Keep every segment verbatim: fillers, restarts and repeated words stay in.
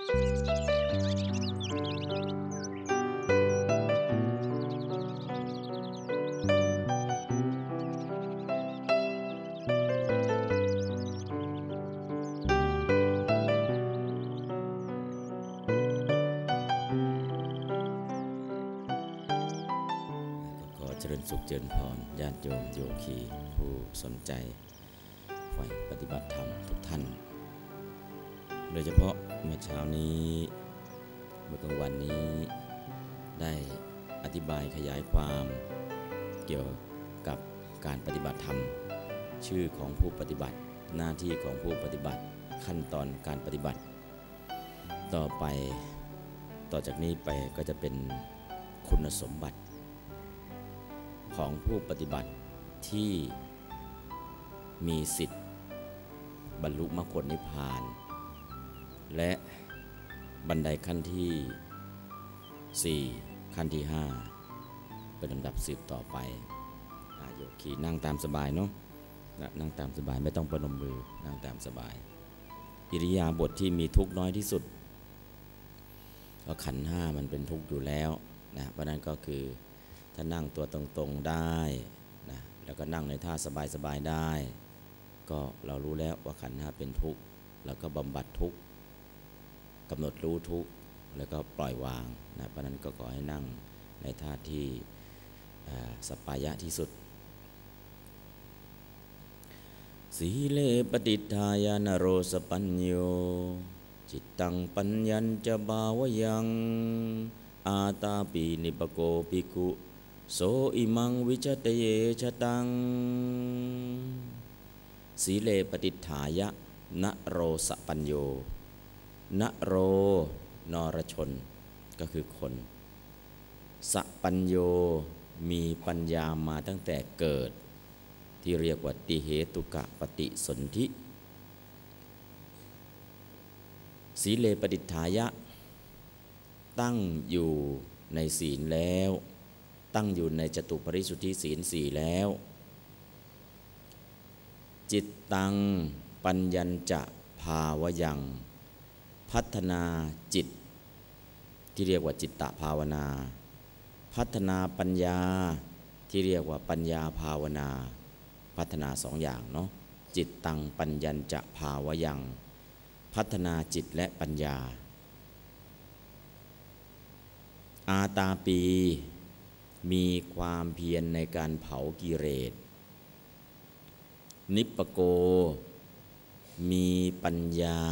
เจริญสุขเจริญพรญาติโยมโยคีผู้สนใจใฝ่ปฏิบัติธรรมทุกท่านโดยเฉพาะเมื่อเช้านี้เมื่อกลางวันนี้ได้อธิบายขยายความเกี่ยวกับการปฏิบัติธรรมชื่อของผู้ปฏิบัติหน้าที่ของผู้ปฏิบัติขั้นตอนการปฏิบัติต่อไปต่อจากนี้ไปก็จะเป็นคุณสมบัติของผู้ปฏิบัติที่มีสิทธิ์บรรลุมรรคผลนิพพานและบันไดขั้นที่สี่ขั้นที่ห้าเป็นลำดับสืบต่อไปโยคีนั่งตามสบายเนาะนั่งตามสบายไม่ต้องประนมมือนั่งตามสบายอิริยาบถที่มีทุกข์น้อยที่สุดเพราะขันธ์ห้ามันเป็นทุกข์อยู่แล้วนะเพราะนั้นก็คือถ้านั่งตัวตรงๆได้นะแล้วก็นั่งในท่าสบายๆได้ก็เรารู้แล้วว่าขันธ์ห้าเป็นทุกข์แล้วก็บำบัดทุกข์กำหนดรู้ทุกข์แล้วก็ปล่อยวางนะเพราะนั้นก็ขอให้นั่งในท่าที่สัปปายะที่สุดสีเลปฏิทายานโรสปัญโยจิตตังปัญญัญจะบาวยังอาตาปีนิปโกภิกขุโสอิมังวิจตเยชตังสีเลปฏิฐายะนโรสปัญโยนโรนรชนก็คือคนสปัญโยมีปัญญามาตั้งแต่เกิดที่เรียกว่าติเหตุกะปฏิสนธิสีเลปฏิฐายะตั้งอยู่ในศีลแล้วตั้งอยู่ในจตุปริสุทธิศีลสี่แล้วจิตตังปัญญัญจะภาวยังพัฒนาจิตที่เรียกว่าจิตตภาวนาพัฒนาปัญญาที่เรียกว่าปัญญาภาวนาพัฒนาสองอย่างเนาะจิตตังปัญญัญจะภาวยังพัฒนาจิตและปัญญาอาตาปีมีความเพียรในการเผากิเลสนิปปโกมีปัญญา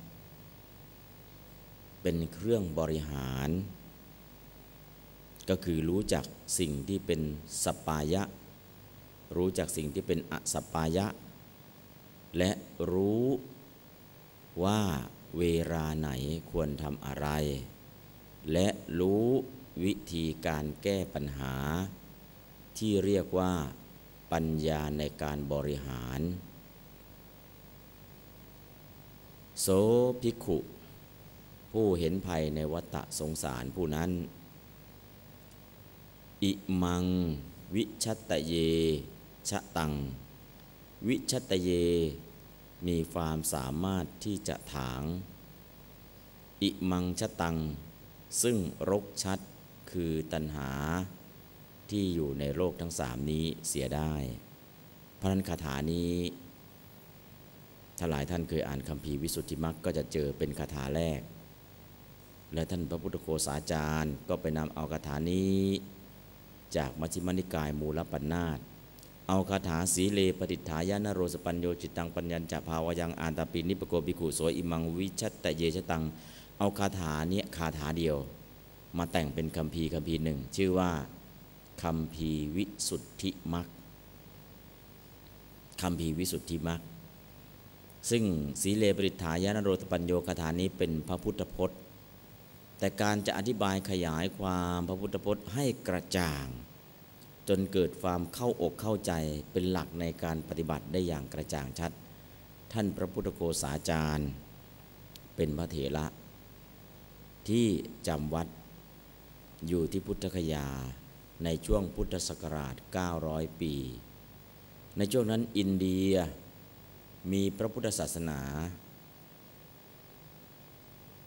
เป็นเครื่องบริหารก็คือรู้จักสิ่งที่เป็นสัปปายะรู้จักสิ่งที่เป็นอสัปปายะและรู้ว่าเวลาไหนควรทำอะไรและรู้วิธีการแก้ปัญหาที่เรียกว่าปัญญาในการบริหารโสภิกขุผู้เห็นภัยในวัฏสงสารผู้นั้นอิมังวิชัตตเยชะตังวิชัตตเยมีความสามารถที่จะถางอิมังชะตังซึ่งรกชัดคือตัณหาที่อยู่ในโลกทั้งสามนี้เสียได้เพราะนั้นคาถานี้ถ้าหลายท่านเคยอ่านคัมภีร์วิสุทธิมรรคก็จะเจอเป็นคาถาแรกและท่านพระพุทธโฆษาจารย์ก็ไปนำเอาคาถานี้จากมัชฌิมนิกายมูลปัณณาสเอาคาถาสีเลปฏิฐายานโรสปัญโยจิตตังปัญญัญจะภาวยังอาตาปินิปโกภิกขุโสอิมังวิชัตตเยชตังเอาคาถาเนี้ยคาถาเดียวมาแต่งเป็นคัมภีร์คัมภีร์หนึ่งชื่อว่าคัมภีร์วิสุทธิมรรคคัมภีร์วิสุทธิมรรคซึ่งสีเลปฏิฐายานโรสปัญโยคาถานี้เป็นพระพุทธพจน์แต่การจะอธิบายขยายความพระพุทธพจน์ให้กระจ่างจนเกิดความเข้าอกเข้าใจเป็นหลักในการปฏิบัติได้อย่างกระจ่างชัดท่านพระพุทธโฆษาจารย์เป็นพระเถระที่จำวัดอยู่ที่พุทธคยาในช่วงพุทธศักราชเก้าร้อยปีในช่วงนั้นอินเดียมีพระพุทธศาสนา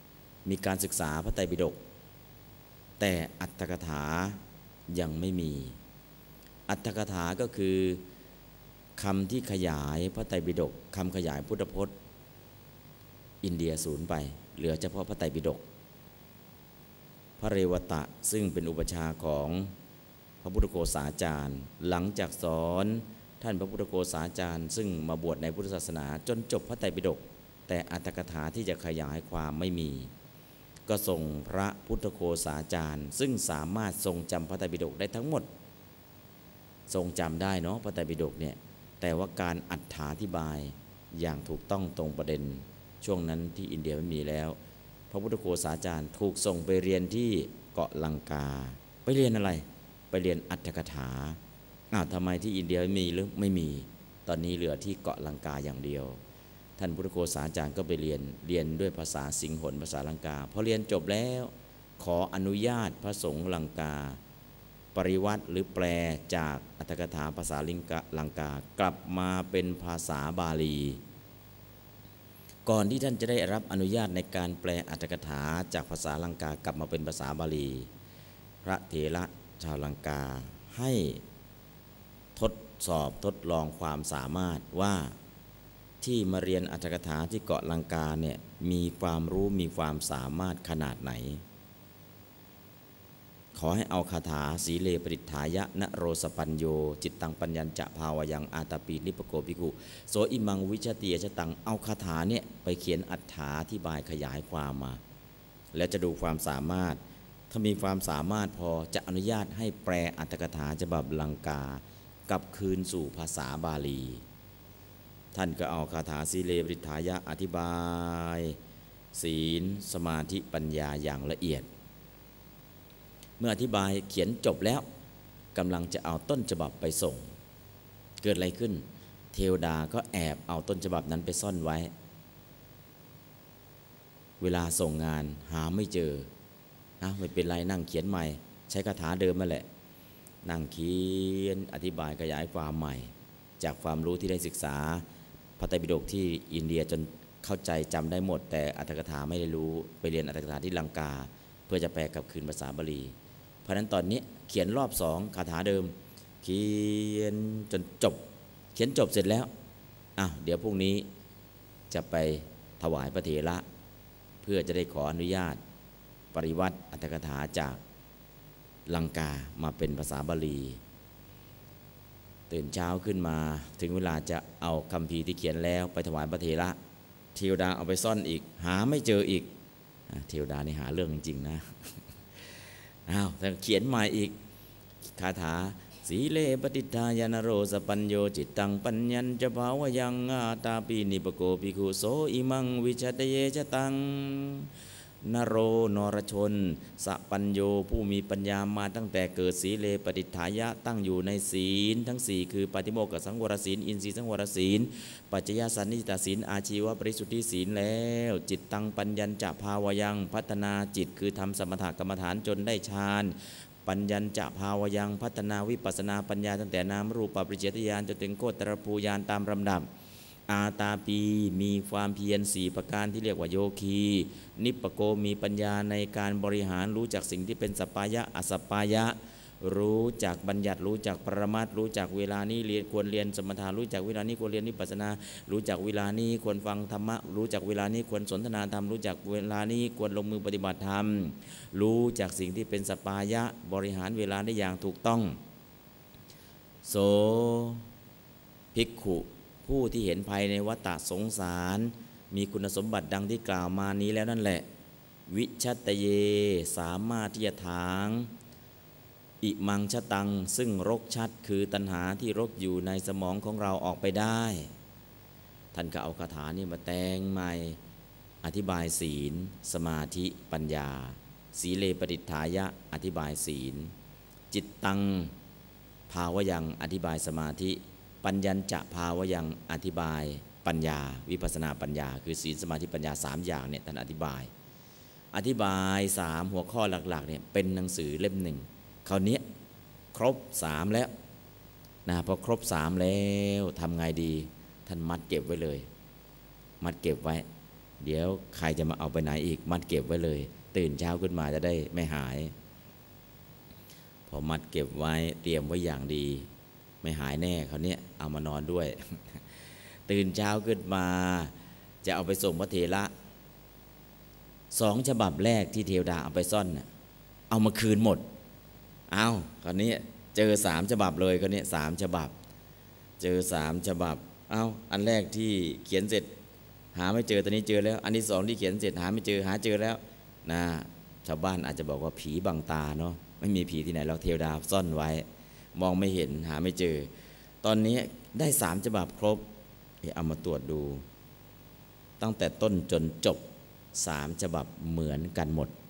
มีการศึกษาพระไตรปิฎกแต่อรรถกถายังไม่มีอรรถกถาก็คือคำที่ขยายพระไตรปิฎกคำขยายพุทธพจน์อินเดียสูญไปเหลือเฉพาะพระไตรปิฎกพระเรวตะซึ่งเป็นอุปชาของพระพุทธโฆษาจารย์หลังจากสอนท่านพระพุทธโฆษาจารย์ซึ่งมาบวชในพุทธศาสนาจนจบพระไตรปิฎกแต่อรรถกถาที่จะขยายความไม่มีก็ส่งพระพุทธโฆษาจารย์ซึ่งสามารถทรงจำพระไตรปิฎกได้ทั้งหมดทรงจำได้เนาะพระไตรปิฎกเนี่ยแต่ว่าการอธิบายอย่างถูกต้องตรงประเด็นช่วงนั้นที่อินเดียไม่มีแล้วพระพุทธโฆษาจารย์ถูกส่งไปเรียนที่เกาะลังกาไปเรียนอะไรไปเรียนอรรถกถาอ้าวทำไมที่อินเดียไม่มีหรือไม่มีตอนนี้เหลือที่เกาะลังกาอย่างเดียวท่านพุทธโฆษาจารย์ก็ไปเรียนเรียนด้วยภาษาสิงหนภาษาลังกาพอเรียนจบแล้วขออนุญาตพระสงฆ์ลังกาปริวัติหรือแปลจากอรรถกถาภาษาลิงกาลังกากลับมาเป็นภาษาบาลีก่อนที่ท่านจะได้รับอนุญาตในการแปลอรรถกถาจากภาษาลังกากลับมาเป็นภาษาบาลีพระเถระชาวลังกาให้ทดสอบทดลองความสามารถว่าที่มาเรียนอรรถกถาที่เกาะลังกาเนี่ยมีความรู้มีความสามารถขนาดไหนขอให้เอาคาถาสีเลปริทายะนโรสปัญโยจิตตังปัญญัญจะภาวยังอาตาปีนิปโกภิกขุโสอิมังวิชติยชตังเอาคาถาเนี่ยไปเขียนอธิบายขยายความมาแล้วจะดูความสามารถถ้ามีความสามารถพอจะอนุญาตให้แปลอรรถกถาฉบับลังกากลับคืนสู่ภาษาบาลีท่านก็เอาคาถาสีเลปริทายะอธิบายศีลสมาธิปัญญาอย่างละเอียดเมื่ออธิบายเขียนจบแล้วกำลังจะเอาต้นฉบับไปส่งเกิดอะไรขึ้นเทวดาก็แอบเอาต้นฉบับนั้นไปซ่อนไว้เวลาส่งงานหาไม่เจอนะไม่เป็นไรนั่งเขียนใหม่ใช้คาถาเดิมมาแหละนั่งเขียนอธิบายขยายความใหม่จากความรู้ที่ได้ศึกษาพระไตรปิฎกที่อินเดียจนเข้าใจจำได้หมดแต่อรรถกถาไม่ได้รู้ไปเรียนอรรถกถาที่ลังกาเพื่อจะแปลกลับคืนภาษาบาลีเพราะฉะนั้นตอนนี้เขียนรอบสองคาถาเดิมเขียนจนจบเขียนจบเสร็จแล้วอ้าวเดี๋ยวพรุ่งนี้จะไปถวายพระเถระเพื่อจะได้ขออนุญาตปริวัติอรรถกถาจากลังกามาเป็นภาษาบาลีตื่นเช้าขึ้นมาถึงเวลาจะเอาคัมภีร์ที่เขียนแล้วไปถวายพระเถระเทวดาเอาไปซ่อนอีกหาไม่เจออีกเทวดานี่หาเรื่องจริงๆนะอ้าวเขียนใหม่อีกคาถาสีเลปฏิทายานโรสปัญโยจิตตังปัญญัญจะภาวยังอาตาปีนิปโกภิกขุโสอิมังวิชตเยชตังนโรนรชนสปัญโยผู้มีปัญญามาตั้งแต่เกิดสีเลปฏิทายะตั้งอยู่ในศีลทั้งสี่คือปาฏิโมกขสังวรศีลอินทรีย์สังวรศีลปัจจยสันนิตาศีลอาชีวปริสุทธิศีลแล้วจิตตังปัญญัญจะภาวยังพัฒนาจิตคือทำสมถกรรมฐานจนได้ฌานปัญญัญจะภาวยังพัฒนาวิปัสสนาปัญญาตั้งแต่นามรูปปริเฉทญาณจนถึงโคตรภูญาณตามลำดับอาตาปีมีความเพียรสี่ประการที่เรียกว่าโยคีนิปปโกมีปัญญาในการบริหารรู้จักสิ่งที่เป็นสัปปายะอสัปปายะรู้จักบัญญัติรู้จักปรมัตถ์รู้จักเวลานี้เรียนควรเรียนสมถะรู้จักเวลานี้ควรเรียนวิปัสสนารู้จักเวลานี้ควรฟังธรรมะรู้จักเวลานี้ควรสนทนาธรรมรู้จักเวลานี้ควรลงมือปฏิบัติธรรมรู้จักสิ่งที่เป็นสัปปายะบริหารเวลาได้อย่างถูกต้องโสภิกขุผู้ที่เห็นภัยในวัฏฏะสงสารมีคุณสมบัติดังที่กล่าวมานี้แล้วนั่นแหละวิชัตเยสามารถที่จะถางอิมังชะตังซึ่งรกชัดคือตัณหาที่รกอยู่ในสมองของเราออกไปได้ท่านก็เอาคาถานี้มาแต่งใหม่อธิบายศีลสมาธิปัญญาสีเลปฏิทายะอธิบายศีลจิตตังภาวยังอธิบายสมาธิปัญญัญจะภาวยังอธิบายปัญญาวิปัสสนาปัญญาคือศีลสมาธิปัญญาสามอย่างเนี่ยท่านอธิบายอธิบายสามหัวข้อหลักๆเนี่ยเป็นหนังสือเล่มหนึ่งคราวนี้ครบสามแล้วนะพอครบสามแล้วทำไงดีท่านมัดเก็บไว้เลยมัดเก็บไว้เดี๋ยวใครจะมาเอาไปไหนอีกมัดเก็บไว้เลยตื่นเช้าขึ้นมาจะได้ไม่หายพอมัดเก็บไว้เตรียมไว้อย่างดีไม่หายแน่คราวนี้เอามานอนด้วย ตื่นเช้าขึ้นมาจะเอาไปส่งพระเถระสองฉบับแรกที่เทวดาเอาไปซ่อนเอามาคืนหมดเอาคราวนี้เจอสามฉบับเลยคราวนี้สามฉบับเจอสามฉบับเอาอันแรกที่เขียนเสร็จหาไม่เจอตอนนี้เจอแล้วอันที่สองที่เขียนเสร็จหาไม่เจอหาเจอแล้วนะชาวบ้านอาจจะบอกว่าผีบังตาเนาะไม่มีผีที่ไหนเราเทวดาซ่อนไว้มองไม่เห็นหาไม่เจอตอนนี้ได้สามฉบับครบเอามาตรวจดูตั้งแต่ต้นจนจบสามฉบับเหมือนกันหมด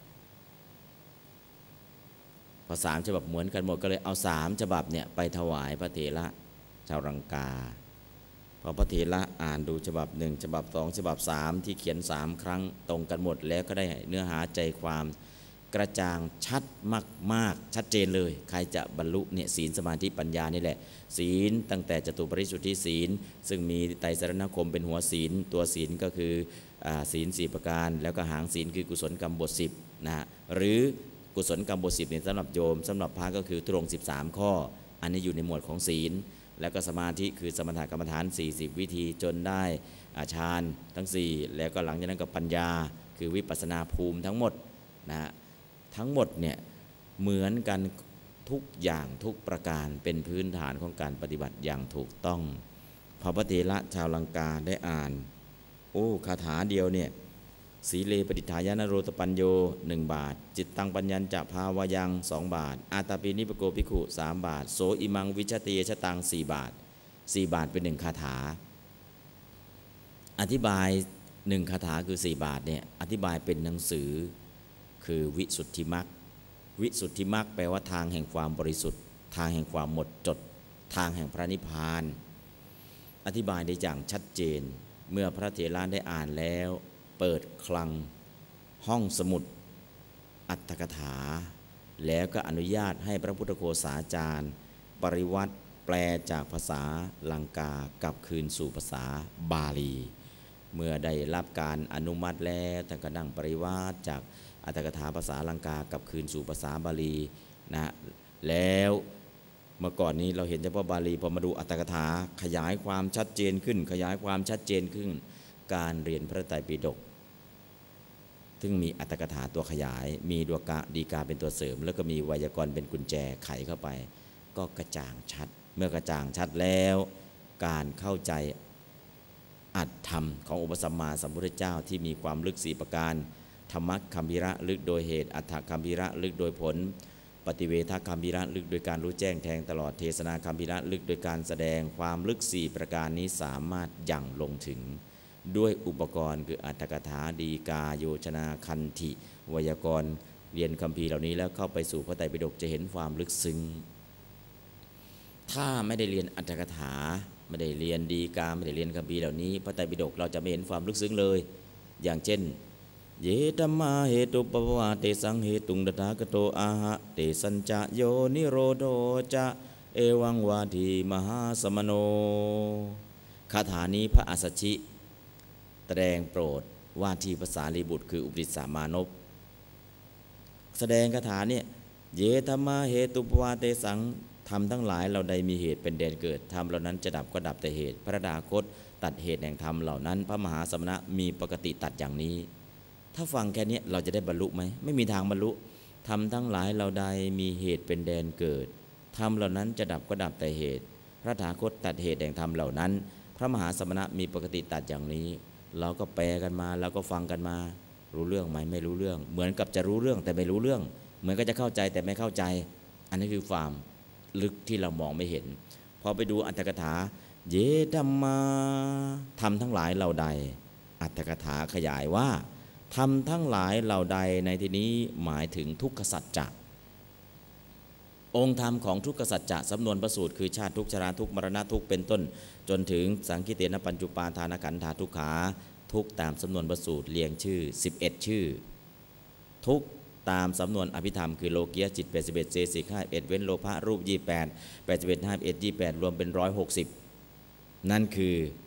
พอสามฉบับเหมือนกันหมดก็เลยเอาสามฉบับเนี่ยไปถวายพระเถระชาวรังกาพอพระเถระอ่านดูฉบับหนึ่งฉบับสองฉบับสามที่เขียนสามครั้งตรงกันหมดแล้วก็ได้เนื้อหาใจความกระจ่างชัดมากๆชัดเจนเลยใครจะบรรลุเนี่ยศีลสมาธิปัญญานี่แหละศีลตั้งแต่จตุปริสุทธิศีลซึ่งมีไตรสรณคมเป็นหัวศีลตัวศีลก็คือศีลสี่ประการแล้วก็หางศีลคือกุศลกรรมบทสิบนะหรือกุศลกรรมบทสิบเนี่ยสำหรับโยมสำหรับพระก็คือตรงสิบสามข้ออันนี้อยู่ในหมวดของศีลแล้วก็สมาธิคือสมถกรรมฐานสี่สิบวิธีจนได้ฌานทั้งสี่แล้วก็หลังจากนั้นก็ปัญญาคือวิปัสสนาภูมิทั้งหมดนะทั้งหมดเนี่ยเหมือนกันทุกอย่างทุกประการเป็นพื้นฐานของการปฏิบัติอย่างถูกต้องพอพระเถระชาวลังกาได้อ่านโอ้คาถาเดียวเนี่ยสีเลปฏิทายานโรตปัญโยหนึ่งบาทจิตตังปัญญัญจะภาวยังสองบาทอาตาปีนิปโกภิกขุสามบาทโสอิมังวิชติยชตังสี่บาทสี่บาทเป็นหนึ่งคาถาอธิบายหนึ่งคาถาคือสี่บาทเนี่ยอธิบายเป็นหนังสือคือวิสุทธิมรรควิสุทธิมรรคแปลว่าทางแห่งความบริสุทธิ์ทางแห่งความหมดจดทางแห่งพระนิพพานอธิบายได้อย่างชัดเจนเมื่อพระเถระได้อ่านแล้วเปิดคลังห้องสมุดอัตถกถาแล้วก็อนุญาตให้พระพุทธโฆษาจารย์ปริวัติแปลจากภาษาลังกากลับคืนสู่ภาษาบาลีเมื่อได้รับการอนุมัติแล้วท่านก็นั่งปริวัติจากอัตถกถาภาษาลังกากลับคืนสู่ภาษาบาลีนะแล้วเมื่อก่อนนี้เราเห็นเฉพาะบาลีพอมาดูอัตถกถาขยายความชัดเจนขึ้นขยายความชัดเจนขึ้นการเรียนพระไตรปิฎกซึ่งมีอัตถกถาตัวขยายมีดวกะดีกาเป็นตัวเสริมแล้วก็มีไวยากรณ์เป็นกุญแจไขเข้าไปก็กระจ่างชัดเมื่อกระจ่างชัดแล้วการเข้าใจอัตธรรมขององค์พระสัมมาสัมพุทธเจ้าที่มีความลึกสี่ประการธรรมะคัมภีระลึกโดยเหตุอัตถคัมภีระลึกโดยผลปฏิเวทคัมภีระลึกโดยการรู้แจ้งแทงตลอดเทศนาคัมภีระลึกโดยการแสดงความลึกสี่ประการนี้สามารถยั่งลงถึงด้วยอุปกรณ์คืออัตถกถาดีกาโยชนาคันธิไวยากรณ์เรียนคัมภีร์เหล่านี้แล้วเข้าไปสู่พระไตรปิฎกจะเห็นความลึกซึ้งถ้าไม่ได้เรียนอัตถกถาไม่ได้เรียนดีกาไม่ได้เรียนคัมภีร์เหล่านี้พระไตรปิฎกเราจะไม่เห็นความลึกซึ้งเลยอย่างเช่นเยตัมมาเหตุปปวาเตสังเหตุงตถาคโตอาหะเตสัญจะโยนิโรโธจะเอวังวาทีมหาสมโนคาถานี้พระอัสสชิแสดงโปรดว่าที่ภาษาลีบุตรคืออุปติสสามานพแสดงคาถาเนี่ยเยธรรมาเหตุปวาเตสังทำทั้งหลายเราใดมีเหตุเป็นแดนเกิดธรรมเหล่านั้นจะดับก็ดับแต่เหตุพระดาคตตัดเหตุแห่งธรรมเหล่านั้นพระมหาสมณะมีปกติตัดอย่างนี้ถ้าฟังแค่นี้เราจะได้บรรลุไหมไม่มีทางบรรลุธรรมทั้งหลายเราใดมีเหตุเป็นแดนเกิดธรรมเหล่านั้นจะดับก็ดับแต่เหตุพระดาคตตัดเหตุแห่งธรรมเหล่านั้นพระมหาสมณะมีปกติตัดอย่างนี้เราก็แปลกันมาเราก็ฟังกันมารู้เรื่องไหมไม่รู้เรื่องเหมือนกับจะรู้เรื่องแต่ไม่รู้เรื่องเหมือนก็จะเข้าใจแต่ไม่เข้าใจอันนี้คือความลึกที่เรามองไม่เห็นพอไปดูอัตถกถาเยธัมมาธรรมทั้งหลายเหล่าใดอัตถกถาขยายว่าธรรมทั้งหลายเหล่าใดในที่นี้หมายถึงทุกขสัจจะองค์ธรรมของทุกขสัจจะสำนวนพระสูตรคือชาติทุกข์ชราทุกข์มรณะทุกข์เป็นต้นจนถึงสังคิเตนะปัญจุปาทานขันธาทุกขาทุกตามสำนวนพระสูตรเรียงชื่อสิบเอ็ดชื่อทุกตามสำนวนอภิธรรมคือโลกียจิตแปดสิบเอ็ดเจสิกห้าเอ็ดเว้นโลภะรูปยี่สิบแปด แปดสิบเอ็ด ห้าสิบเอ็ด ยี่สิบแปดรวมเป็นหนึ่งร้อยหกสิบนั่นคือ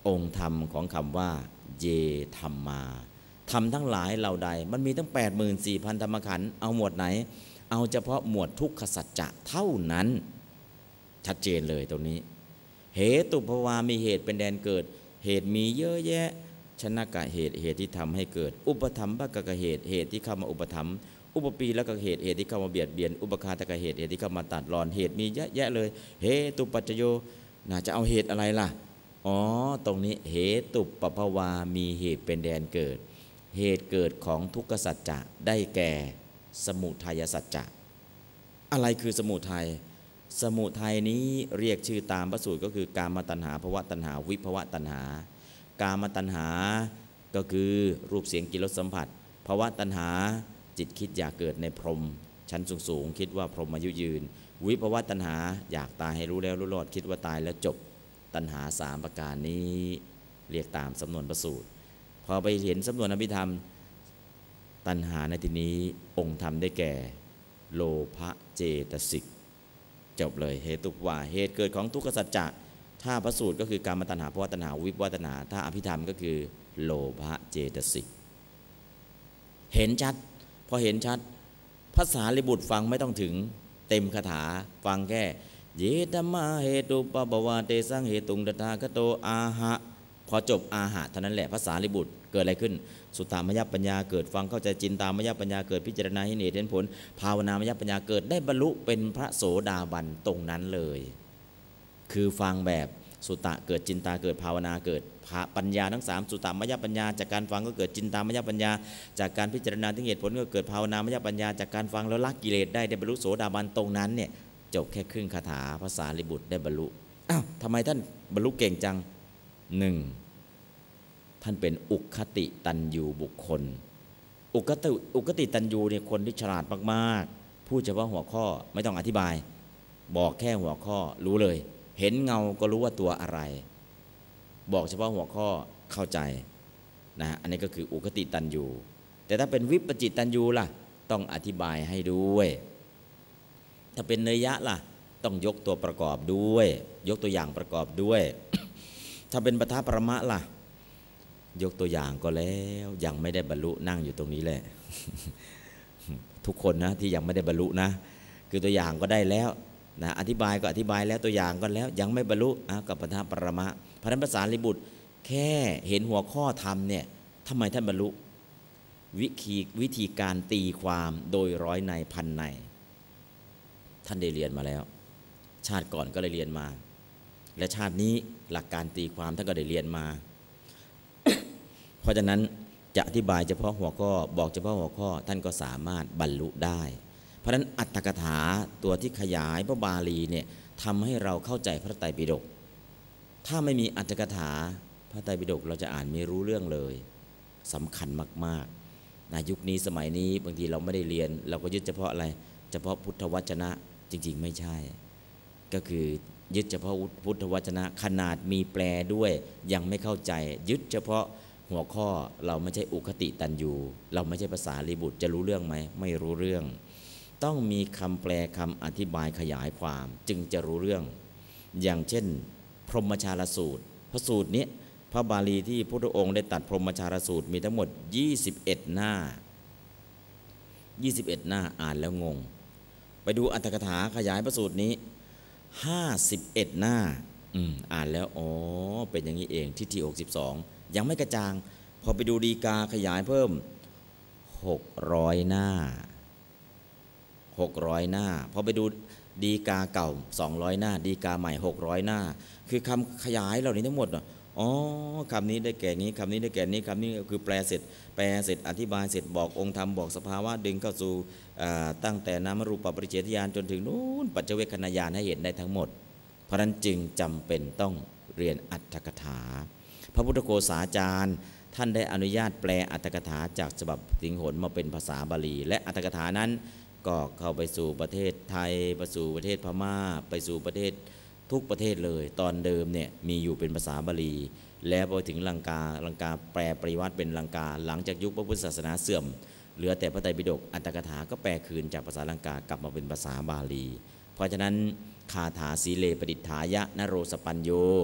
องค์ธรรมของคำว่าเยธรรมาธรรมทั้งหลายเหล่าใดมันมีตั้ง แปดหมื่นสี่พัน ธรรมขันธ์เอาหมวดไหนเอาเฉพาะหมวดทุกขสัจจะเท่านั้นชัดเจนเลยตรงนี้เหตุภวามีเหตุเป็นแดนเกิดเหตุมีเยอะแยะชนะกะเหตุเหตุที่ทำให้เกิดอุปธรรมภกกะเหตุเหตุที่เข้ามาอุปธรรมอุปปีแล้วก็เหตุเหตุที่เข้ามาเบียดเบียนอุปคาตกะเหตุเหตุที่เข้ามาตัดรอนเหตุมีเยอะแยะเลยเหตุปัจจโยน่าจะเอาเหตุอะไรล่ะอ๋อตรงนี้เหตุปภวามีเหตุเป็นแดนเกิดเหตุเกิดของทุกขสัจจะได้แก่สมุทัยสัจจะอะไรคือสมุทัยสมุทัยนี้เรียกชื่อตามพระสูตรก็คือกามตัณหาภวตัณหาวิภวตัณหากามตัณหาก็คือรูปเสียงกลิ่นรสสัมผัสภวตัณหาจิตคิดอยากเกิดในพรหมชั้นสูงๆคิดว่าพรหมอายุยืนวิภวตัณหาอยากตายให้รู้แล้วรู้รอดคิดว่าตายแล้วจบตัณหาสามประการนี้เรียกตามสำนวนพระสูตรพอไปเห็นสำนวนอภิธรรมตัณหาในที่นี้องค์ธรรมได้แก่โลภะเจตสิกจบเลยเหตุว่าเหตุเกิดของทุกขสัจจะถ้าพระสูตรก็คือกามตัณหาภวตัณหาวิภวตัณหาถ้าอภิธรรมก็คือโลภะเจตสิกเห็นชัดพอเห็นชัดภาษาลิบุตรฟังไม่ต้องถึงเต็มคาถาฟังแค่เยธรรมะเหตุปปวาเตสังเหตุงตถาคโตอาหะพอจบอาหะเท่านั้นแหละภาษาลิบุตรเกิดอะไรขึ้นสุตตามยปัญญาเกิดฟังเข้าใจจินตามยปัญญาเกิดพิจารณาให้เหตุเห็นผลภาวนามยปัญญาเกิดได้บรรลุเป็นพระโสดาบันตรงนั้นเลยคือฟังแบบสุตตะเกิดจินตาเกิดภาวนาเกิดปัญญาทั้งสามสุตตามยปัญญาจากการฟังก็เกิดจินตามยปัญญาจากการพิจารณาถึงเหตุผลก็เกิดภาวนามยปัญญาจากการฟังแล้วละกิเลสได้ได้บรรลุโสดาบันตรงนั้นเนี่ยจบแค่ครึ่งคาถาภาษาลิบุตรได้บรรลุอ้าวทำไมท่านบรรลุเก่งจังหนึ่งท่านเป็นอุคติตันยูบุคคลอุคติอุคติตันยูเนี่ยคนที่ฉลาดมากๆพูดเฉพาะหัวข้อไม่ต้องอธิบายบอกแค่หัวข้อรู้เลยเห็นเงาก็รู้ว่าตัวอะไรบอกเฉพาะหัวข้อเข้าใจนะอันนี้ก็คืออุคติตันยูแต่ถ้าเป็นวิปจิตตันยูล่ะต้องอธิบายให้ด้วยถ้าเป็นเนยยะล่ะต้องยกตัวประกอบด้วยยกตัวอย่างประกอบด้วย ถ้าเป็นปทัปปรมะล่ะยกตัวอย่างก็แล้วยังไม่ได้บรรลุนั่งอยู่ตรงนี้แหละ ทุกคนนะที่ยังไม่ได้บรรลุนะคือตัวอย่างก็ได้แล้วนะอธิบายก็อธิบายแล้วตัวอย่างก็แล้วยังไม่บรรลุกับปทัปปรมะเพราะนั้นภาษาลิบุตรแค่เห็นหัวข้อธรรมเนี่ยทำไมท่านบรรลุวิธีวิธีการตีความโดยร้อยในพันในท่านได้เรียนมาแล้วชาติก่อนก็ได้เรียนมาและชาตินี้หลักการตีความท่านก็ได้เรียนมา เพราะฉะนั้นจะอธิบายเฉพาะหัวข้อบอกเฉพาะหัวข้อท่านก็สามารถบรรลุได้เพราะฉะนั้นอัตถกถาตัวที่ขยายพระบาลีเนี่ยทำให้เราเข้าใจพระไตรปิฎกถ้าไม่มีอัตถกถาพระไตรปิฎกเราจะอ่านไม่รู้เรื่องเลยสำคัญมากๆในยุคนี้สมัยนี้บางทีเราไม่ได้เรียนเราก็ยึดเฉพาะอะไรเฉพาะพุทธวจนะจริงๆไม่ใช่ก็คือยึดเฉพาะพุทธวจนะขนาดมีแปลด้วยยังไม่เข้าใจยึดเฉพาะหัวข้อเราไม่ใช่อุคติตันยูเราไม่ใช่ภาษาลิบุตรจะรู้เรื่องไหมไม่รู้เรื่องต้องมีคำแปลคำอธิบายขยายความจึงจะรู้เรื่องอย่างเช่นพรหมชาลสูตรพระสูตรนี้พระบาลีที่พระพุทธองค์ได้ตัดพรหมชาลสูตรมีทั้งหมดยี่สิบเอ็ดหน้ายี่สิบเอ็ดหน้าอ่านแล้วงงไปดูอัตถกถาขยายพระสูตรนี้ห้าสิบเอ็ดหน้าอืมอ่านแล้วอ๋อเป็นอย่างนี้เองทิฏฐิหกสิบสองยังไม่กระจ่างพอไปดูฎีกาขยายเพิ่มหกร้อยหน้าหกร้อยหน้าพอไปดูฎีกาเก่าสองร้อยหน้าฎีกาใหม่หกร้อยหน้าคือคำขยายเหล่านี้ทั้งหมดอ๋อคำนี้ได้แก่นี้คำนี้ได้แก่นี้คำนี้คือแปลเสร็จแปลเสร็จอธิบายเสร็จบอกองค์ธรรมบอกสภาวะดึงเข้าสู่ตั้งแต่นามรูปปริเฉทญาณจนถึงนู้นปัจเจเวคขณญาณให้เห็นได้ทั้งหมดเพราะนั้นจึงจำเป็นต้องเรียนอัตถกถาพระพุทธโฆษาจารย์ท่านได้อนุญาตแปลอัตถกถาจากฉบับสิงหนมาเป็นภาษาบาลีและอัตถกถานั้นก็เข้าไปสู่ประเทศไทยไปสู่ประเทศพม่าไปสู่ประเทศทุกประเทศเลยตอนเดิมเนี่ยมีอยู่เป็นภาษาบาลีแล้วพอถึงลังกาลังกาแปลปริวัติเป็นลังกาหลังจากยุคพระพุทธศาสนาเสื่อมเหลือแต่พระไตรปิฎกอัตถกถาก็แปลคืนจากภาษาลังกากลับมาเป็นภาษาบาลีเพราะฉะนั้นคาถาสีเลปดิษฐายะนโรสปัญโย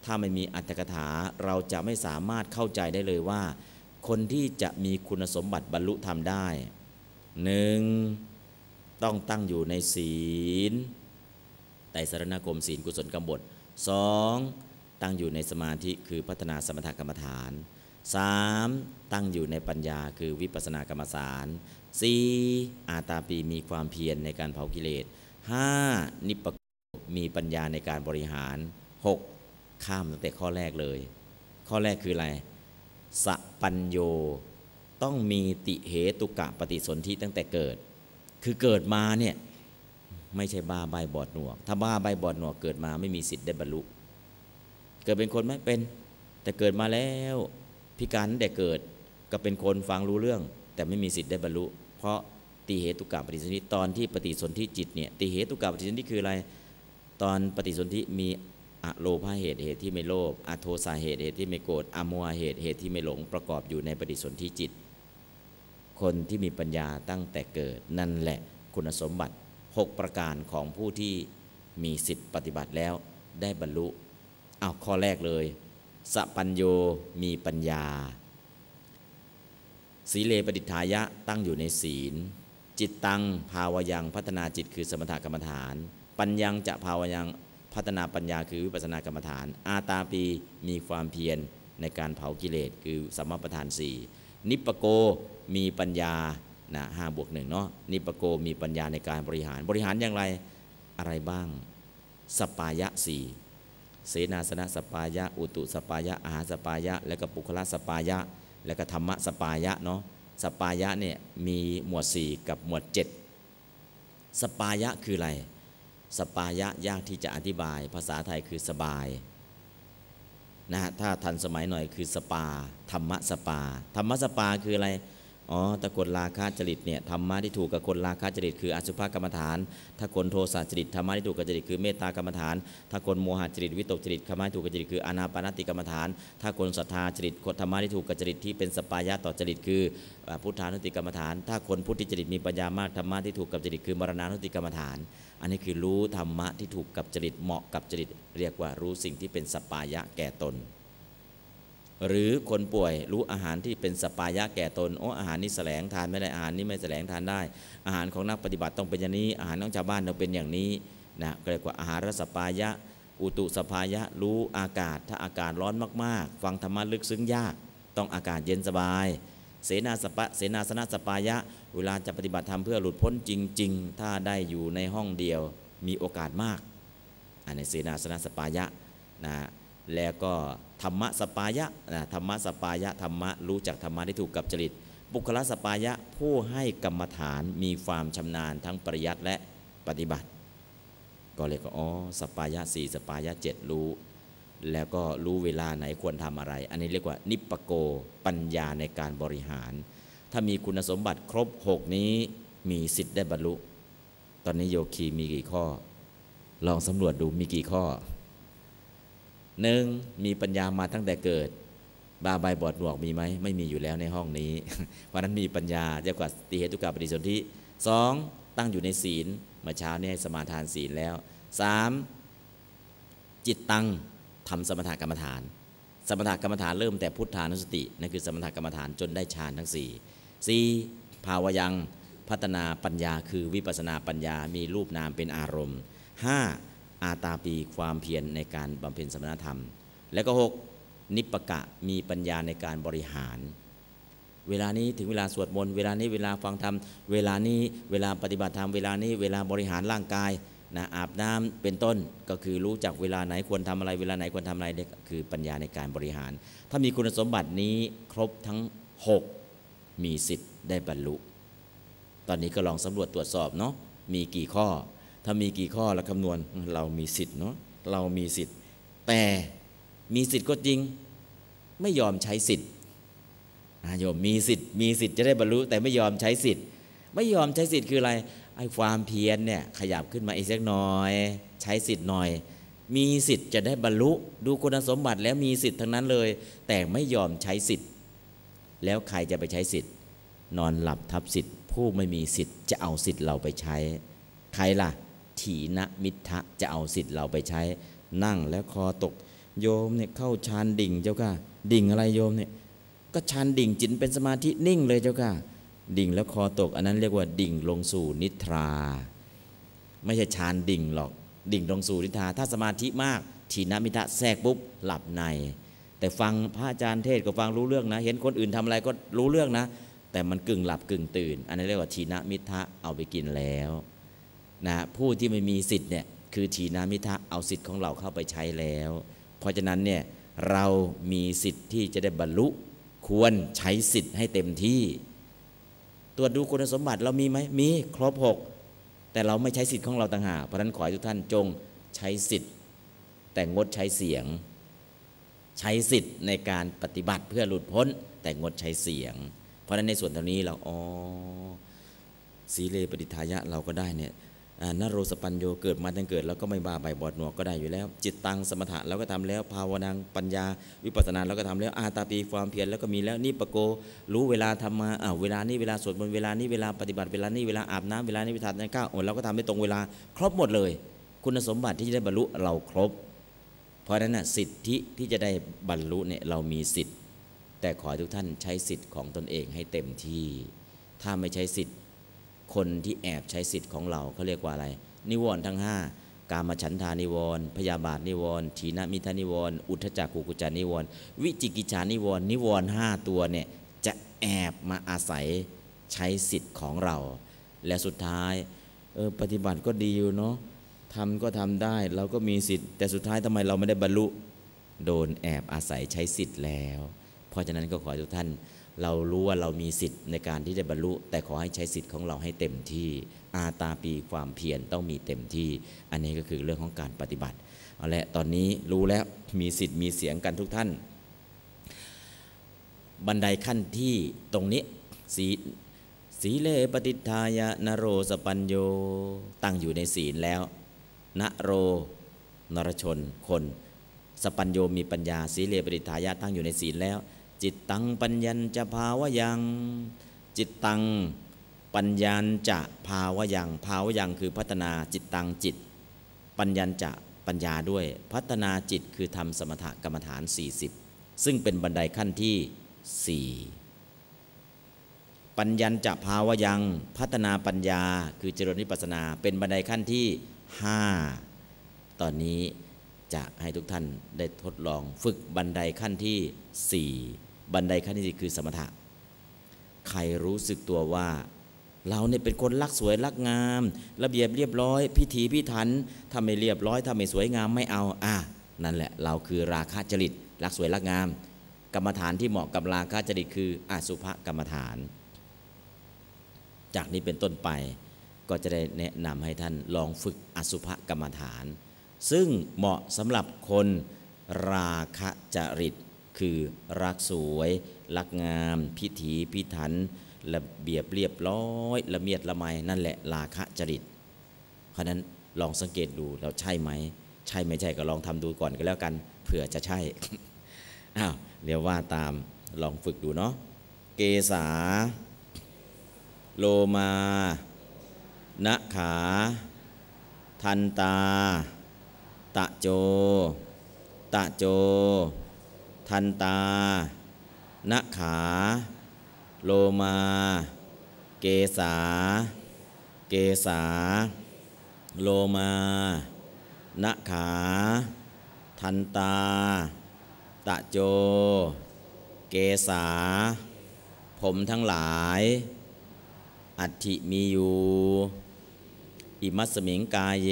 ถ้าไม่มีอรรถกถาเราจะไม่สามารถเข้าใจได้เลยว่าคนที่จะมีคุณสมบัติบรรลุธรรมได้หนึ่งต้องตั้งอยู่ในศีลไตรสรณคมศีลกุศลกรรมบทสองตั้งอยู่ในสมาธิคือพัฒนาสมถกรรมฐานสามตั้งอยู่ในปัญญาคือวิปัสสนากรรมฐานสี่อาตาปีมีความเพียรในการเผากิเลสห้านิปปโกมีปัญญาในการบริหารหกข้ามตั้งแต่ข้อแรกเลยข้อแรกคืออะไรสปัญโยต้องมีติเหตุกะปฏิสนธิตั้งแต่เกิดคือเกิดมาเนี่ยไม่ใช่บ้าใบบอดหนวกถ้าบ้าใบบอดหนวกเกิดมาไม่มีสิทธิ์ได้บรรลุเกิดเป็นคนไหมเป็นแต่เกิดมาแล้วพิการตั้งแต่เกิดก็เป็นคนฟังรู้เรื่องแต่ไม่มีสิทธิ์ได้บรรลุเพราะติเหตุกะปฏิสนธิตอนที่ปฏิสนธิจิตเนี่ยติเหตุกะปฏิสนธิคืออะไรตอนปฏิสนธิมีอโลภะเหตุเหตุที่ไม่โลภอโทสาเหตุเหตุที่ไม่โกรธอโมหะเหตุเหตุที่ไม่หลงประกอบอยู่ในปฏิสนธิจิตคนที่มีปัญญาตั้งแต่เกิดนั่นแหละคุณสมบัติหกประการของผู้ที่มีสิทธิปฏิบัติแล้วได้บรรลุเอาข้อแรกเลยสปัญโยมีปัญญาสีเลปฏิฐายะตั้งอยู่ในศีลจิตตังภาวยังพัฒนาจิตคือสมถกรรมฐานปัญญังจะภาวยังพัฒนาปัญญาคือวิปัสสนากรรมฐานอาตาปีมีความเพียรในการเผากิเลสคือสัมมาประธานสี่นิปปโกมีปัญญานะห้าบวกหนึ่งเนาะนิปปโกมีปัญญาในการบริหารบริหารอย่างไรอะไรบ้างสปายะสี่เสนาสนะสปายะอุตุสปายะอาหารสปายะและก็ปุคละสปายะและก็ธรรมะสปายะเนาะสปายะเนี่ยมีหมวดสี่กับหมวดเจ็ดสปายะคืออะไรสปายะยากที่จะอธิบายภาษาไทยคือสบายนะฮะถ้าทันสมัยหน่อยคือสปาธรรมะสปาธรรมะสปาคืออะไรอ๋อถ้าคนราคะจริตเนี่ยธรรมะที่ถูกกับคนราคะจริตคืออสุภกรรมฐานถ้าคนโทสะจริตธรรมะที่ถูกกับจริตคือเมตตากรรมฐานถ้าคนโมหะจริตวิตกจริตธรรมะที่ถูกกับจริตคืออานาปานสติกรรมฐานถ้าคนศรัทธาจริตธรรมะที่ถูกกับจริตที่เป็นสปายะต่อจริตคือพุทธานุสติกรรมฐานถ้าคนพุทธิจริตมีปัญญามากธรรมะที่ถูกกับจริตคือมรณานุสติกรรมฐานอันนี้คือรู้ธรรมะที่ถูกกับจริตเหมาะกับจริตเรียกว่ารู้สิ่งที่เป็นสปายะแก่ตนหรือคนป่วยรู้อาหารที่เป็นสปายะแก่ตนโอ้อาหารนี้แสลงทานไม่ได้อาหารนี้ไม่แสลงทานได้อาหารของนักปฏิบัติต้องเป็นอย่างนี้อาหารของชาวบ้านต้องเป็นอย่างนี้นะเรียกว่าอาหารสปายะอุตุสปายะรู้อากาศถ้าอากาศร้อนมากๆฟังธรรมะลึกซึ้งยากต้องอากาศเย็นสบายเสนาสปะเสนาสนะสปายะเวลาจะปฏิบัติธรรมเพื่อหลุดพ้นจริงๆถ้าได้อยู่ในห้องเดียวมีโอกาสมากอันนี้เสนาสนะสปายะนะแล้วก็ธรรมะสปายะนะธรรมะสปายะธรรมะรู้จักธรรมะที่ถูกกับจริตปุคละสปายะผู้ให้กรรมฐานมีความชำนาญทั้งปริยัติและปฏิบัติก็เรียกว่าอ๋อสปายะสี่สปายะเจ็ดรู้แล้วก็รู้เวลาไหนควรทำอะไรอันนี้เรียกว่านิปปโกปัญญาในการบริหารถ้ามีคุณสมบัติครบหกนี้มีสิทธิ์ได้บรรลุตอนนี้โยคีมีกี่ข้อลองสำรวจดูมีกี่ข้อหนึ่งมีปัญญามาตั้งแต่เกิดบ้าใบบอดหนวกมีไหมไม่มีอยู่แล้วในห้องนี้เพราะนั้นมีปัญญาเรียกว่าติเหตุกะปฏิสนธิสองตั้งอยู่ในศีลเมื่อเช้านี้สมาทานศีลแล้วสามจิตตั้งทำสมถกรรมฐานสมถกรรมฐานเริ่มแต่พุทธานุสตินั่นคือสมถกรรมฐานจนได้ฌานทั้งสี่สี่ภาวยังพัฒนาปัญญาคือวิปัสสนาปัญญามีรูปนามเป็นอารมณ์ห้าอาตาปีความเพียรในการบำเพ็ญสมณธรรมแล้วก็หกนิปปกะมีปัญญาในการบริหารเวลานี้ถึงเวลาสวดมนต์เวลานี้เวลาฟังธรรมเวลานี้เวลาปฏิบัติธรรมเวลานี้เวลาบริหารร่างกายนะอาบน้ำเป็นต้นก็คือรู้จักเวลาไหนควรทำอะไรเวลาไหนควรทำอะไรนี่คือปัญญาในการบริหารถ้ามีคุณสมบัตินี้ครบทั้งหกมีสิทธิ์ได้บรรลุตอนนี้ก็ลองสำรวจตรวจสอบเนาะมีกี่ข้อถ้ามีกี่ข้อแล้วคำนวณเรามีสิทธิ์เนาะเรามีสิทธิ์แต่มีสิทธิ์ก็จริงไม่ยอมใช้สิทธิ์โยมมีสิทธิ์มีสิทธิ์จะได้บรรลุแต่ไม่ยอมใช้สิทธิ์ไม่ยอมใช้สิทธิ์คืออะไรไอ้ความเพียรเนี่ยขยับขึ้นมาอีกสักหน่อยใช้สิทธิ์หน่อยมีสิทธิ์จะได้บรรลุดูคุณสมบัติแล้วมีสิทธิ์ทั้งนั้นเลยแต่ไม่ยอมใช้สิทธิ์แล้วใครจะไปใช้สิทธิ์นอนหลับทับสิทธิ์ผู้ไม่มีสิทธิ์จะเอาสิทธิ์เราไปใช้ใครล่ะถีนมิทธะจะเอาสิทธิ์เราไปใช้นั่งแล้วคอตกโยมเนี่ยเข้าฌานดิ่งเจ้าค่ะดิ่งอะไรโยมเนี่ยก็ฌานดิ่งจิตเป็นสมาธินิ่งเลยเจ้าค่ะดิ่งแล้วคอตกอันนั้นเรียกว่าดิ่งลงสู่นิทราไม่ใช่ฌานดิ่งหรอกดิ่งลงสู่นิทราถ้าสมาธิมากทีนมิทะแทรกปุ๊บหลับในแต่ฟังพระอาจารย์เทศก็ฟังรู้เรื่องนะเห็นคนอื่นทำอะไรก็รู้เรื่องนะแต่มันกึ่งหลับกึ่งตื่นอันนั้นเรียกว่าทีนมิทะเอาไปกินแล้วนะผู้ที่ไม่มีสิทธิ์เนี่ยคือทีนมิทะเอาสิทธิ์ของเราเข้าไปใช้แล้วเพราะฉะนั้นเนี่ยเรามีสิทธิ์ที่จะได้บรรลุควรใช้สิทธิ์ให้เต็มที่ตรวจดูคุณสมบัติเรามีไหมมีครบหกแต่เราไม่ใช้สิทธิ์ของเราต่างหากเพราะฉะนั้นขอให้ทุกท่านจงใช้สิทธิ์แต่งดใช้เสียงใช้สิทธิ์ในการปฏิบัติเพื่อหลุดพ้นแต่งดใช้เสียงเพราะฉะนั้นในส่วนตรงนี้เราอ๋อสีเลปฏิทายะเราก็ได้เนี่ยนโรสปัญโยเกิดมาตั้งเกิดแล้วก็ไม่บาใบบอดหนวกก็ได้อยู่แล้วจิตตังสมถะเราก็ทำแล้วภาวนาปัญญาวิปัสสนาเราก็ทำแล้วอาตาปีความเพียรแล้วก็มีแล้วนี่ปโกรู้เวลาทำมาอ้าวเวลานี้เวลาสวดมนต์เวลานี้เวลาปฏิบัติเวลานี้เวลาอาบน้ำเวลานี้เวลาทานข้าวเราก็ทำได้ตรงเวลาครบหมดเลยคุณสมบัติที่จะได้บรรลุเราครบเพราะฉะนั้นนะสิทธิที่จะได้บรรลุเนี่ยเรามีสิทธิ์แต่ขอให้ทุกท่านใช้สิทธิ์ของตนเองให้เต็มที่ถ้าไม่ใช้สิทธิ์คนที่แอบใช้สิทธิ์ของเราเขาเรียกว่าอะไรนิวรณ์ทั้งห้ากามฉันทานิวรณ์พยาบาทนิวรณ์ถีนมิทานิวรณ์อุทธัจจกุกุจจานิวรณ์วิจิกิจฉานิวรณ์นิวรณ์ห้าตัวเนี่ยจะแอบมาอาศัยใช้สิทธิ์ของเราและสุดท้ายเออปฏิบัติก็ดีอยู่เนาะทำก็ทำได้เราก็มีสิทธิ์แต่สุดท้ายทำไมเราไม่ได้บรรลุโดนแอบอาศัยใช้สิทธิ์แล้วเพราะฉะนั้นก็ขอให้ทุกท่านเรารู้ว่าเรามีสิทธิ์ในการที่จะบรรลุแต่ขอให้ใช้สิทธิ์ของเราให้เต็มที่อาตาปีความเพียรต้องมีเต็มที่อันนี้ก็คือเรื่องของการปฏิบัติเอาละตอนนี้รู้แล้วมีสิทธิ์มีเสียงกันทุกท่านบันไดขั้นที่ตรงนี้สีสีเลปฏิทายะนโรสปัญโยตั้งอยู่ในศีลแล้วนโรนรชนคนสปัญโยมีปัญญาสีเลปฏิทายะตั้งอยู่ในศีลแล้วจิตตังปัญญัญจะภาวยังจิตตังปัญญัญจะภาวยังภาวยังคือพัฒนาจิตตังจิตปัญญัญจะปัญญาด้วยพัฒนาจิตคือทำสมถกรรมฐานสี่สิบซึ่งเป็นบันไดขั้นที่สี่ปัญญัญจะภาวยังพัฒนาปัญญาคือเจริญวิปัสสนาเป็นบันไดขั้นที่ห้าตอนนี้จะให้ทุกท่านได้ทดลองฝึกบันไดขั้นที่สี่บันไดขั้นที่สี่คือสมถะใครรู้สึกตัวว่าเราเนี่ยเป็นคนรักสวยรักงามระเบียบเรียบร้อยพิถีพิถันถ้าไม่เรียบร้อยถ้าไม่สวยงามไม่เอาอ่ะนั่นแหละเราคือราคะจริตรักสวยรักงามกรรมฐานที่เหมาะกับราคะจริตคืออสุภกรรมฐานจากนี้เป็นต้นไปก็จะได้แนะนำให้ท่านลองฝึกอสุภกรรมฐานซึ่งเหมาะสำหรับคนราคะจริตคือรักสวยรักงามพิถีพิถันระเบียบเรียบร้อยละเมียดละไมนั่นแหละราคะจริตเพราะนั้นลองสังเกตดูเราใช่ไหมใช่ไม่ใช่ก็ลองทำดูก่อนก็แล้วกันเผื่อจะใช่ อ้าวเดี๋ยวว่าตามลองฝึกดูเนาะเกสาโลมานะขาทันตาตะโจตะโจทันตานะขาโลมาเกสาเกสาโลมานะขาทันตาตะโจเกสาผมทั้งหลายอัตถิมีอยู่อิมัสสมิงกายเย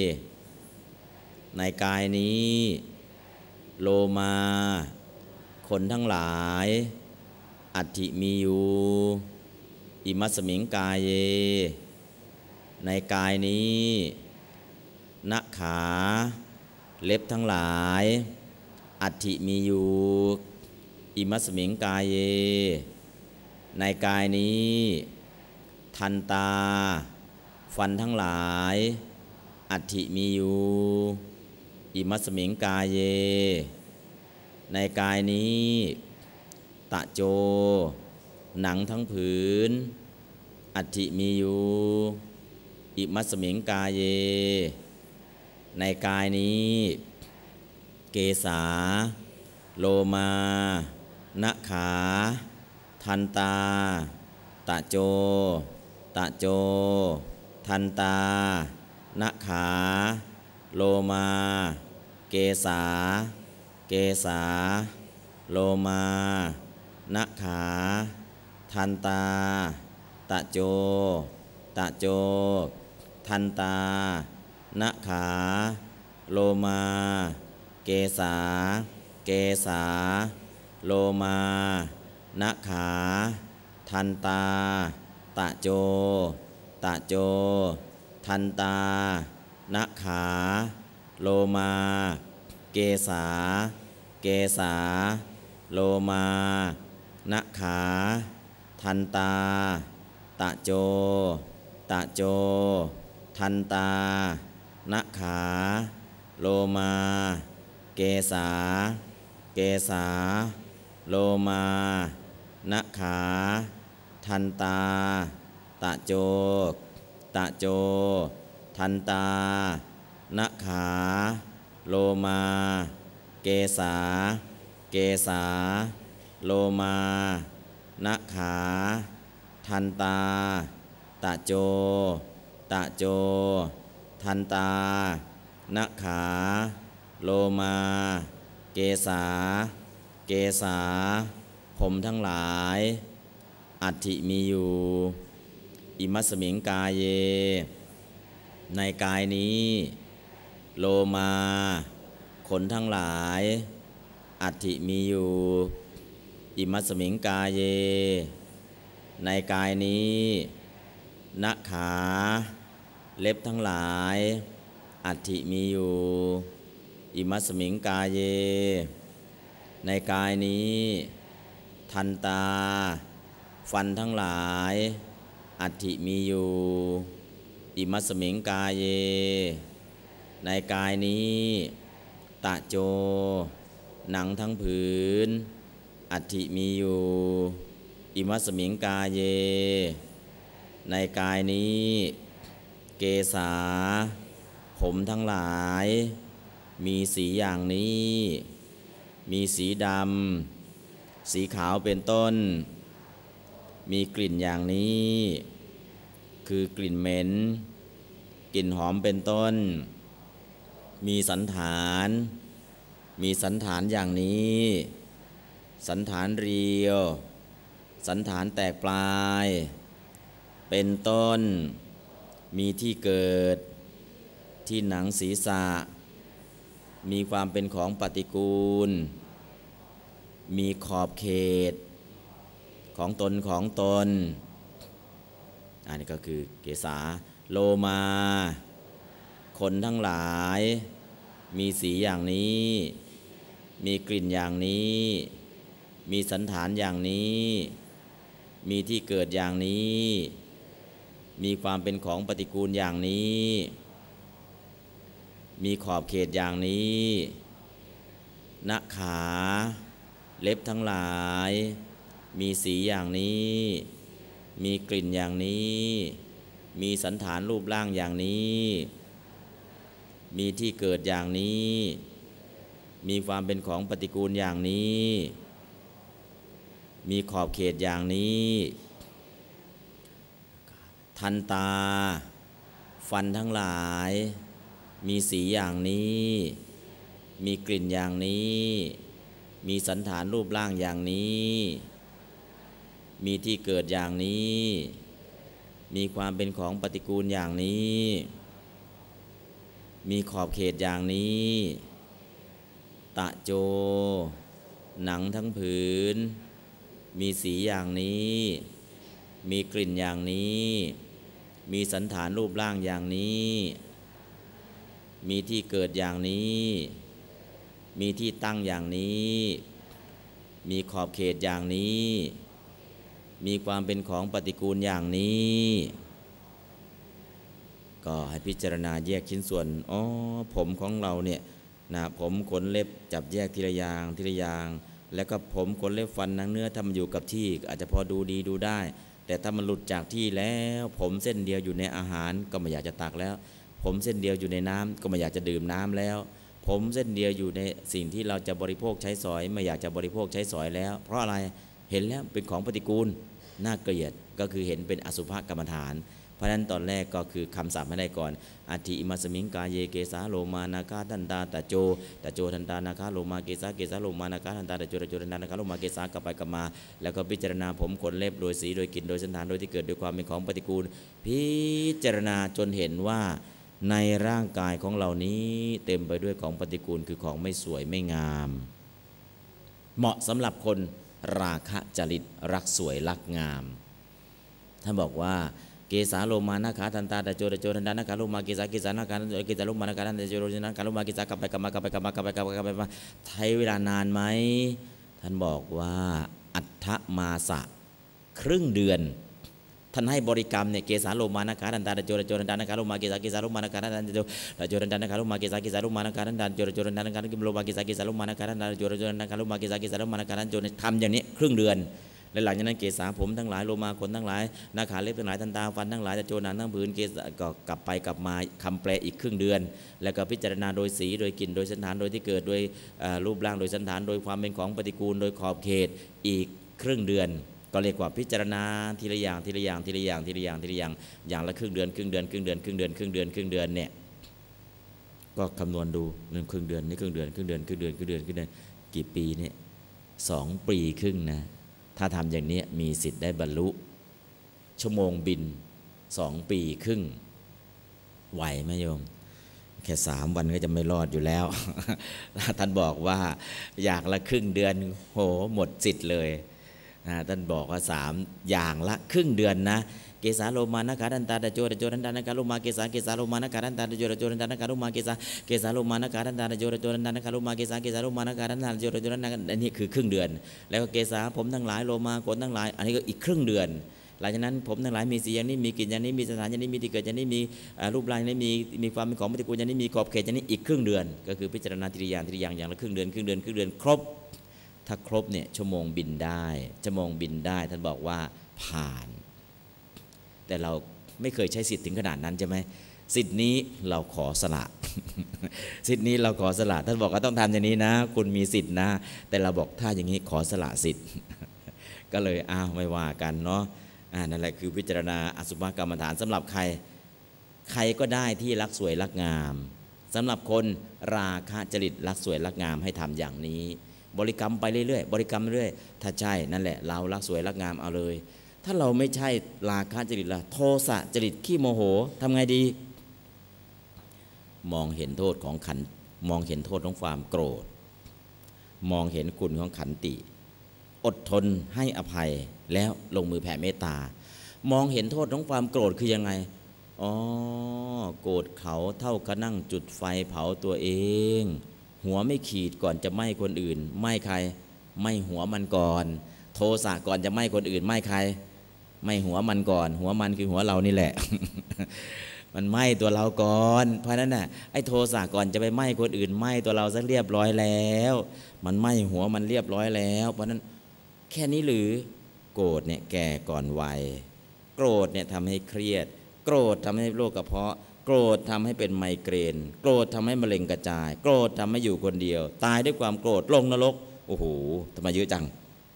ในกายนี้โลมาคนทั้งหลายอัตถิมีอยู่อิมัสสมิงกายเยในกายนี้นะขาเล็บทั้งหลายอัตถิมีอยู่อิมัสสมิงกายเยในกายนี้ทันตาฟันทั้งหลายอัตถิมีอยู่อิมัสสมิงกายเยในกายนี้ตะโจหนังทั้งผืนอัตถิมีอยู่อิมัสสมิงกายเยในกายนี้เกษาโลมานะขาทันตาตะโจตะโจทันตานะขาโลมาเกษาเกษาโลมานะขาทันตาตะโจตะโจทันตานะขาโลมาเกษาเกษาโลมานะขาทันตาตะโจตะโจทันตานะขาโลมาเกษาเกษาโลมานะขาทันตาตะโจตะโจทันตานะขาโลมาเกษาเกษาโลมานะขาทันตาตะโจตะโจทันตานะขาโลมาเกษาเกษาโลมานะขาทันตาตะโจตะโจทันตานะขาโลมาเกษาเกษาผมทั้งหลายอัตถิมีอยู่อิมัสสมิงกายเยในกายนี้โลมาขนทั้งหลายอัตถิมีอยู่อิมัสสมิงกายเยในกายนี้นะขาเล็บทั้งหลายอัตถิมีอยู่อิมัสสมิงกายเยในกายนี้ทันตาฟันทั้งหลายอัตถิมีอยู่อิมัสสมิงกายเยในกายนี้ตะโจหนังทั้งผืนอัตถิมีอยู่อิมัสสมิงกายเยในกายนี้เกษาผมทั้งหลายมีสีอย่างนี้มีสีดำสีขาวเป็นต้นมีกลิ่นอย่างนี้คือกลิ่นเหม็นกลิ่นหอมเป็นต้นมีสันฐานมีสันฐานอย่างนี้สันฐานเรียวสันฐานแตกปลายเป็นต้นมีที่เกิดที่หนังศีรษะมีความเป็นของปฏิกูลมีขอบเขตของตนของตนอันนี้ก็คือเกษาโลมาขนทั้งหลายมีสีอย่างนี้มีกลิ่นอย่างนี้มีสันฐานอย่างนี้มีที่เกิดอย่างนี้มีความเป็นของปฏิกูลอย่างนี้มีขอบเขตอย่างนี้นะขาเล็บทั้งหลายมีสีอย่างนี้มีกลิ่นอย่างนี้มีสันฐานรูปร่างอย่างนี้มีที่เกิดอย่างนี้มีความเป็นของปฏิกูลอย่างนี้มีขอบเขตอย่างนี้ทันตาฟันทั้งหลายมีสีอย่างนี้มีกลิ่นอย่างนี้มีสันฐานรูปร่างอย่างนี้มีที่เกิดอย่างนี้มีความเป็นของปฏิกูลอย่างนี้มีขอบเขตอย่างนี้ตะโจหนังทั้งผืนมีสีอย่างนี้มีกลิ่นอย่างนี้มีสันฐานรูปร่างอย่างนี้มีที่เกิดอย่างนี้มีที่ตั้งอย่างนี้มีขอบเขตอย่างนี้มีความเป็นของปฏิกูลอย่างนี้ก็ให้พิจารณาแยกชิ้นส่วนอ๋อผมของเราเนี่ยนะผมขนเล็บจับแยกทีละอย่างทีละอย่างแล้วก็ผมขนเล็บฟันหนังเนื้อถ้ามันอยู่กับที่อาจจะพอดูดีดูได้แต่ถ้ามันหลุดจากที่แล้วผมเส้นเดียวอยู่ในอาหารก็ไม่อยากจะตักแล้วผมเส้นเดียวอยู่ในน้ำก็ไม่อยากจะดื่มน้ำแล้วผผมเส้นเดียวอยู่ในสิ่งที่เราจะบริโภคใช้สอยไม่อยากจะบริโภคใช้สอยแล้วเพราะอะไรเห็นแล้วเป็นของปฏิกูลน่าเกลียดก็คือเห็นเป็นอสุภกรรมฐานเพราะฉะนั้นตอนแรกก็คือคำศัพท์ไม่ได้ก่อนอธิอิมัสมิงกาเยเกสาโลมานาคาทันตาตะโจตะโจทันตานาคาโลมาเกสาเกสาโลมานาคาทันตาตะโจตะโจทันตานาคาโลมาเกสากลับไปกลับมาแล้วก็พิจารณาผมขนเล็บโดยสีโดยกลิ่นโดยสันฐานโดยที่เกิดโดยความเป็นของปฏิกูลพิจารณาจนเห็นว่าในร่างกายของเรานี้เต็มไปด้วยของปฏิกูลคือของไม่สวยไม่งามเหมาะสำหรับคนราคะจริตรักสวยรักงามท่านบอกว่าเกสาโลมานาคาทันตาตะโจตะโจทันตานาคาโลมาเกสาเกสานาคาเกสาโลมานาคาทันตาตะโจตะโจนาคาโลมาเกสากลับไปกลับมากลับไปกลับมากลับไปกลับไปกลับไปมาใช้เวลานานไหมท่านบอกว่าอัฏฐมาสะครึ่งเดือนท่านให้บริกรรมเนี่ยเกสาโลมานาคาทันตาตะโจตะโจทันตานาคาโลมาเกสาเกสาโลมานาคาทันตาตะโจตะโจทันตานาคาโลมาเกสาเกสาโลมานาคาทันตาตะโจตะโจทันตานาคาโลมาเกสาเกสาโลมานาคาทันตาตะโจตะโจทันตานาคาโลมาเกสาเกสาโลมานาคาทันตาตะโจทำอย่างนี้ครึ่งเดือนและหลังจากนั้นเกสาผมทั้งหลายโลมาขนทั้งหลายหน้าขาเล็บทั้งหลายทันตาฟันทั้งหลายตะโจหนังทั้งผืนเกสาก็กลับไปกลับมาคำแปลอีกครึ่งเดือนแล้วก็พิจารณาโดยสีโดยกลิ่นโดยสันฐานโดยที่เกิดโดยรูปร่างโดยสันฐานโดยความเป็นของปฏิกูลโดยขอบเขตอีกครึ่งเดือนก็เรียกว่าพิจารณาทีละอย่างทีละอย่างทีละอย่างทีละอย่างทีละอย่างอย่างละครึ่งเดือนครึ่งเดือนครึ่งเดือนครึ่งเดือนครึ่งเดือนครึ่งเดือนเนี่ยก็คำนวณดูหนึ่งครึ่งเดือนนี่ครึ่งเดือนครึ่งเดือนครึ่งเดือนครึ่งเดือนครึ่งเดือนกี่ปีเนี่ยสองปีครึ่งนะถ้าทำอย่างนี้มีสิทธิ์ได้บรรลุชั่วโมงบินสองปีครึ่งไหวไหมโยมแค่สามวันก็จะไม่รอดอยู่แล้ว ท่านบอกว่าอย่างละครึ่งเดือนโหหมดสิทธิ์เลยท่านบอกว่าสามอย่างละครึ่งเดือนนะเกสาโลมานาคาทันตาตะโจตะโจทันตานาคาโลมาเกสาเกสาโลมานาคาทันตาตะโจตะโจทันตานาคาโลมาเกสาเกสาโลมานาคาทันตาตะโจตะโจทันตานาคาโลมาเกสาเกสาโลมานาคาทันตาตะโจตะโจทันตาอันนี้คือครึ่งเดือนแล้วก็เกสาผมทั้งหลายโลมาขนทั้งหลายอันนี้ก็อีกครึ่งเดือนหลังจากนั้นผมทั้งหลายมีสีอย่างนี้มีกลิ่นอย่างนี้มีสถานอย่างนี้มีที่เกิดอย่างนี้มีรูปร่างอย่างนี้มีมีความเป็นของปฏิกูลอย่างนี้มีขอบเขตอย่างนี้อีกครึ่งเดือนก็คือพิจารณาทีละอย่างทีละอย่างอย่างละครึ่งเดือนครึ่งเดือนครึ่งเดือนครบถ้าครบเนี่ยชั่วโมงบินได้ชั่วโมงบินได้ท่านบอกว่าผ่านแต่เราไม่เคยใช้สิทธิ์ถึงขนาดนั้นใช่ไหมสิทธิ์นี้เราขอสละ สิทธิ์นี้เราขอสละท่านบอกว่าต้องทำอย่างนี้นะคุณมีสิทธิ์นะแต่เราบอกถ้าอย่างนี้ขอสละสิทธิ์ ก็เลยอ้าวไม่ว่ากันเนาะอ่านั่นแหละคือพิจารณาอสุภกรรมฐานสำหรับใครใครก็ได้ที่รักสวยรักงามสำหรับคนราคะจริตรักสวยรักงามให้ทำอย่างนี้บริกรรมไปเรื่อยๆบริกรรมเรื่อยถ้าใช่นั่นแหละเรารักสวยรักงามเอาเลยถ้าเราไม่ใช่ราคะจริตละโทสะจริตขี้โมโหทำไงดีมองเห็นโทษของขันมองเห็นโทษของความโกรธมองเห็นคุณของขันติอดทนให้อภัยแล้วลงมือแผ่เมตตามองเห็นโทษของความโกรธคือยังไงอ๋อโกรธเขาเท่ากับนั่งจุดไฟเผาตัวเองหัวไม่ขีดก่อนจะไหม้คนอื่นไหม้ใครไหม้หัวมันก่อนโทสะก่อนจะไหม้คนอื่นไหม้ใครไหม้หัวมันก่อนหัวมันคือหัวเรานี่แหละ มันไหม้ตัวเราก่อนเพราะนั้นน่ะไอ้โทสะก่อนจะไปไหม้คนอื่นไหม้ตัวเราซะเรียบร้อยแล้วมันไหม้หัวมันเรียบร้อยแล้วเพราะนั้นแค่นี้หรือโกรธเนี่ยแก่ก่อนวัยโกรธเนี่ยทำให้เครียดโกรธทำให้โรคกระเพาะโกรธทำให้เป็นไมเกรนโกรธทำให้มะเร็งกระจายโกรธทำให้อยู่คนเดียวตายด้วยความโกรธลงนรกโอ้โหทำไมเยอะจัง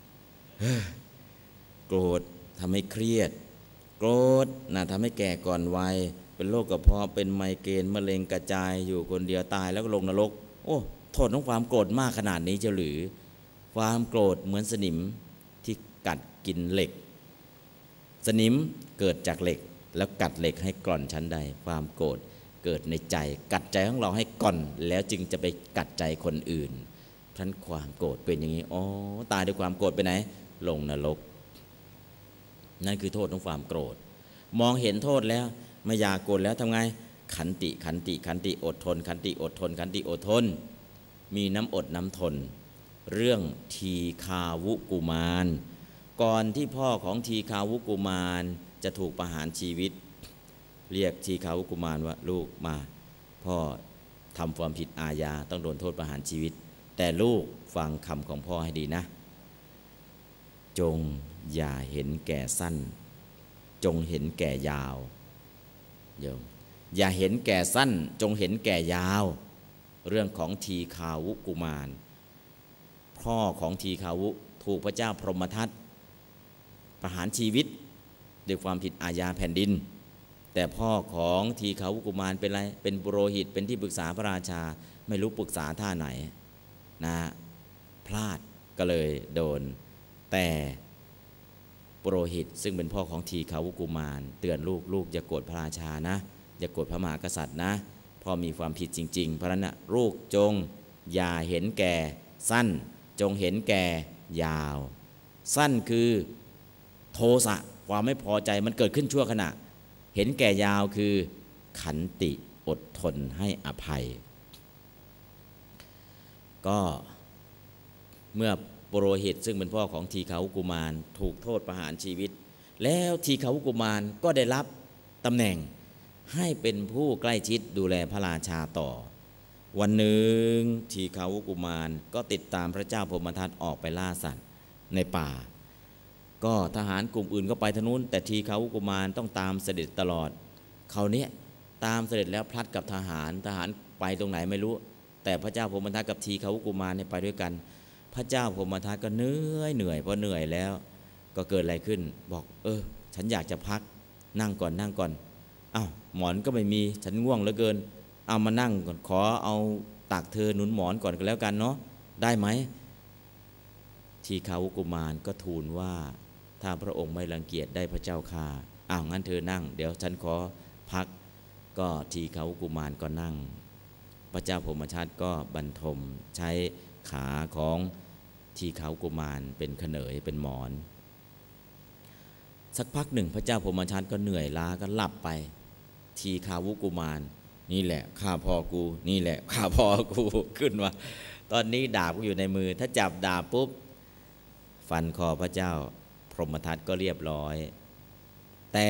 โกรธทำให้เครียดโกรธนะทำให้แก่ก่อนวัยเป็นโรคกระเพาะเป็นไมเกรนมะเร็งกระจายอยู่คนเดียวตายแล้วก็ลงนรกโอ้โทษของความโกรธมากขนาดนี้เจ้าหรือความโกรธเหมือนสนิมที่กัดกินเหล็กสนิมเกิดจากเหล็กแล้วกัดเหล็กให้กร่อนชั้นใดความโกรธเกิดในใจกัดใจของเราให้ก่อนแล้วจึงจะไปกัดใจคนอื่นท่านความโกรธเป็นอย่างนี้อ๋อตายด้วยความโกรธไปไหนลงนรกนั่นคือโทษของความโกรธมองเห็นโทษแล้วไม่อยากโกรธแล้วทำไงขันติขันติขันติอดทนขันติอดทนขันติอดทนมีน้ำอดน้ำทนเรื่องทีฆาวุกุมารก่อนที่พ่อของทีฆาวุกุมารจะถูกประหารชีวิตเรียกทีฆาวุกุมารว่าลูกมาพ่อทำความผิดอาญาต้องโดนโทษประหารชีวิตแต่ลูกฟังคำของพ่อให้ดีนะจงอย่าเห็นแก่สั้นจงเห็นแก่ยาวโยมอย่าเห็นแก่สั้นจงเห็นแก่ยาวเรื่องของทีฆาวุกุมารพ่อของทีฆาวุถูกพระเจ้าพรหมทัตประหารชีวิตด้วยความผิดอาญาแผ่นดินแต่พ่อของทีฆาวุกุมารเป็นอะไรเป็นปุโรหิตเป็นที่ปรึกษาพระราชาไม่รู้ปรึกษาท่าไหนนะพลาดก็เลยโดนแต่ปุโรหิตซึ่งเป็นพ่อของทีฆาวุกุมารเตือนลูกลูกอย่าโกรธพระราชานะอย่าโกรธพระมหากษัตริย์นะพ่อมีความผิดจริงๆเพราะนั้นนะลูกจงอย่าเห็นแก่สั้นจงเห็นแก่ยาวสั้นคือโทสะความไม่พอใจมันเกิดขึ้นชั่วขณะเห็นแก่ยาวคือขันติอดทนให้อภัยก็เมื่อปุโรหิตซึ่งเป็นพ่อของทีฆาวุกุมารถูกโทษประหารชีวิตแล้วทีฆาวุกุมารก็ได้รับตำแหน่งให้เป็นผู้ใกล้ชิดดูแลพระราชาต่อวันหนึ่งทีฆาวุกุมารก็ติดตามพระเจ้าพรหมทัตออกไปล่าสัตว์ในป่าก็ทหารกลุ่มอื่นก็ไปทางนู้นแต่ทีฆาวุกุมารต้องตามเสด็จตลอดเขาเนี้ยตามเสด็จแล้วพลัดกับทหารทหารไปตรงไหนไม่รู้แต่พระเจ้าพรหมทัตกับทีฆาวุกุมารเนี่ยไปด้วยกันพระเจ้าพรหมทัตก็เหนื่อยเหนื่อยพอเหนื่อยแล้วก็เกิดอะไรขึ้นบอกเออฉันอยากจะพักนั่งก่อนนั่งก่อนอ้าวหมอนก็ไม่มีฉันง่วงเหลือเกินเอามานั่งก่อนขอเอาตักเธอหนุนหมอนก่อนก็แล้วกันเนาะได้ไหมทีฆาวุกุมารก็ทูลว่าถ้าพระองค์ไม่รังเกียจได้พระเจ้าค่ะอ้าวงั้นเธอนั่งเดี๋ยวฉันขอพักก็ทีฆาวุกุมารก็นั่งพระเจ้าพรหมทัตก็บรรทมใช้ขาของทีฆาวุกุมารเป็นเขนยเป็นหมอนสักพักหนึ่งพระเจ้าพรหมทัตก็เหนื่อยล้าก็หลับไปทีฆาวุกุมารนี่แหละข้าพ่อกูนี่แหละข้าพ่อกูขึ้นมาตอนนี้ดาบก็อยู่ในมือถ้าจับดาบปุ๊บฟันคอพระเจ้าพรหมทัตก็เรียบร้อยแต่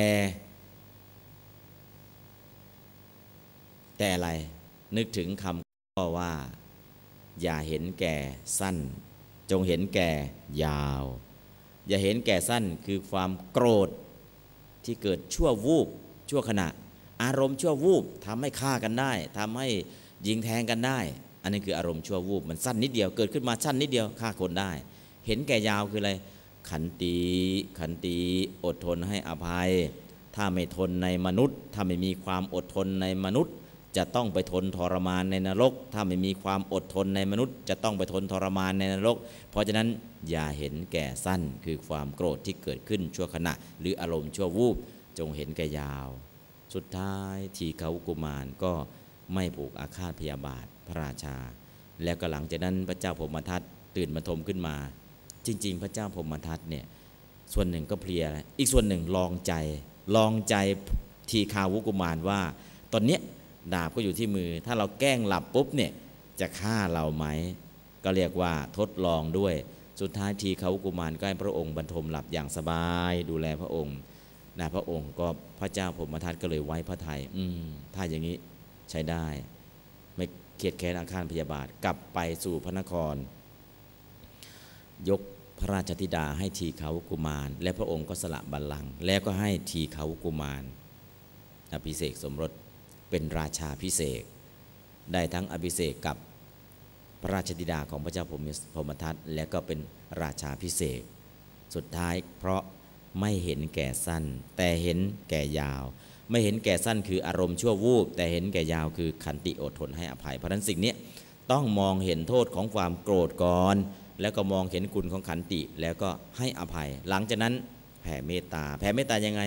แต่อะไรนึกถึงคำก็ว่าอย่าเห็นแก่สั้นจงเห็นแก่ยาวอย่าเห็นแก่สั้นคือความโกรธที่เกิดชั่ววูบชั่วขณะอารมณ์ชั่ววูบทำให้ฆ่ากันได้ทำให้ยิงแทงกันได้อันนี้คืออารมณ์ชั่ววูบมันสั้นนิดเดียวเกิดขึ้นมาสั้นนิดเดียวฆ่าคนได้เห็นแก่ยาวคืออะไรขันติขันติอดทนให้อภัยถ้าไม่ทนในมนุษย์ถ้าไม่มีความอดทนในมนุษย์จะต้องไปทนทรมานในนรกถ้าไม่มีความอดทนในมนุษย์จะต้องไปทนทรมานในนรกเพราะฉะนั้นอย่าเห็นแก่สั้นคือความโกรธที่เกิดขึ้นชั่วขณะหรืออารมณ์ชั่ววูบจงเห็นแก่ยาวสุดท้ายทีฆาวุกุมารก็ไม่ผูกอาฆาตพยาบาทพระราชาแล้วก็หลังจากนั้นพระเจ้าพรหมทัตตื่นมาทมขึ้นมาจริงๆพระเจ้าพรหมทัตเนี่ยส่วนหนึ่งก็เพลียอีกส่วนหนึ่งลองใจลองใจทีฆาวุกุมารว่าตอนเนี้ยดาบก็อยู่ที่มือถ้าเราแกล้งหลับปุ๊บเนี่ยจะฆ่าเราไหมก็เรียกว่าทดลองด้วยสุดท้ายทีฆาวุกุมารก็ให้พระองค์บรรทมหลับอย่างสบายดูแลพระองค์นะพระองค์ก็พระเจ้าพรหมทัตก็เลยไว้พระทัยอืมถ้าอย่างนี้ใช้ได้ไม่เกียจแค้นอาฆาตพยาบาทกลับไปสู่พระนครยกพระราชธิดาให้ทีฆาวุกุมารและพระองค์ก็สละบัลลังก์แล้วก็ให้ทีฆาวุกุมารอภิเษกสมรสเป็นราชาพิเศษได้ทั้งอภิเษกกับพระราชธิดาของพระเจ้าพรหมทัตและก็เป็นราชาพิเศษสุดท้ายเพราะไม่เห็นแก่สั้นแต่เห็นแก่ยาวไม่เห็นแก่สั้นคืออารมณ์ชั่ววูบแต่เห็นแก่ยาวคือขันติอดทนให้อภัยเพราะฉะนั้นสิ่งนี้ต้องมองเห็นโทษของความโกรธก่อนแล้วก็มองเห็นคุณของขันติแล้วก็ให้อภัยหลังจากนั้นแผ่เมตตาแผ่เมตตายังไง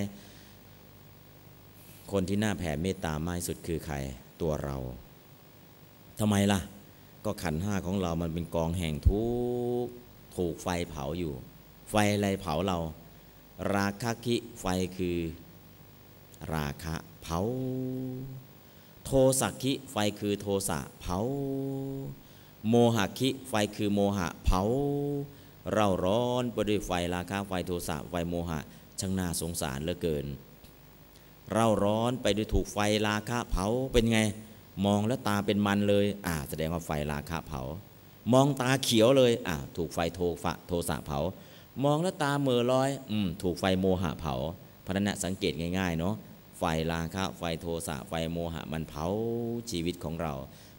คนที่น่าแผ่เมตตามากที่สุดคือใครตัวเราทำไมล่ะก็ขันธ์ห้าของเรามันเป็นกองแห่งทุกข์ถูกไฟเผาอยู่ไฟอะไรเผาเราราคะคิไฟคือราคะเผาโทสักคิไฟคือโทสะเผาโมหะคิไฟคือโมหะเผาเราร้อนไปด้วยไฟราคะไฟโทสะไฟโมหะช่างน่าสงสารเหลือเกินเราร้อนไปด้วยถูกไฟราคะเผาเป็นไงมองแล้วตาเป็นมันเลยอ่าแสดงว่าไฟราคะเผามองตาเขียวเลยอ่าถูกไฟโทฟะโทสะเผามองแล้วตาเมื่อลอยอืมถูกไฟโมหะเผาเพราะนั้นสังเกตง่ายๆเนาะไฟราคะไฟโทสะไฟโมหะมันเผาชีวิตของเราเพราะ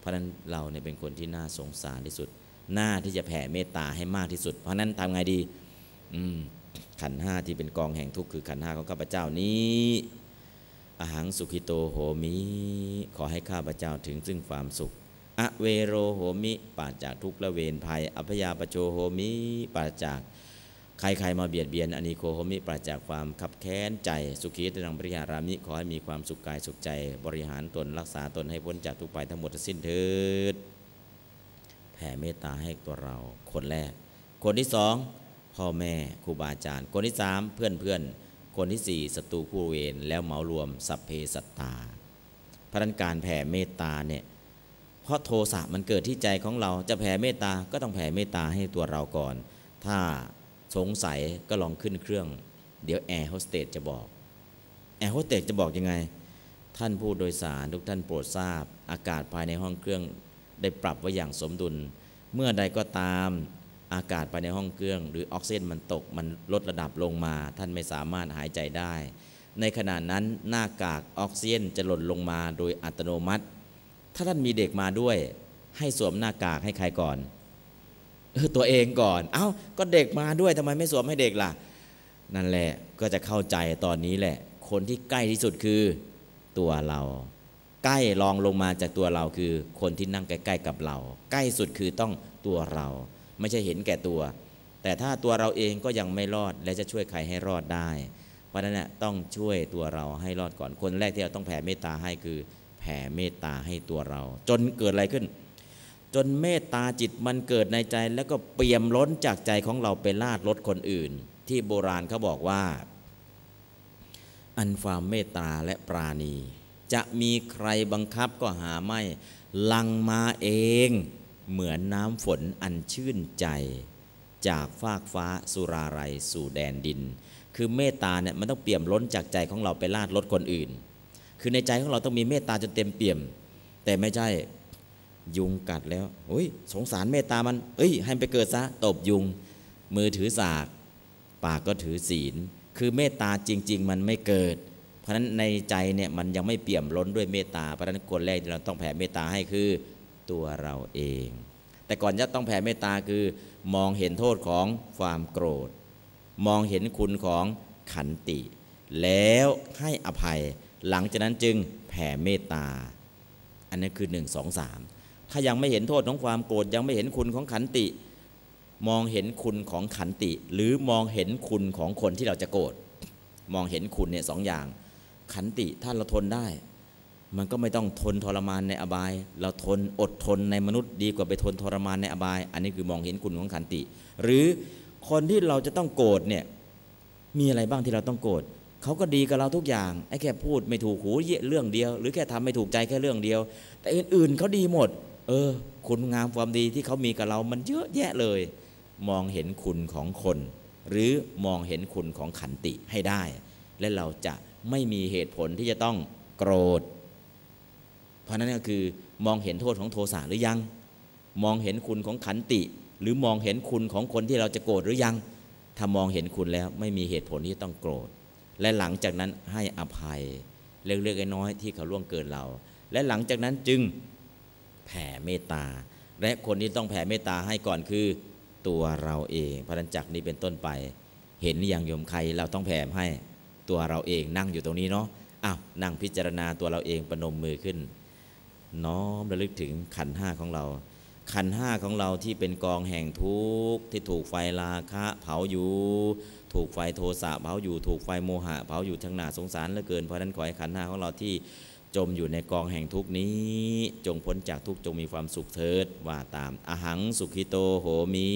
ราะฉะนั้นเราเนี่ยเป็นคนที่น่าสงสารที่สุดหน้าที่จะแผ่เมตตาให้มากที่สุดเพราะนั้นทำไงดีอืมขันธ์ห้าที่เป็นกองแห่งทุกข์คือขันธ์ห้าของข้าพเจ้านี้อหังสุขิโตโหมิขอให้ข้าพเจ้าถึงซึ่งความสุขอเวโรโหมิปราศจากทุกข์และเวรภัยอัพยาปโชโหมิปราศจากใครๆมาเบียดเบียนอนิโคโหมิปราศจากความคับแค้นใจสุขีตังปริหารามิขอให้มีความสุขกายสุขใจบริหารตนรักษาตนให้พ้นจากทุกภัยทั้งหมดสิ้นเถิดแผ่เมตตาให้ตัวเราคนแรกคนที่สองพ่อแม่ครูบาอาจารย์คนที่สามเพื่อนเพื่อนคนที่สี่ศัตรูผู้เวรแล้วเหมารวมสัพเพสัตตาเพราะนั้นการแผ่เมตตาเนี่ยเพราะโทสะมันเกิดที่ใจของเราจะแผ่เมตตาก็ต้องแผ่เมตตาให้ตัวเราก่อนถ้าสงสัยก็ลองขึ้นเครื่องเดี๋ยวแอร์โฮสเตสจะบอกแอร์โฮสเตสจะบอกยังไงท่านผู้โดยสารทุกท่านโปรดทราบอากาศภายในห้องเครื่องได้ปรับไว้อย่างสมดุลเมื่อใดก็ตามอากาศภายในห้องเครื่องหรือออกซิเจนมันตกมันลดระดับลงมาท่านไม่สามารถหายใจได้ในขณะนั้นหน้ากากออกซิเจนจะหล่นลงมาโดยอัตโนมัติถ้าท่านมีเด็กมาด้วยให้สวมหน้ากากให้ใครก่อนตัวเองก่อนเอ้าก็เด็กมาด้วยทำไมไม่สวมให้เด็กล่ะนั่นแหละก็จะเข้าใจตอนนี้แหละคนที่ใกล้ที่สุดคือตัวเราใกล้รองลงมาจากตัวเราคือคนที่นั่งใกล้ๆกับเราใกล้สุดคือต้องตัวเราไม่ใช่เห็นแก่ตัวแต่ถ้าตัวเราเองก็ยังไม่รอดและจะช่วยใครให้รอดได้เพราะฉะนั้นต้องช่วยตัวเราให้รอดก่อนคนแรกที่เราต้องแผ่เมตตาให้คือแผ่เมตตาให้ตัวเราจนเกิดอะไรขึ้นจนเมตตาจิตมันเกิดในใจแล้วก็เปี่ยมล้นจากใจของเราไปลาดลดคนอื่นที่โบราณเขาบอกว่าอันความเมตตาและปราณีจะมีใครบังคับก็หาไม่ลังมาเองเหมือนน้ำฝนอันชื่นใจจากฟากฟ้าสุราไรสู่แดนดินคือเมตตาเนี่ยมันต้องเปี่ยมล้นจากใจของเราไปลาดลดคนอื่นคือในใจของเราต้องมีเมตตาจนเต็มเปี่ยมแต่ไม่ใช่ยุงกัดแล้วโอ้ยสงสารเมตตามันเอ้ยให้ไปเกิดซะตบยุงมือถือสากปากก็ถือศีลคือเมตตาจริงๆมันไม่เกิดเพราะฉะนั้นในใจเนี่ยมันยังไม่เปี่ยมล้นด้วยเมตตาเพราะฉะนั้นคนแรกที่เราต้องแผ่เมตตาให้คือตัวเราเองแต่ก่อนจะต้องแผ่เมตตาคือมองเห็นโทษของความโกรธมองเห็นคุณของขันติแล้วให้อภัยหลังจากนั้นจึงแผ่เมตตาอันนั้นคือหนึ่ง สอง สามถ้ายังไม่เห็นโทษของความโกรธยังไม่เห็นคุณของขันติมองเห็นคุณของขันติหรือมองเห็นคุณของคนที่เราจะโกรธมองเห็นคุณเนี่ยสองอย่างขันติถ้าเราทนได้มันก็ไม่ต้องทนทรมานในอบายเราทนอดทนในมนุษย์ดีกว่าไปทนทรมานในอบายอันนี้คือมองเห็นคุณของขันติหรือคนที่เราจะต้องโกรธเนี่ยมีอะไรบ้างที่เราต้องโกรธเขาก็ดีกับเราทุกอย่างไอ้แค่พูดไม่ถูกหูเรื่องเดียวหรือแค่ทำไม่ถูกใจแค่เรื่องเดียวแต่อื่นๆเขาดีหมดเออคุณงามความดีที่เขามีกับเรามันเยอะแยะเลยมองเห็นคุณของคนหรือมองเห็นคุณของขันติให้ได้และเราจะไม่มีเหตุผลที่จะต้องโกรธเพราะนั้นก็คือมองเห็นโทษของโทสะหรือยังมองเห็นคุณของขันติหรือมองเห็นคุณของคนที่เราจะโกรธหรือยังถ้ามองเห็นคุณแล้วไม่มีเหตุผลที่จะต้องโกรธและหลังจากนั้นให้อภัยเล็กๆน้อยๆที่เขาล่วงเกินเราและหลังจากนั้นจึงแผ่เมตตาและคนที่ต้องแผ่เมตตาให้ก่อนคือตัวเราเองเพราะฉะนั้นจากนี้เป็นต้นไปเห็นหรือยังโยมใครเราต้องแผ่ให้ตัวเราเองนั่งอยู่ตรงนี้เนาะอ้าวนั่งพิจารณาตัวเราเองประนมมือขึ้นน้อมระลึกถึงขันธ์ห้าของเราขันธ์ห้าของเราที่เป็นกองแห่งทุกข์ที่ถูกไฟราคะเผาอยู่ถูกไฟโทสะเผาอยู่ถูกไฟโมหะเผาอยู่ทั้งหน้าสงสารเหลือเกินเพราะนั้นขอให้ขันธ์ห้าของเราที่จมอยู่ในกองแห่งทุกข์นี้จงพ้นจากทุกข์จงมีความสุขเถิดว่าตามอหังสุขิโตโหมิ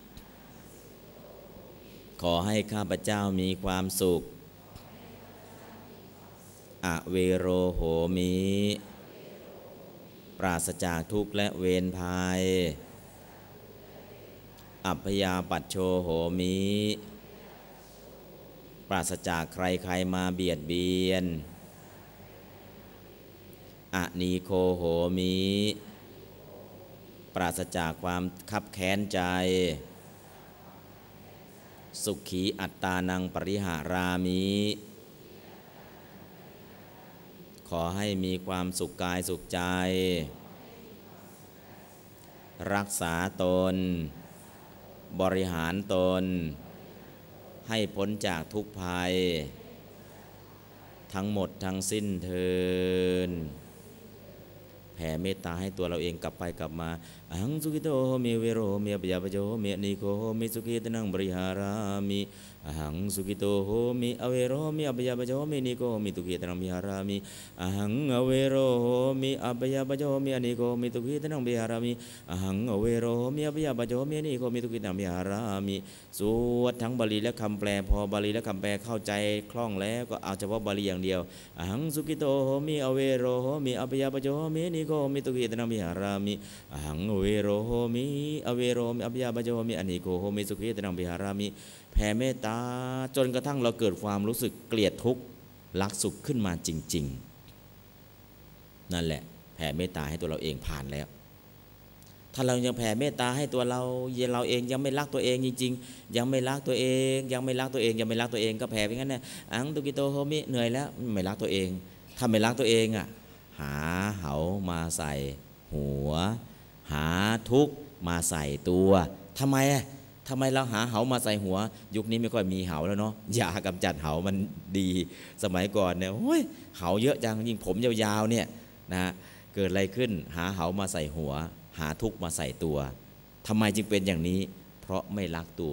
ขอให้ข้าพเจ้ามีความสุขอเวโรโหมิปราศจากทุกข์และเวรภัยอัพยาปัชโชโหมิปราศจากใครๆมาเบียดเบียนอนีโคโหมิปราศจากความคับแค้นใจสุขีอัตตานังปริหารามิขอให้มีความสุขกายสุขใจรักษาตนบริหารตนให้พ้นจากทุกภัยทั้งหมดทั้งสิ้นเทินแผ่เมตตาให้ตัวเราเองกลับไปกลับมาอหังสุขิโตเมเวโรเมปยาปโจเมนิโกเมสุขิตนังบริหารามิอหังสุขิโตโหมิอเวโรมิอปยาปโจเมนิโกมิตุขิตนังบริหารามิอหังอเวโรมิอปยาปโจเมนิโกมิตุขิตนังบริหารามิอหังอเวโรมิอปยาปโจเมนิโกมิตุขิตนังบริหารามิสวดทั้งบาลีและคำแปลพอบาลีและคำแปลเข้าใจคล่องแล้วก็เอาเฉพาะบาลีอย่างเดียวอหังสุขิโตโหมิอเวโรมิอปยาปโจเมนิโกมิตุขิตนังบริหารามิอหังอเวโรมิอเวโรมิอปยาปโจมิอนิโกโหมิสุขิตนังบริหารามิแผ่เมตตาจนกระทั่งเราเกิดความรู้สึกเกลียดทุกข์รักสุขขึ้นมาจริงๆนั่นแหละแผ่เมตตาให้ตัวเราเองผ่านแล้วถ้าเรายังแผ่เมตตาให้ตัวเราเราเองยังไม่รักตัวเองจริงๆยังไม่รักตัวเองยังไม่รักตัวเองยังไม่รักตัวเองก็แผ่ไปงั้นนะอังตุกิโตโฮมิเหนื่อยแล้วไม่รักตัวเองถ้าไม่รักตัวเองอ่ะหาเหามาใส่หัวหาทุกข์มาใส่ตัวทำไมอ่ะทำไมเราหาเหามาใส่หัวยุคนี้ไม่ค่อยมีเหาแล้วเนาะยากำจัดเหามันดีสมัยก่อนเนี่ยโอ้ยเหาเยอะจังยิ่งผมยาวๆเนี่ยนะเกิดอะไรขึ้นหาเหามาใส่หัวหาทุกข์มาใส่ตัวทำไมจึงเป็นอย่างนี้เพราะไม่รักตัว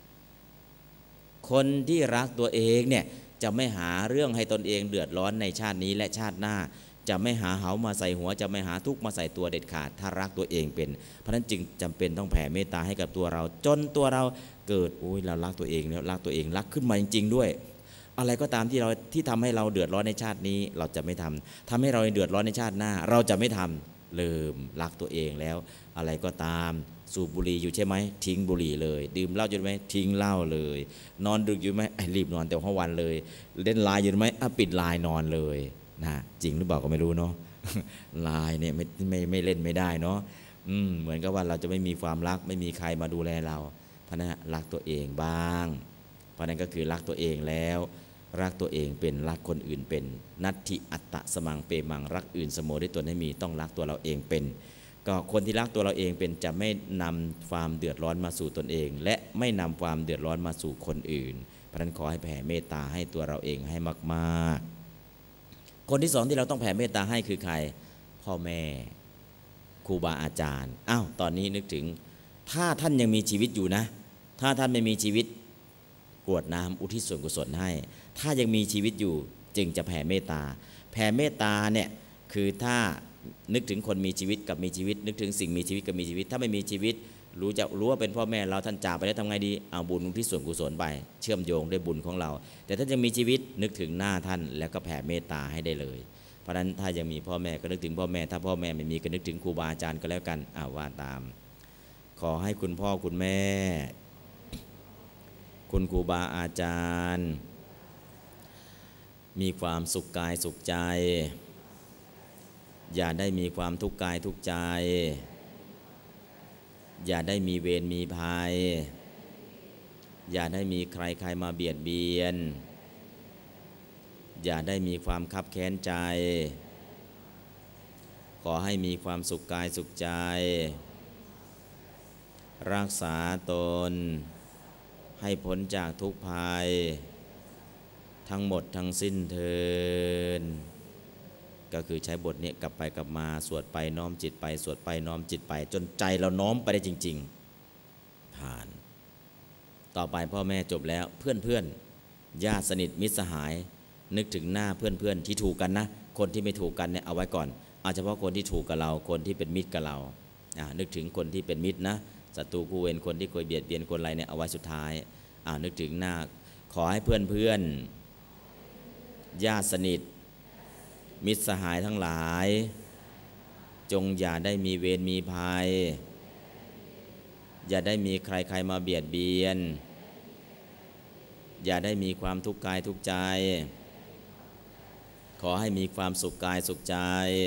คนที่รักตัวเองเนี่ยจะไม่หาเรื่องให้ตนเองเดือดร้อนในชาตินี้และชาติหน้าจะไม่หาเหามาใส่หัวจะไม่หาทุกข์มาใส่ตัวเด็ดขาดถ้ารักตัวเองเป็นเพราะฉะนั้นจึงจำเป็นต้องแผ่เมตตาให้กับตัวเราจนตัวเราเกิดโอ้ยเรารักตัวเองแล้วรักตัวเองรักขึ้นมาจริงๆด้วยอะไรก็ตามที่เราที่ทำให้เราเดือดร้อนในชาตินี้เราจะไม่ทำทำให้เราเดือดร้อนในชาติหน้าเราจะไม่ทำเริ่มรักตัวเองแล้วอะไรก็ตามสูบบุหรี่อยู่ใช่ไหมทิ้งบุหรี่เลยดื่มเหล้าอยู่ไหมทิ้งเหล้าเลยนอนดึกอยู่ไหมรีบนอนแต่ทั้งวันเลยเล่นไลน์อยู่ไหมปิดไลน์นอนเลยนะจริงหรือเปล่าก็ไม่รู้เนาะไลน์เนี่ยไม่ไม่ไม่เล่นไม่ได้เนาะอืมเหมือนกับว่าเราจะไม่มีความรักไม่มีใครมาดูแลเราเพราะนั้นรักตัวเองบ้างเพราะนั้นก็คือรักตัวเองแล้วรักตัวเองเป็นรักคนอื่นเป็นนัตถิอัตตะสมังเปมังรักอื่นสมโภด้วยตนให้มีต้องรักตัวเราเองเป็นก็คนที่รักตัวเราเองเป็นจะไม่นำความเดือดร้อนมาสู่ตนเองและไม่นำความเดือดร้อนมาสู่คนอื่นเพราะนั้นขอให้แผ่เมตตาให้ตัวเราเองให้มากๆคนที่สองที่เราต้องแผ่เมตตาให้คือใครพ่อแม่ครูบาอาจารย์อ้าวตอนนี้นึกถึงถ้าท่านยังมีชีวิตอยู่นะถ้าท่านไม่มีชีวิตกรวดน้ำอุทิศส่วนกุศลให้ถ้ายังมีชีวิตอยู่จึงจะแผ่เมตตาแผ่เมตตาเนี่ยคือถ้านึกถึงคนมีชีวิตกับมีชีวิตนึกถึงสิ่งมีชีวิตกับมีชีวิตถ้าไม่มีชีวิตรู้จะรู้ว่าเป็นพ่อแม่เราท่านจากไปแล้วทำไงดีเอาบุญอุทิศส่วนกุศลไปเชื่อมโยงด้วยบุญของเราแต่ถ้ายังมีชีวิตนึกถึงหน้าท่านแล้วก็แผ่เมตตาให้ได้เลยเพราะฉะนั้นถ้ายังมีพ่อแม่ก็นึกถึงพ่อแม่ถ้าพ่อแม่ไม่มีก็นึกถึงครูบาอาจารย์ก็แล้วกันอ่าว่าตามขอให้คุณพ่อคุณแม่คุณครูบาอาจารย์มีความสุขกายสุขใจอย่าได้มีความทุกข์กายทุกข์ใจอย่าได้มีเวรมีภัยอย่าได้มีใครใครมาเบียดเบียนอย่าได้มีความคับแค้นใจขอให้มีความสุขกายสุขใจรักษาตนให้พ้นจากทุกภัยทั้งหมดทั้งสิ้นเทินก็คือใช้บทนี้กลับไปกลับมาสวดไปน้อมจิตไปสวดไปน้อมจิตไปจนใจเราน้อมไปได้จริงๆผ่านต่อไปพ่อแม่จบแล้วเพื่อนเพื่อนญาติสนิทมิตรสหายนึกถึงหน้าเพื่อนเพื่อนที่ถูกกันนะคนที่ไม่ถูกกันเนี่ยเอาไว้ก่อนเอาเฉพาะคนที่ถูกกับเราคนที่เป็นมิตรกับเราอ่านึกถึงคนที่เป็นมิตรนะศัตรูคู่เวรคนที่เคยเบียดเบียนคนไรเนี่ยเอาไว้สุดท้ายอ่านึกถึงหน้าขอให้เพื่อนเพื่อนญาติสนิทมิตรสหายทั้งหลายจงอย่าได้มีเวรมีภัยอย่าได้มีใครใครมาเบียดเบียนอย่าได้มีความทุกข์กายทุกข์ใจขอให้มีความสุขกายสุขใจ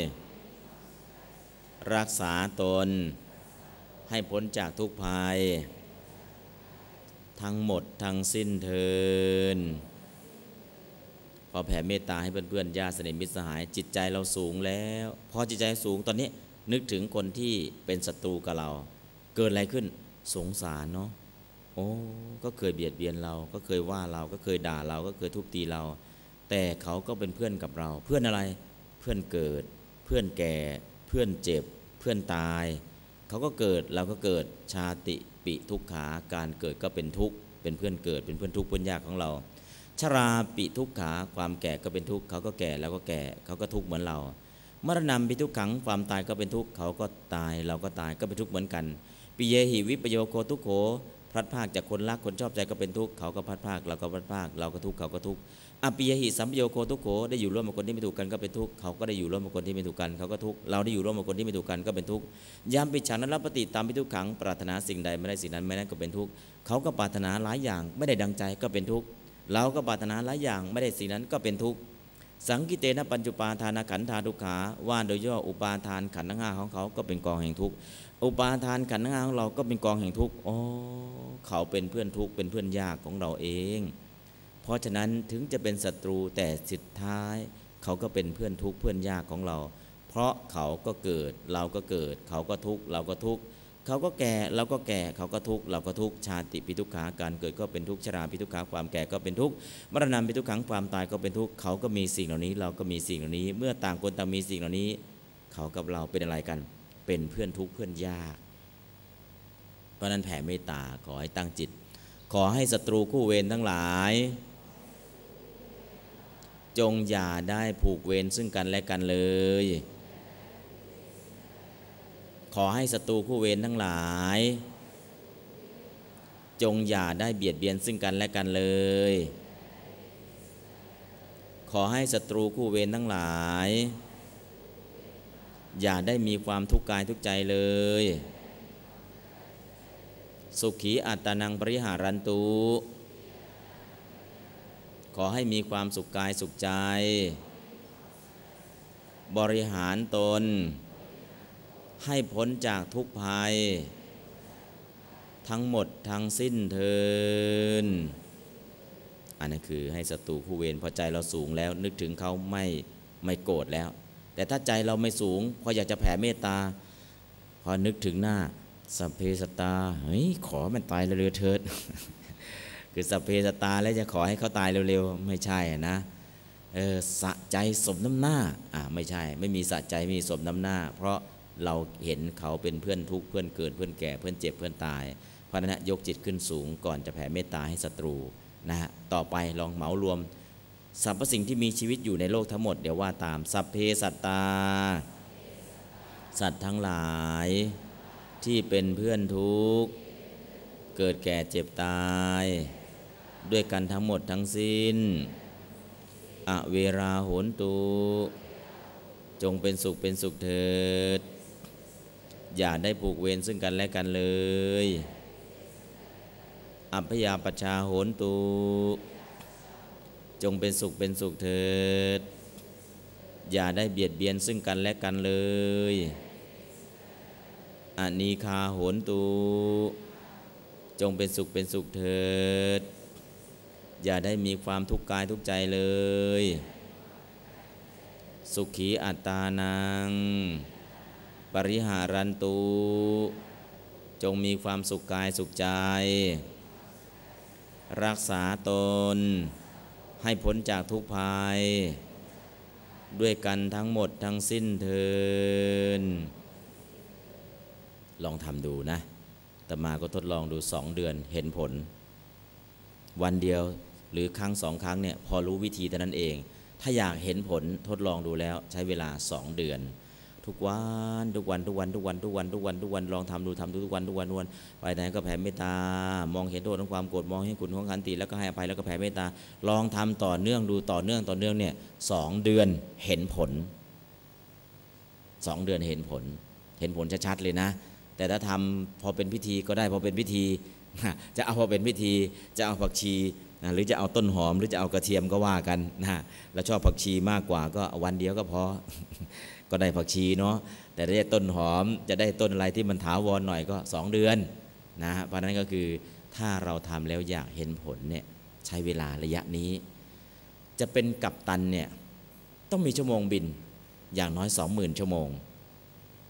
รักษาตนให้พ้นจากทุกภัยทั้งหมดทั้งสิ้นเทินพอแผ่เมตตาให้เพื่อนๆญาติสนิทมิตรสหายจิตใจเราสูงแล้วพอจิตใจสูงตอนนี้นึกถึงคนที่เป็นศัตรูกับเราเกิดอะไรขึ้นสงสารเนาะโอ้ก็เคยเบียดเบียนเราก็เคยว่าเราก็เคยด่าเราก็เคยทุบตีเราแต่เขาก็เป็นเพื่อนกับเราเพื่อนอะไรเพื่อนเกิดเพื่อนแก่เพื่อนเจ็บเพื่อนตายเขาก็เกิดเราก็เกิดชาติปิทุกขาการเกิดก็เป็นทุกข์เป็นเพื่อนเกิดเป็นเพื่อนทุกข์เพื่อนยากของเราชราปิทุกขาความแก่ก็เป็นทุกข์เขาก็แก่แล้วก็แก่เขาก็ทุกข์เหมือนเรามรณะปิทุกขังความตายก็เป็นทุกข์เขาก็ตายเราก็ตายก็เป็นทุกข์เหมือนกันปิเยหิวิปโยโคทุกโขพลัดพรากจากคนรักคนชอบใจก็เป็นทุกข์เขาก็พลัดพรากเราก็พลัดพรากเราก็ทุกข์เขาก็ทุกข์อปิยหิสัมปโยโคทุกโขได้อยู่ร่วมกับคนที่ไม่ถูกกันก็เป็นทุกข์เขาก็ได้อยู่ร่วมกับคนที่ไม่ถูกกันเขาก็ทุกข์เราได้อยู่ร่วมกับคนที่ไม่ถูกกันก็เป็นทุกข์ยามปิจฉานัลปฏิตามปิทุกขังปรารถนาสิ่งใดไม่ได้สิ่งนั้นไม่นั้นก็เป็นทุกข์เขาก็ปรารถนาหลายอย่างไม่ได้ดังใจก็เป็นทุกข์เราก็ปรารถนาหลายอย่างไม่ได้สิ่งนั้นก็เป็นทุกข์สังกิเตนะปัญจุปาทานขันธาทุกขาว่าโดยย่ออุปาทานขันธ์ทั้งห้าของเขาก็เป็นกองแห่งทุกข์อุปาทานขันธ์ทั้งห้าของเราก็เป็นกองแห่งทุกข์อ๋อเขาเป็นเพื่อนทุกข์เป็นเพื่อนยากของเราเองเพราะฉะนั้นถึงจะเป็นศัตรูแต่สุดท้ายเขาก็เป็นเพื่อนทุกข์เพื่อนยากของเราเพราะเขาก็เกิดเราก็เกิดเขาก็ทุกข์เราก็ทุกข์เขาก็แก่เราก็แก่เขาก็ทุกข์เราก็ทุกข์ชาติปิทุกขาการเกิดก็เป็นทุกข์ชราปิทุกขาความแก่ก็เป็นทุกข์มรณะปิทุกขังความตายก็เป็นทุกข์เขาก็มีสิ่งเหล่านี้เราก็มีสิ่งเหล่านี้เมื่อต่างคนต่างมีสิ่งเหล่านี้เขากับเราเป็นอะไรกันเป็นเพื่อนทุกข์เพื่อนยากเพราะนั้นแผ่เมตตาขอให้ตั้งจิตขอให้ศัตรูคู่เวรทั้งหลายจงอย่าได้ผูกเวรซึ่งกันและกันเลยขอให้ศัตรูคู่เวรทั้งหลายจงอย่าได้เบียดเบียนซึ่งกันและกันเลยขอให้ศัตรูคู่เวรทั้งหลายอย่าได้มีความทุกข์กายทุกข์ใจเลยสุขีอัตตานังปริหารันตุขอให้มีความสุขกายสุขใจบริหารตนให้พ้นจากทุกภัยทั้งหมดทั้งสิ้นเทินอันนั้นคือให้ศัตรูคู่เวรพอใจเราสูงแล้วนึกถึงเขาไม่ไม่โกรธแล้วแต่ถ้าใจเราไม่สูงพออยากจะแผ่เมตตาพอนึกถึงหน้าสัพเพสัตตาเฮ้ยขอมันตายเร็วๆเถิด คือสัพเพสัตตาแล้วจะขอให้เขาตายเร็วๆไม่ใช่นะเออสะใจสมน้ำหน้าอ่าไม่ใช่ไม่มีสะใจมีสมน้ำหน้าเพราะเราเห็นเขาเป็นเพื่อนทุกข์เพื่อนเกิดเพื่อนแก่เพื่อนเจ็บเพื่อนตายเพราะนั้นยกจิตขึ้นสูงก่อนจะแผ่เมตตาให้ศัตรูนะฮะต่อไปลองเหมารวมสรรพสิ่งที่มีชีวิตอยู่ในโลกทั้งหมดเดี๋ยวว่าตามสัพเพสัตตาสัตว์ทั้งหลายที่เป็นเพื่อนทุกข์เกิดแก่เจ็บตายด้วยกันทั้งหมดทั้งสิ้นอเวราโหนตุจงเป็นสุขเป็นสุขเถิดอย่าได้ผูกเวรซึ่งกันและกันเลยอัพพยาปชาโหนตุจงเป็นสุขเป็นสุขเถิดอย่าได้เบียดเบียนซึ่งกันและกันเลยอนีคาโหนตุจงเป็นสุขเป็นสุขเถิดอย่าได้มีความทุกข์กายทุกข์ใจเลยสุขีอัตตานังปริหารันตุจงมีความสุขกายสุขใจรักษาตนให้พ้นจากทุกภัยด้วยกันทั้งหมดทั้งสิ้นเทินลองทำดูนะแต่มาก็ทดลองดูสองเดือนเห็นผลวันเดียวหรือครั้งสองครั้งเนี่ยพอรู้วิธีเท่านั้นเองถ้าอยากเห็นผลทดลองดูแล้วใช้เวลาสองเดือนทุกวันทุกวันทุกวันทุกวันทุกวันทุกวันทุกวันลองทำดูทำดูทุกวันทุกวันทุกวันไปไหนก็แผ่เมตตามองเห็นโทษของความโกรธมองเห็นคุณของขันติแล้วก็ให้อภัยแล้วก็แผ่เมตตาลองทำต่อเนื่องดูต่อเนื่องต่อเนื่องเนี่ยสองเดือนเห็นผลสองเดือนเห็นผลเห็นผลชัดๆเลยนะแต่ถ้าทำพอเป็นพิธีก็ได้พอเป็นพิธีจะเอาพอเป็นพิธีจะเอาผักชีนะหรือจะเอาต้นหอมหรือจะเอากระเทียมก็ว่ากันนะแล้วชอบผักชีมากกว่าก็วันเดียวก็พอ ก็ได้ผักชีเนาะแต่ถ้าได้ต้นหอมจะได้ต้นอะไรที่มันถาวรหน่อยก็สองเดือนนะเพราะนั้นก็คือถ้าเราทำแล้วอยากเห็นผลเนี่ยใช้เวลาระยะนี้จะเป็นกัปตันเนี่ยต้องมีชั่วโมงบินอย่างน้อย สองหมื่น ชั่วโมง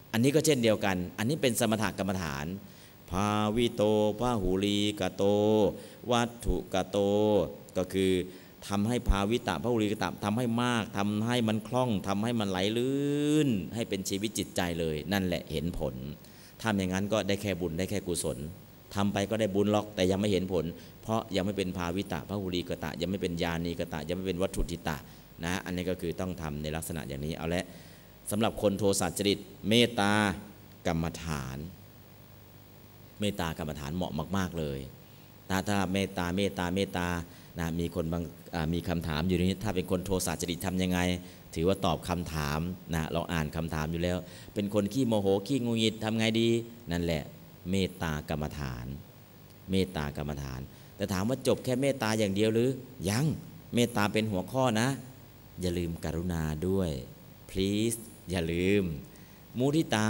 อันนี้ก็เช่นเดียวกันอันนี้เป็นสมถกรรมฐานภาวิโตพหูลีกโตวัตถุกโตก็คือทำให้ภาวิตะพหูลีกตะทำให้มากทำให้มันคล่องทำให้มันไหลลื่นให้เป็นชีวิตจิตใจเลยนั่นแหละเห็นผลทำอย่างนั้นก็ได้แค่บุญได้แค่กุศลทำไปก็ได้บุญหรอกแต่ยังไม่เห็นผลเพราะยังไม่เป็นภาวิตะพหูลีกตะยังไม่เป็นญาณีกตะยังไม่เป็นวัตถุทิตะนะอันนี้ก็คือต้องทำในลักษณะอย่างนี้เอาละสำหรับคนโทสะจริตเมตตากรรมฐานเมตตากรรมฐานเหมาะมากๆเลยถ้าถ้าเมตตาเมตตาเมตตานะมีคนบางมีคำถามอยู่นี้ถ้าเป็นคนโทสะจริตทำยังไงถือว่าตอบคำถามนะเราอ่านคำถามอยู่แล้วเป็นคนขี้โมโหขี้งุนงิดทำไงดีนั่นแหละเมตตากรรมฐานเมตตากรรมฐานแต่ถามว่าจบแค่เมตตาอย่างเดียวหรือยังเมตตาเป็นหัวข้อนะอย่าลืมกรุณาด้วย please อย่าลืมมุทิตา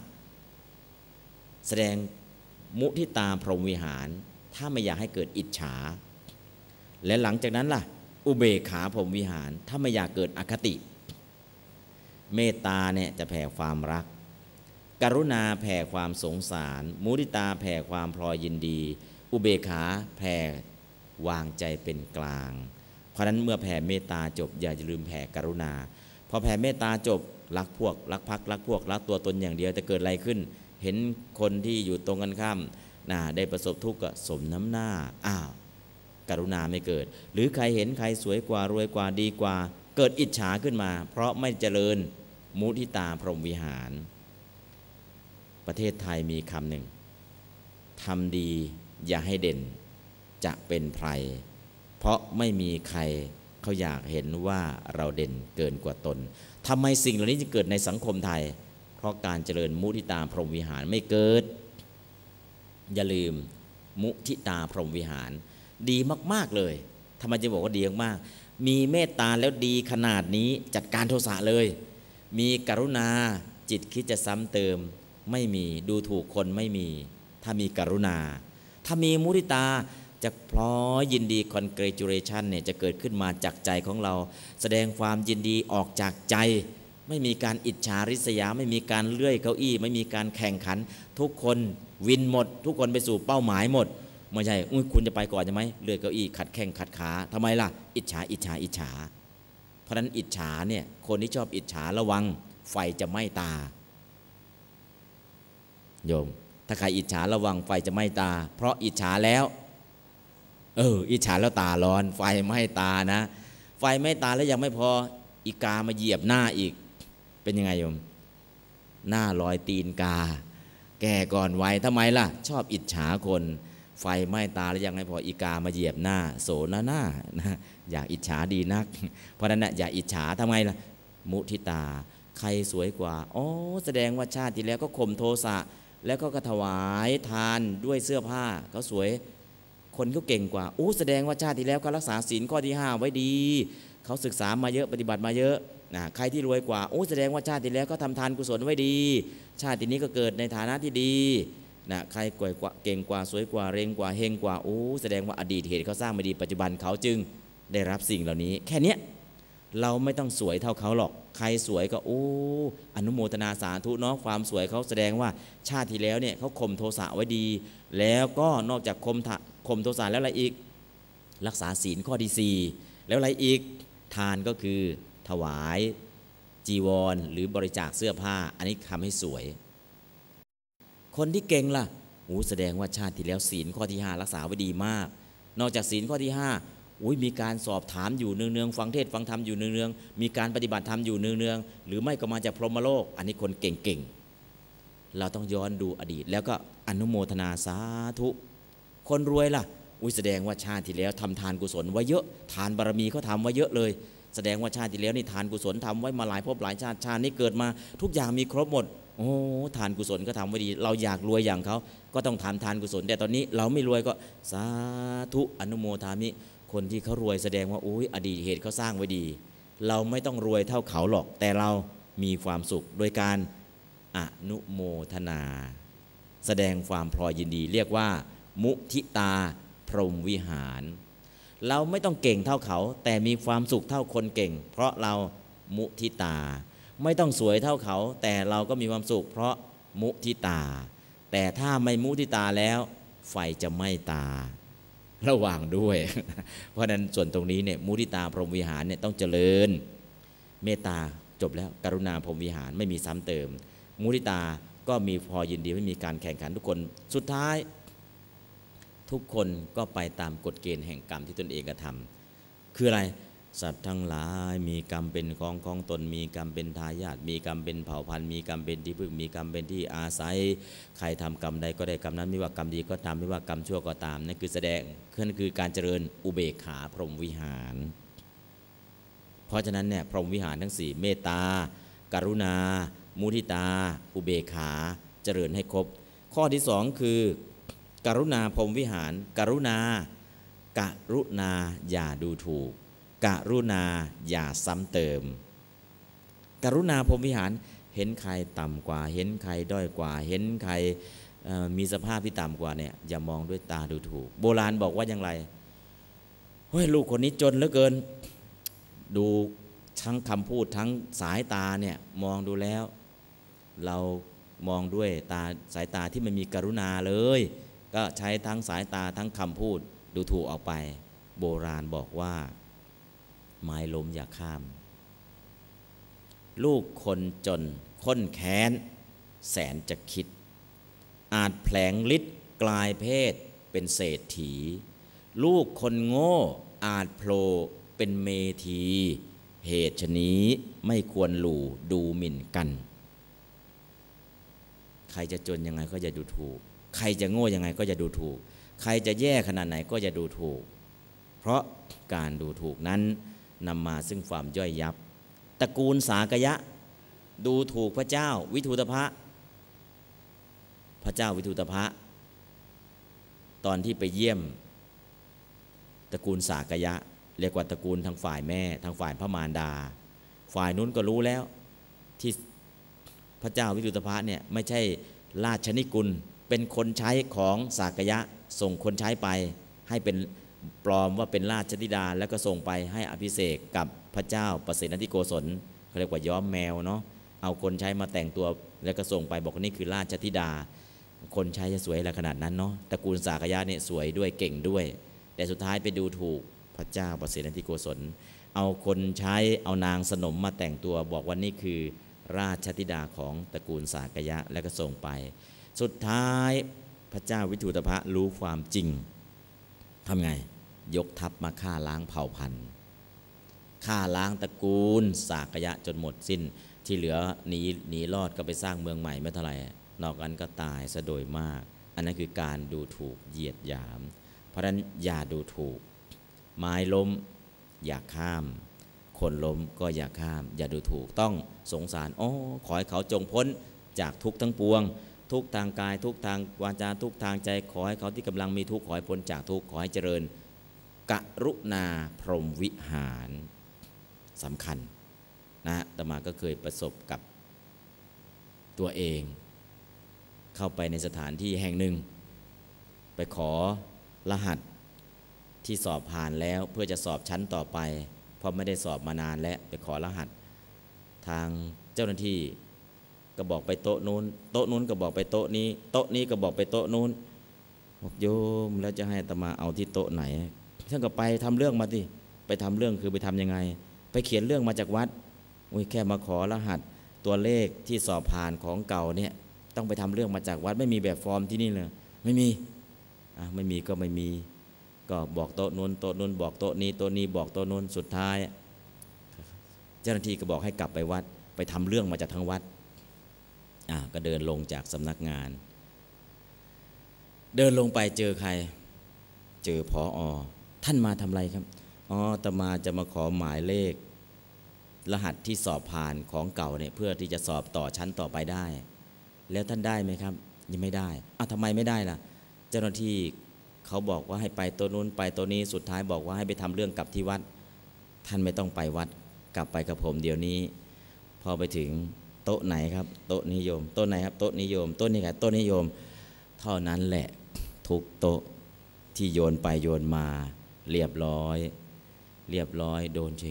แสดงมุทิตาพรหมวิหารถ้าไม่อยากให้เกิดอิจฉาและหลังจากนั้นล่ะอุเบกขาพรหมวิหารถ้าไม่อยากเกิดอคติเมตตาเนี่ยจะแผ่ความรักกรุณาแผ่ความสงสารมุทิตาแผ่ความพลอยยินดีอุเบกขาแผ่วางใจเป็นกลางเพราะนั้นเมื่อแผ่เมตตาจบอย่าลืมแผ่กรุณาพอแผ่เมตตาจบรักพวกรักพักรักพวกรักตัวตนอย่างเดียวจะเกิดอะไรขึ้นเห็นคนที่อยู่ตรงกันข้ามน่าได้ประสบทุกข์ก็สมน้ำหน้าอ้าวกรุณาไม่เกิดหรือใครเห็นใครสวยกว่ารวยกว่าดีกว่าเกิดอิจฉาขึ้นมาเพราะไม่เจริญมุทิตาพรหมวิหารประเทศไทยมีคำหนึ่งทำดีอย่าให้เด่นจะเป็นไพรเพราะไม่มีใครเขาอยากเห็นว่าเราเด่นเกินกว่าตนทำไมสิ่งเหล่านี้จึงเกิดในสังคมไทยเพราะการเจริญมุทิตาพรหมวิหารไม่เกิดอย่าลืมมุทิตาพรหมวิหารดีมากๆเลยทำไมจะบอกว่าดีมากมีเมตตาแล้วดีขนาดนี้จัดการโทสะเลยมีกรุณาจิตคิดจะซ้ำเติมไม่มีดูถูกคนไม่มีถ้ามีกรุณาถ้ามีมุทิตาจะพลอยยินดี congratulation เนี่ยจะเกิดขึ้นมาจากใจของเราแสดงความยินดีออกจากใจไม่มีการอิจฉาริษยาไม่มีการเลื่อยเก้าอี้ไม่มีการแข่งขันทุกคนวินหมดทุกคนไปสู่เป้าหมายหมดไม่ใช่อุ้ยคุณจะไปก่อนใช่ไหมเลื่อยเก้าอี้ขัดแข้งขัดขาทำไมล่ะอิจฉาอิจฉาอิจฉาเพราะนั้นอิจฉาเนี่ยคนที่ชอบอิจฉาระวังไฟจะไหม้ตาโยมถ้าใครอิจฉาระวังไฟจะไหม้ตาเพราะอิจฉาแล้วเอออิจฉาแล้วตาร้อนไฟไหม้ตานะไฟไหม้ตาแล้วยังไม่พออีกามาเหยียบหน้าอีกเป็นยังไงโยมหน้าลอยตีนกาแก่ก่อนวัยทำไมล่ะชอบอิจฉาคนไฟไหม้ตาแล้วยังไม่พออีกามาเหยียบหน้าโสนหน้านะอยากอิจฉาดีนักเพราะนั้นนะอย่าอิจฉาทำไมล่ะมุทิตาใครสวยกว่าอ๋อแสดงว่าชาติที่แล้วก็ข่มโทสะแล้วก็ถวายทานด้วยเสื้อผ้าเขาสวยคนเขาเก่งกว่าอู้แสดงว่าชาติที่แล้วเขารักษาศีลข้อที่ห้าไว้ดีเขาศึกษามาเยอะปฏิบัติมาเยอะนะใครที่รวยกว่าอู้แสดงว่าชาติที่แล้วเขาทำทานกุศลไว้ดีชาตินี้ก็เกิดในฐานะที่ดีนะใครกว่าเก่งกว่าสวยกว่าเร็งกว่าเฮงกว่าอู้แสดงว่าอดีตเหตุเขาสร้างมาดีปัจจุบันเขาจึงได้รับสิ่งเหล่านี้แค่เนี้ยเราไม่ต้องสวยเท่าเขาหรอกใครสวยก็โอ้อนุโมทนาสาธุเนาะความสวยเขาแสดงว่าชาติที่แล้วเนี่ยเขาข่มโทสะไว้ดีแล้วก็นอกจากข่มข่มโทสะแล้วอะไรอีกรักษาศีลข้อที่สี่แล้วอะไรอีกทานก็คือถวายจีวรหรือบริจาคเสื้อผ้าอันนี้ทำให้สวยคนที่เก่งล่ะโอ้แสดงว่าชาติที่แล้วศีลข้อที่ห้ารักษาไว้ดีมากนอกจากศีลข้อที่ห้าอุ้ยมีการสอบถามอยู่เนืองๆฟังเทศฟังธรรมอยู่เนืองๆมีการปฏิบัติธรรมอยู่เนืองๆหรือไม่ก็มาจากพรหมโลกอันนี้คนเก่งๆเราต้องย้อนดูอดีตแล้วก็อนุโมทนาสาธุคนรวยล่ะอุ้ยแสดงว่าชาติที่แล้วทำทานกุศลไว้เยอะทานบารมีเขาทำไว้เยอะเลยแสดงว่าชาติที่แล้วนี่ทานกุศลทำไว้มาหลายภพหลายชาติชาตินี้เกิดมาทุกอย่างมีครบหมดโอ้ทานกุศลก็ทำไว้ดีเราอยากรวยอย่างเขาก็ต้องทำทานกุศลแต่ตอนนี้เราไม่รวยก็สาธุอนุโมทามิคนที่เขารวยแสดงว่าอุ้ยอดีตเหตุเขาสร้างไว้ดีเราไม่ต้องรวยเท่าเขาหรอกแต่เรามีความสุขโดยการอนุโมทนาแสดงความพลอยยินดีเรียกว่ามุทิตาพรหมวิหารเราไม่ต้องเก่งเท่าเขาแต่มีความสุขเท่าคนเก่งเพราะเรามุทิตาไม่ต้องสวยเท่าเขาแต่เราก็มีความสุขเพราะมุทิตาแต่ถ้าไม่มุทิตาแล้วไฟจะไหม้ตาระวังด้วยเพราะนั้นส่วนตรงนี้เนี่ยมุทิตาพรหมวิหารเนี่ยต้องเจริญเมตตาจบแล้วกรุณาพรหมวิหารไม่มีซ้ำเติมมุทิตาก็มีพอยินดีไม่มีการแข่งขันทุกคนสุดท้ายทุกคนก็ไปตามกฎเกณฑ์แห่งกรรมที่ตนเองกระทำคืออะไรสัตว์ทั้งหลายมีกรรมเป็นของของตนมีกรรมเป็นทายาทมีกรรมเป็นเผ่าพันธุ์มีกรรมเป็นที่พึ่งมีกรรมเป็นที่อาศัยใครทำกรรมใดก็ได้กรรมนั้นไม่ว่ากรรมดีก็ตามไม่ว่ากรรมชั่วก็ตามนั่นคือแสดงนั่นคือการเจริญอุเบกขาพรหมวิหารเพราะฉะนั้นเนี่ยพรหมวิหารทั้งสี่เมตตากรุณามุทิตาอุเบกขาเจริญให้ครบข้อที่สองคือกรุณาพรหมวิหารกรุณากรุณาอย่าดูถูกกรุณาอย่าซ้ำเติมกรุณาพรหมวิหารเห็นใครต่ำกว่าเห็นใครด้อยกว่าเห็นใครมีสภาพที่ต่ำกว่าเนี่ยอย่ามองด้วยตาดูถูกโบราณบอกว่าอย่างไรเฮ้ยลูกคนนี้จนเหลือเกินดูทั้งคำพูดทั้งสายตาเนี่ยมองดูแล้วเรามองด้วยตาสายตาที่ไม่มีกรุณาเลยก็ใช้ทั้งสายตาทั้งคำพูดดูถูกออกไปโบราณบอกว่าไม้ล้มอย่าข้ามลูกคนจนค้นแค้นแสนจะคิดอาจแผลงฤทธิ์กลายเพศเป็นเศรษฐีลูกคนโง่อาจโผล่เป็นเมธีเหตุฉะนี้ไม่ควรหลู่ดูหมิ่นกันใครจะจนยังไงก็อย่าดูถูกใครจะโง่ยังไงก็อย่าดูถูกใครจะแย่ขนาดไหนก็อย่าดูถูกเพราะการดูถูกนั้นนำมาซึ่งความย่อยยับตระกูลสากยะดูถูกพระเจ้าวิทูตภะพระเจ้าวิทูตภะตอนที่ไปเยี่ยมตระกูลสากยะเรียกว่าตระกูลทางฝ่ายแม่ทางฝ่ายพระมารดาฝ่ายนู้นก็รู้แล้วที่พระเจ้าวิทูตภะเนี่ยไม่ใช่ราชนิกุลเป็นคนใช้ของสากยะส่งคนใช้ไปให้เป็นปลอมว่าเป็นราชธิดาแล้วก็ส่งไปให้อภิเษกกับพระเจ้าประเสนทิโกศลเขาเรียกว่าย้อมแมวเนาะเอาคนใช้มาแต่งตัวแล้วก็ส่งไปบอกว่านี่คือราชธิดาคนใช้จะสวยอะไรขนาดนั้นเนาะตระกูลสากยะเนี่ยสวยด้วยเก่งด้วยแต่สุดท้ายไปดูถูกพระเจ้าประเสนทิโกศลเอาคนใช้เอานางสนมมาแต่งตัวบอกว่านี่คือราชธิดาของตระกูลสากยะแล้วก็ส่งไปสุดท้ายพระเจ้าวิทูตภะรู้ความจริงทำไงยกทัพมาฆ่าล้างเผ่าพันธุ์ฆ่าล้างตระกูลสากยะจนหมดสิ้นที่เหลือหนีหนีรอดก็ไปสร้างเมืองใหม่ไม่เท่าไหร่นอกนั้นก็ตายซะโดยมากอันนั้นคือการดูถูกเหยียดหยามเพราะฉะนั้นอย่าดูถูกไม้ล้มอย่าข้ามคนล้มก็อย่าข้ามอย่าดูถูกต้องสงสารอ๋อขอให้เขาจงพ้นจากทุกข์ทั้งปวงทุกทางกายทุกทางวาจาทุกทางใจขอให้เขาที่กำลังมีทุกข์ขอให้พ้นจากทุกข์ขอให้เจริญกรุณาพรหมวิหารสำคัญนะอาตมาก็เคยประสบกับตัวเองเข้าไปในสถานที่แห่งหนึ่งไปขอรหัสที่สอบผ่านแล้วเพื่อจะสอบชั้นต่อไปเพราะไม่ได้สอบมานานแล้วไปขอรหัสทางเจ้าหน้าที่ก็บอกไปโต๊ะนู้นโต๊ะนู้นก็บอกไปโต๊ะนี้โต๊ะนี้ก็บอกไปโต๊ะนู้นบอกโยมแล้วจะให้อาตมาเอาที่โต๊ะไหนท่านก็ไปทำเรื่องมาที่ไปทำเรื่องคือไปทำยังไงไปเขียนเรื่องมาจากวัดอุ้ยแค่มาขอรหัสตัวเลขที่สอบผ่านของเก่าเนี่ยต้องไปทำเรื่องมาจากวัดไม่มีแบบฟอร์มที่นี่เลยไม่มีอ่ะไม่มีก็ไม่มีก็บอกโต๊ะนู้นโต๊ะนู้นบอกโต๊ะนี้โต๊ะนี้บอกโต๊ะนู้นสุดท้ายเจ้าหน้าที่ก็บอกให้กลับไปวัดไปทำเรื่องมาจากทางวัดอ่ะก็เดินลงจากสำนักงานเดินลงไปเจอใครเจอผอ.ท่านมาทำไรครับอ๋ออาตมาจะมาขอหมายเลขรหัสที่สอบผ่านของเก่าเนี่ยเพื่อที่จะสอบต่อชั้นต่อไปได้แล้วท่านได้ไหมครับยังไม่ได้อ้าวทำไมไม่ได้ล่ะเจ้าหน้าที่เขาบอกว่าให้ไปตัวนู้นไปตัวนี้สุดท้ายบอกว่าให้ไปทำเรื่องกลับที่วัดท่านไม่ต้องไปวัดกลับไปกับผมเดี๋ยวนี้พอไปถึงโต๊ะไหนครับโต๊ะนิยมโต๊ะไหนครับโต๊ะนิยมโต๊ะนี้ครับโต๊ะนิยมเท่านั้นแหละทุกโต๊ะที่โยนไปโยนมาเรียบร้อยเรียบร้อยโดนจริง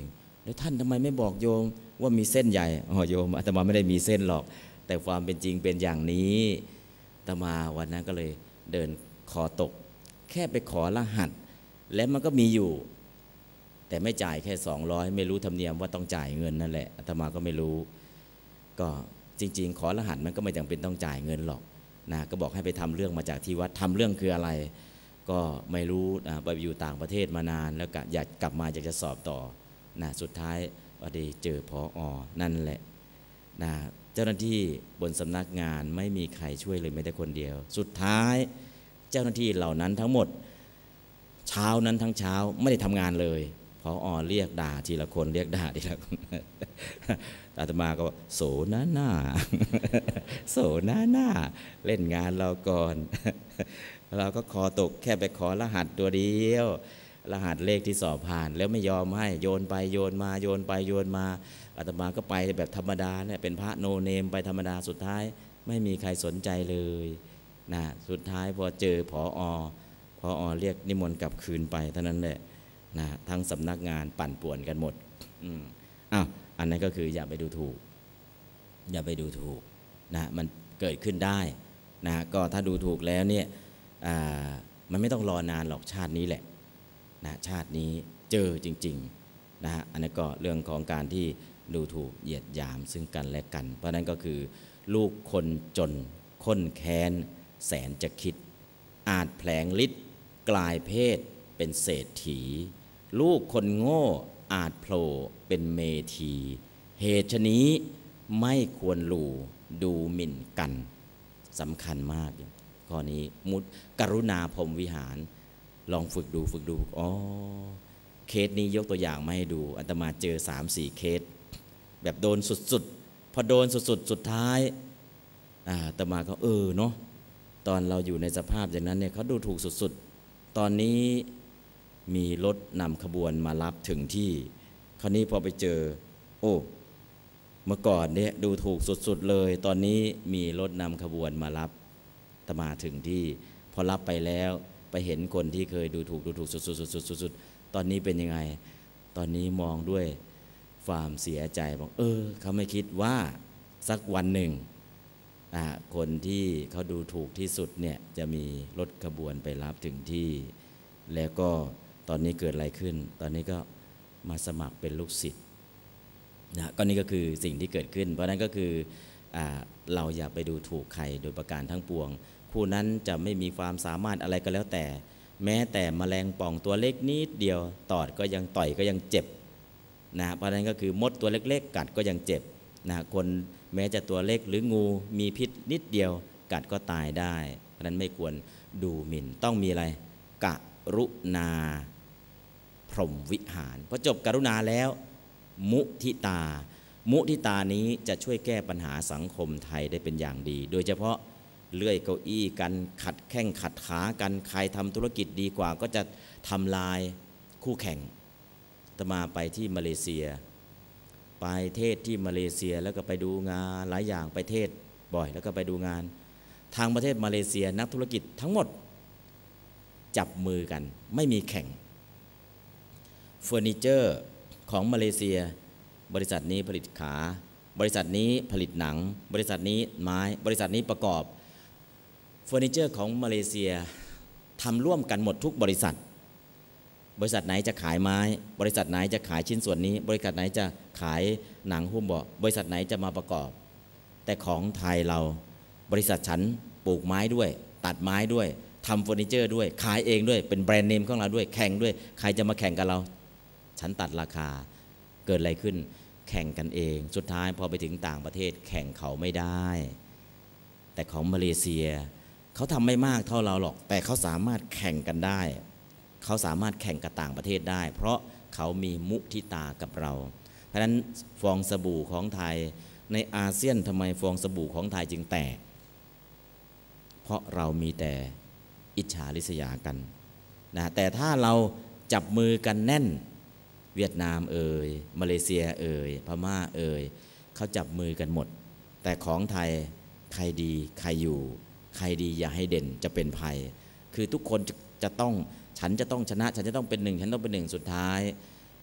แล้วท่านทำไมไม่บอกโยมว่ามีเส้นใหญ่อ๋อโยมอาตมาไม่ได้มีเส้นหรอกแต่ความเป็นจริงเป็นอย่างนี้อาตมาวันนั้นก็เลยเดินคอตกแค่ไปขอรหัสและมันก็มีอยู่แต่ไม่จ่ายแค่สองร้อยไม่รู้ธรรมเนียมว่าต้องจ่ายเงินนั่นแหละอาตมาก็ไม่รู้ก็จริงๆขอรหัสมันก็ไม่จำเป็นต้องจ่ายเงินหรอกนะก็บอกให้ไปทำเรื่องมาจากที่วัดทำเรื่องคืออะไรก็ไม่รู้นะไปอยู่ต่างประเทศมานานแล้วก็อยากกลับมาอยากจะสอบต่อนะสุดท้ายพอดีเจอพออนั่นแหละนะเจ้าหน้าที่บนสำนักงานไม่มีใครช่วยเลยแม้แต่คนเดียวสุดท้ายเจ้าหน้าที่เหล่านั้นทั้งหมดเช้านั้นทั้งเช้าไม่ได้ทำงานเลยพออเรียกด่าทีละคนเรียกด่าทีละคนอาตมาก็โสหน้าหน้าโสหน้าหน้าเล่นงานเราก่อนเราก็ขอตกแค่ไปขอรหัสตัวเดียวรหัสเลขที่สอบผ่านแล้วไม่ยอมให้โยนไปโยนมาโยนไปโยนมาอาตมาก็ไปแบบธรรมดาเนี่ยเป็นพระโนเนมไปธรรมดาสุดท้ายไม่มีใครสนใจเลยนะสุดท้ายพอเจอผอผอเรียกนิมนต์กลับคืนไปเท่านั้นแหละนะทั้งสำนักงานปั่นป่วนกันหมดอืมอ้าวอันนั้นก็คืออย่าไปดูถูกอย่าไปดูถูกนะมันเกิดขึ้นได้นะก็ถ้าดูถูกแล้วเนี่ยมันไม่ต้องรอนานหรอกชาตินี้แหละนะชาตินี้เจอจริงๆนะฮะอันนั้นก็เรื่องของการที่ดูถูกเหยียดหยามซึ่งกันและกันเพราะนั้นก็คือลูกคนจนข้นแค้นแสนจะคิดอาจแผลงฤทธิ์กลายเพศเป็นเศรษฐีลูกคนโง่อาจโผล่เป็นเมธีเหตุฉะนี้ไม่ควรหลู่ดูหมิ่นกันสำคัญมากข้อนี้มุตกรุณาพรหมวิหารลองฝึกดูฝึกดูอ๋อเคสนี้ยกตัวอย่างมาให้ดูอาตมาเจอ สามสี่ เคสแบบโดนสุดๆพอโดนสุดๆสุดท้ายอาตมาก็เออเนาะตอนเราอยู่ในสภาพอย่างนั้นเนี่ยเขาดูถูกสุดๆตอนนี้มีรถนำขบวนมารับถึงที่คราวนี้พอไปเจอโอ้เมื่อก่อนเนี่ยดูถูกสุดๆเลยตอนนี้มีรถนำขบวนมารับอาตมาถึงที่พอรับไปแล้วไปเห็นคนที่เคยดูถูกดูถูกสุดๆๆๆๆตอนนี้เป็นยังไงตอนนี้มองด้วยความเสียใจบอกเออเขาไม่คิดว่าสักวันหนึ่งคนที่เขาดูถูกที่สุดเนี่ยจะมีรถขบวนไปรับถึงที่แล้วก็ตอนนี้เกิดอะไรขึ้นตอนนี้ก็มาสมัครเป็นลูกศิษย์นะก็นี่ก็คือสิ่งที่เกิดขึ้นเพราะนั้นก็คือเราอย่าไปดูถูกใครโดยประการทั้งปวงผู้นั้นจะไม่มีความสามารถอะไรก็แล้วแต่แม้แต่แมลงป่องตัวเล็กนิดเดียวตอดก็ยังต่อยก็ยังเจ็บนะเพราะนั้นก็คือมดตัวเล็กๆกัดก็ยังเจ็บนะคนแม้จะตัวเล็กหรืองูมีพิษนิดเดียวกัดก็ตายได้เพราะนั้นไม่ควรดูหมิ่นต้องมีอะไรกรุณาพรหมวิหารพอจบกรุณาแล้วมุทิตามุทิตานี้จะช่วยแก้ปัญหาสังคมไทยได้เป็นอย่างดีโดยเฉพาะเลื่อยเก้าอี้กันขัดแข้งขัดขากันใครทำธุรกิจดีกว่าก็จะทำลายคู่แข่งอาตมาไปที่มาเลเซียไปเทศที่มาเลเซียแล้วก็ไปดูงานหลายอย่างไปเทศบ่อยแล้วก็ไปดูงานทางประเทศมาเลเซียนักธุรกิจทั้งหมดจับมือกันไม่มีแข่งเฟอร์นิเจอร์ของมาเลเซียบริษัทนี้ผลิตขาบริษัทนี้ผลิตหนังบริษัทนี้ไม้บริษัทนี้ประกอบเฟอร์นิเจอร์ของมาเลเซียทำร่วมกันหมดทุกบริษัทบริษัทไหนจะขายไม้บริษัทไหนจะขายชิ้นส่วนนี้บริษัทไหนจะขายหนังหุ้มเบาะบริษัทไหนจะมาประกอบแต่ของไทยเราบริษัทฉันปลูกไม้ด้วยตัดไม้ด้วยทำเฟอร์นิเจอร์ด้วยขายเองด้วยเป็นแบรนด์เนมของเราด้วยแข่งด้วยใครจะมาแข่งกับเราฉันตัดราคาเกิดอะไรขึ้นแข่งกันเองสุดท้ายพอไปถึงต่างประเทศแข่งเขาไม่ได้แต่ของมาเลเซียเขาทำไม่มากเท่าเราหรอกแต่เขาสามารถแข่งกันได้เขาสามารถแข่งกับต่างประเทศได้เพราะเขามีมุทิตากับเราเพราะฉะนั้นฟองสบู่ของไทยในอาเซียนทำไมฟองสบู่ของไทยจึงแตกเพราะเรามีแต่อิจฉาริษยากันนะแต่ถ้าเราจับมือกันแน่นเวียดนามเอ่ยมาเลเซียเอ่ยพม่าเอ่ยเขาจับมือกันหมดแต่ของไทยใครดีใครอยู่ใครดีอย่าให้เด่นจะเป็นภัยคือทุกคนจะจะต้องฉันจะต้องชนะฉันจะต้องเป็นหนึ่งฉันต้องเป็นหนึ่งสุดท้าย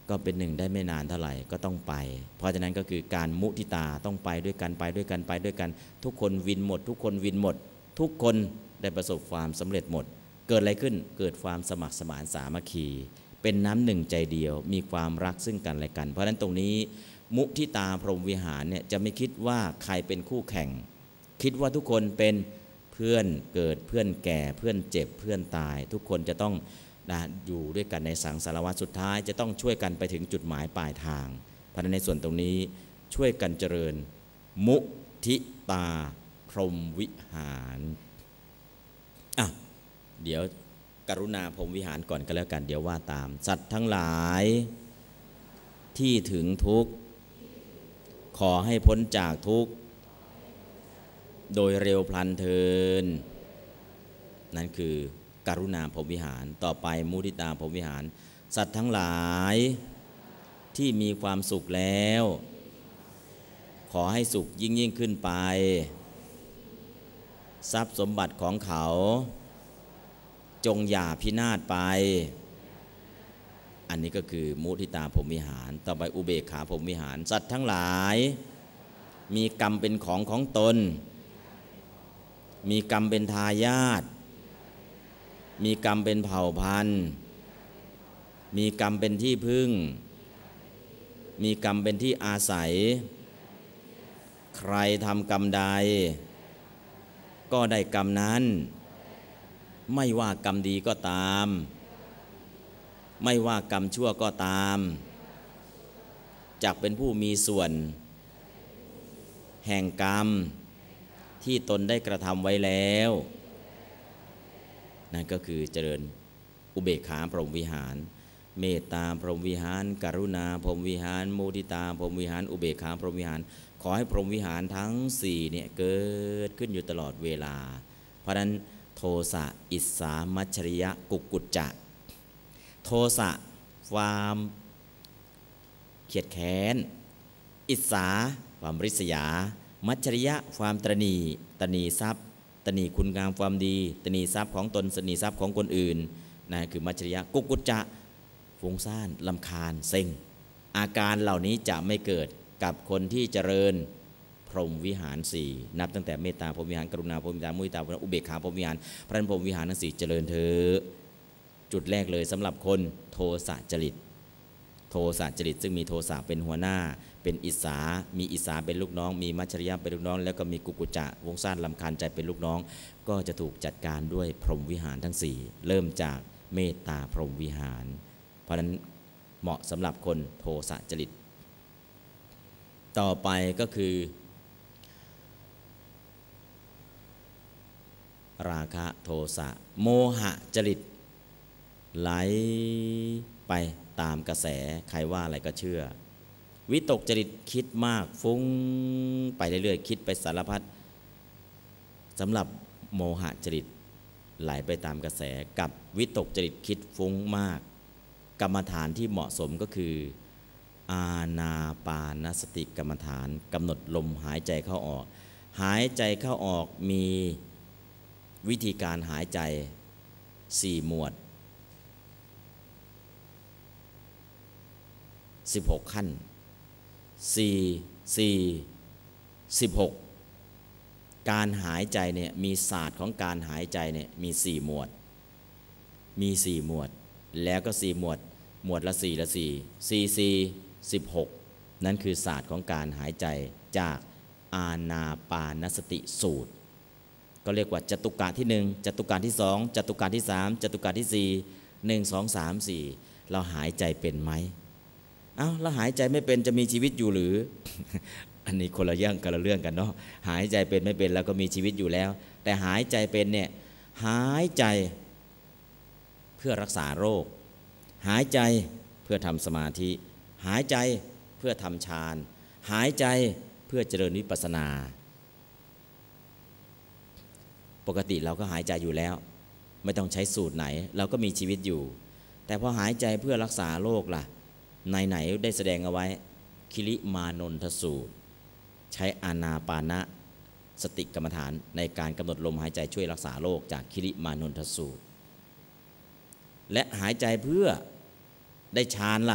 ก็เป็นหนึ่งได้ไม่นานเท่าไหร่ก็ต้องไปเพราะฉะนั้นก็คือการมุทิตาต้องไปด้วยกันไปด้วยกันไปด้วยกันทุกคนวินหมดทุกคนวินหมดทุกคนได้ประสบความสำเร็จหมดเกิดอะไรขึ้นเกิดความสมัครสมานสามัคคีเป็นน้ำหนึ่งใจเดียวมีความรักซึ่งกันและกันเพราะฉะนั้นตรงนี้มุทิตาพรหมวิหารเนี่ยจะไม่คิดว่าใครเป็นคู่แข่งคิดว่าทุกคนเป็นเพื่อนเกิดเพื่อนแก่เพื่อนเจ็บเพื่อนตายทุกคนจะต้องนะอยู่ด้วยกันในสังสารวัฏสุดท้ายจะต้องช่วยกันไปถึงจุดหมายปลายทางเพราะฉะนั้นในส่วนตรงนี้ช่วยกันเจริญมุทิตาพรหมวิหารอ่ะเดี๋ยวกรุณาพรหมวิหารก่อนก็แล้วกันเดี๋ยวว่าตามสัตว์ทั้งหลายที่ถึงทุกข์ขอให้พ้นจากทุกข์โดยเร็วพลันเทินนั่นคือกรุณาพรหมวิหารต่อไปมุทิตาพรหมวิหารสัตว์ทั้งหลายที่มีความสุขแล้วขอให้สุขยิ่งยิ่งขึ้นไปทรัพย์สมบัติของเขาจงอย่าพินาศไปอันนี้ก็คือมุทิตาพรหมวิหารต่อไปอุเบกขาพรหมวิหารสัตว์ทั้งหลายมีกรรมเป็นของของตนมีกรรมเป็นทายาทมีกรรมเป็นเผ่าพันธุ์มีกรรมเป็นที่พึ่งมีกรรมเป็นที่อาศัยใครทำกรรมใดก็ได้กรรมนั้นไม่ว่ากรรมดีก็ตามไม่ว่ากรรมชั่วก็ตามจักเป็นผู้มีส่วนแห่งกรรมที่ตนได้กระทำไว้แล้วนั่นก็คือเจริญอุเบกขาพรหมวิหารเมตตาพรหมวิหารกรุณาพรหมวิหารมุทิตาพรหมวิหารอุเบกขาพรหมวิหารขอให้พรหมวิหารทั้งสี่เนี่ยเกิดขึ้นอยู่ตลอดเวลาเพราะฉะนั้นโทสะอิสสามัจฉริยะกุกกุจจะโทสะความเขียดแค้นอิสสาความริษยามัจฉริยะความตระหนี่ตระหนี่ทรัพย์ตระหนี่คุณงามความดีตระหนี่ทรัพย์ของตนตระหนี่ทรัพย์ของคนอื่นนั่นคือมัจฉริยะกุกกุจจะฟุ้งซ่านรำคาญเซ็งอาการเหล่านี้จะไม่เกิดกับคนที่เจริญพรหมวิหารสี่นับตั้งแต่เมตตาพรหมวิหารกรุณาพรหมวิหารมุทิตาพรหมวิหารอุเบกขาพรหมวิหารพระพรหมวิหารทั้งสี่เจริญเถอะจุดแรกเลยสำหรับคนโทสะจริตโทสะจริตซึ่งมีโทสะเป็นหัวหน้าเป็นอิสสามีอิสสาเป็นลูกน้องมีมัจฉริยะเป็นลูกน้องแล้วก็มีกุกุจจะวงซ่านรำคาญใจเป็นลูกน้องก็จะถูกจัดการด้วยพรหมวิหารทั้งสี่เริ่มจากเมตตาพรหมวิหารเพราะฉะนั้นเหมาะสำหรับคนโทสะจริตต่อไปก็คือราคะโทสะโมหะจริตไหลไปตามกระแสใครว่าอะไรก็เชื่อวิตกจริตคิดมากฟุ้งไปเรื่อยๆคิดไปสารพัดสำหรับโมหะจริตไหลไปตามกระแสกับวิตกจริตคิดฟุ้งมากกรรมฐานที่เหมาะสมก็คืออานาปานสติกรรมฐานกำหนดลมหายใจเข้าออกหายใจเข้าออกมีวิธีการหายใจสี่หมวดสิบหกขั้นสี่ สี่ สิบหกการหายใจเนี่ยมีศาสตร์ของการหายใจเนี่ยมีสี่หมวดมีสี่หมวดแล้วก็สี่หมวดหมวดละสี่ละสี่สี่สี่สิบหกนั่นคือศาสตร์ของการหายใจจากอานาปานสติสูตรก็เรียกว่าจตุกะที่หนึ่งจตุกะที่สองจตุกะที่สามจตุกะที่สี่หนึ่งสองสามสี่เราหายใจเป็นไหมเอ้าแล้วหายใจไม่เป็นจะมีชีวิตอยู่หรือ อันนี้คนละเรื่องกันละเรื่องกันเนาะหายใจเป็นไม่เป็นแล้วก็มีชีวิตอยู่แล้วแต่หายใจเป็นเนี่ยหายใจเพื่อรักษาโรคหายใจเพื่อทำสมาธิหายใจเพื่อทำฌานหายใจเพื่อเจริญวิปัสสนาปกติเราก็หายใจอยู่แล้วไม่ต้องใช้สูตรไหนเราก็มีชีวิตอยู่แต่พอหายใจเพื่อรักษาโรคล่ะในไหนได้แสดงเอาไว้คิริมานนทสูตรใช้อานาปานะสติกรรมฐานในการกำหนดลมหายใจช่วยรักษาโรคจากคิริมานนทสูตรและหายใจเพื่อได้ฌานล่ะ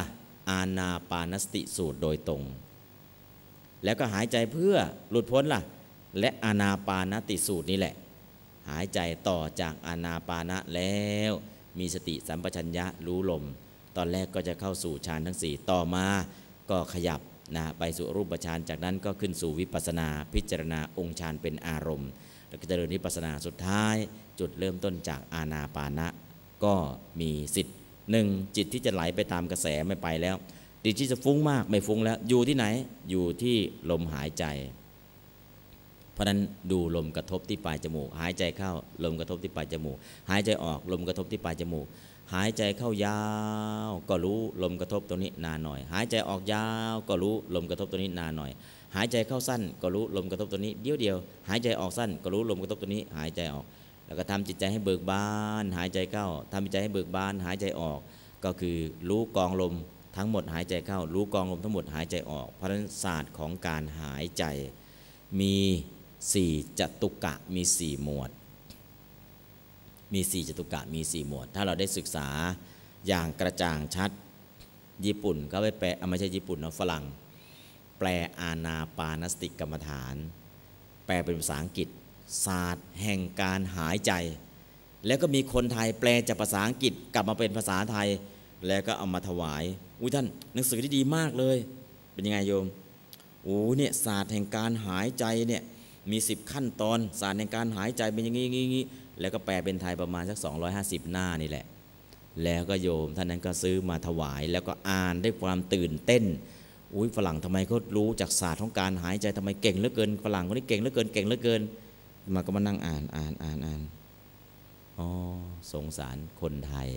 อานาปานสติสูตรโดยตรงแล้วก็หายใจเพื่อหลุดพ้นล่ะและอานาปานติสูตรนี่แหละหายใจต่อจากอานาปานะแล้วมีสติสัมปชัญญะรู้ลมตอนแรกก็จะเข้าสู่ฌานทั้งสี่ต่อมาก็ขยับนะไปสู่รูปฌานจากนั้นก็ขึ้นสู่วิปัสสนาพิจารณาองค์ฌานเป็นอารมณ์แล้วก็เจริญวิปัสสนาสุดท้ายจุดเริ่มต้นจากอานาปานะก็มีสิทธิ์หนึ่งจิตที่จะไหลไปตามกระแสไม่ไปแล้วจิตที่จะฟุ้งมากไม่ฟุ้งแล้วอยู่ที่ไหนอยู่ที่ลมหายใจเพราะนั้นดูลมกระทบที่ปลายจมูกหายใจเข้าลมกระทบที่ปลายจมูกหายใจออกลมกระทบที่ปลายจมูกหายใจเข้ายาวก็รู้ลมกระทบตรงนี้นานหน่อยหายใจออกยาวก็รู้ลมกระทบตรงนี้นานหน่อยหายใจเข้าสั้นก็รู้ลมกระทบตรงนี้เดียวเดียวหายใจออกสั้นก็รู้ลมกระทบตรงนี้หายใจออกแล้วก็ทำจิตใจให้เบิกบานหายใจเข้าทำจิตใจให้เบิกบานหายใจออกก็คือรู้กองลมทั้งหมดหายใจเข้ารู้กองลมทั้งหมดหายใจออกเพราะฉะนั้นศาสตร์ของการหายใจมีสี่จตุกะมีสี่หมวดมีสี่จตุกะมีสี่หมวดถ้าเราได้ศึกษาอย่างกระจ่างชัดญี่ปุ่นก็ไปแปลไม่ใช่ญี่ปุ่นนะฝรั่งแปลอานาปานสติกรรมฐานแปลเป็นภาษาอังกฤษศาสตร์แห่งการหายใจแล้วก็มีคนไทยแปลจากภาษาอังกฤษกลับมาเป็นภาษาไทยแล้วก็เอามาถวายอุ้ยท่านหนังสือที่ดีมากเลยเป็นยังไงโยมโอ้เนี่ยศาสตร์แห่งการหายใจเนี่ยมีสิบขั้นตอนศาสตร์แห่งการหายใจเป็นอย่างงี้ๆแล้วก็แปลเป็นไทยประมาณสักสองร้อยห้าสิบหน้านี่แหละแล้วก็โยมท่านนั้นก็ซื้อมาถวายแล้วก็อ่านด้วยความตื่นเต้นอุ้ยฝรั่งทำไมเขารู้จากศาสตร์ของการหายใจทำไมเก่งเหลือเกินฝรั่งคนนี้เก่งเหลือเกินเก่งเหลือเกินมาก็มานั่งอ่านอ่านอ่านอ่านอ๋อสงสารคนไทย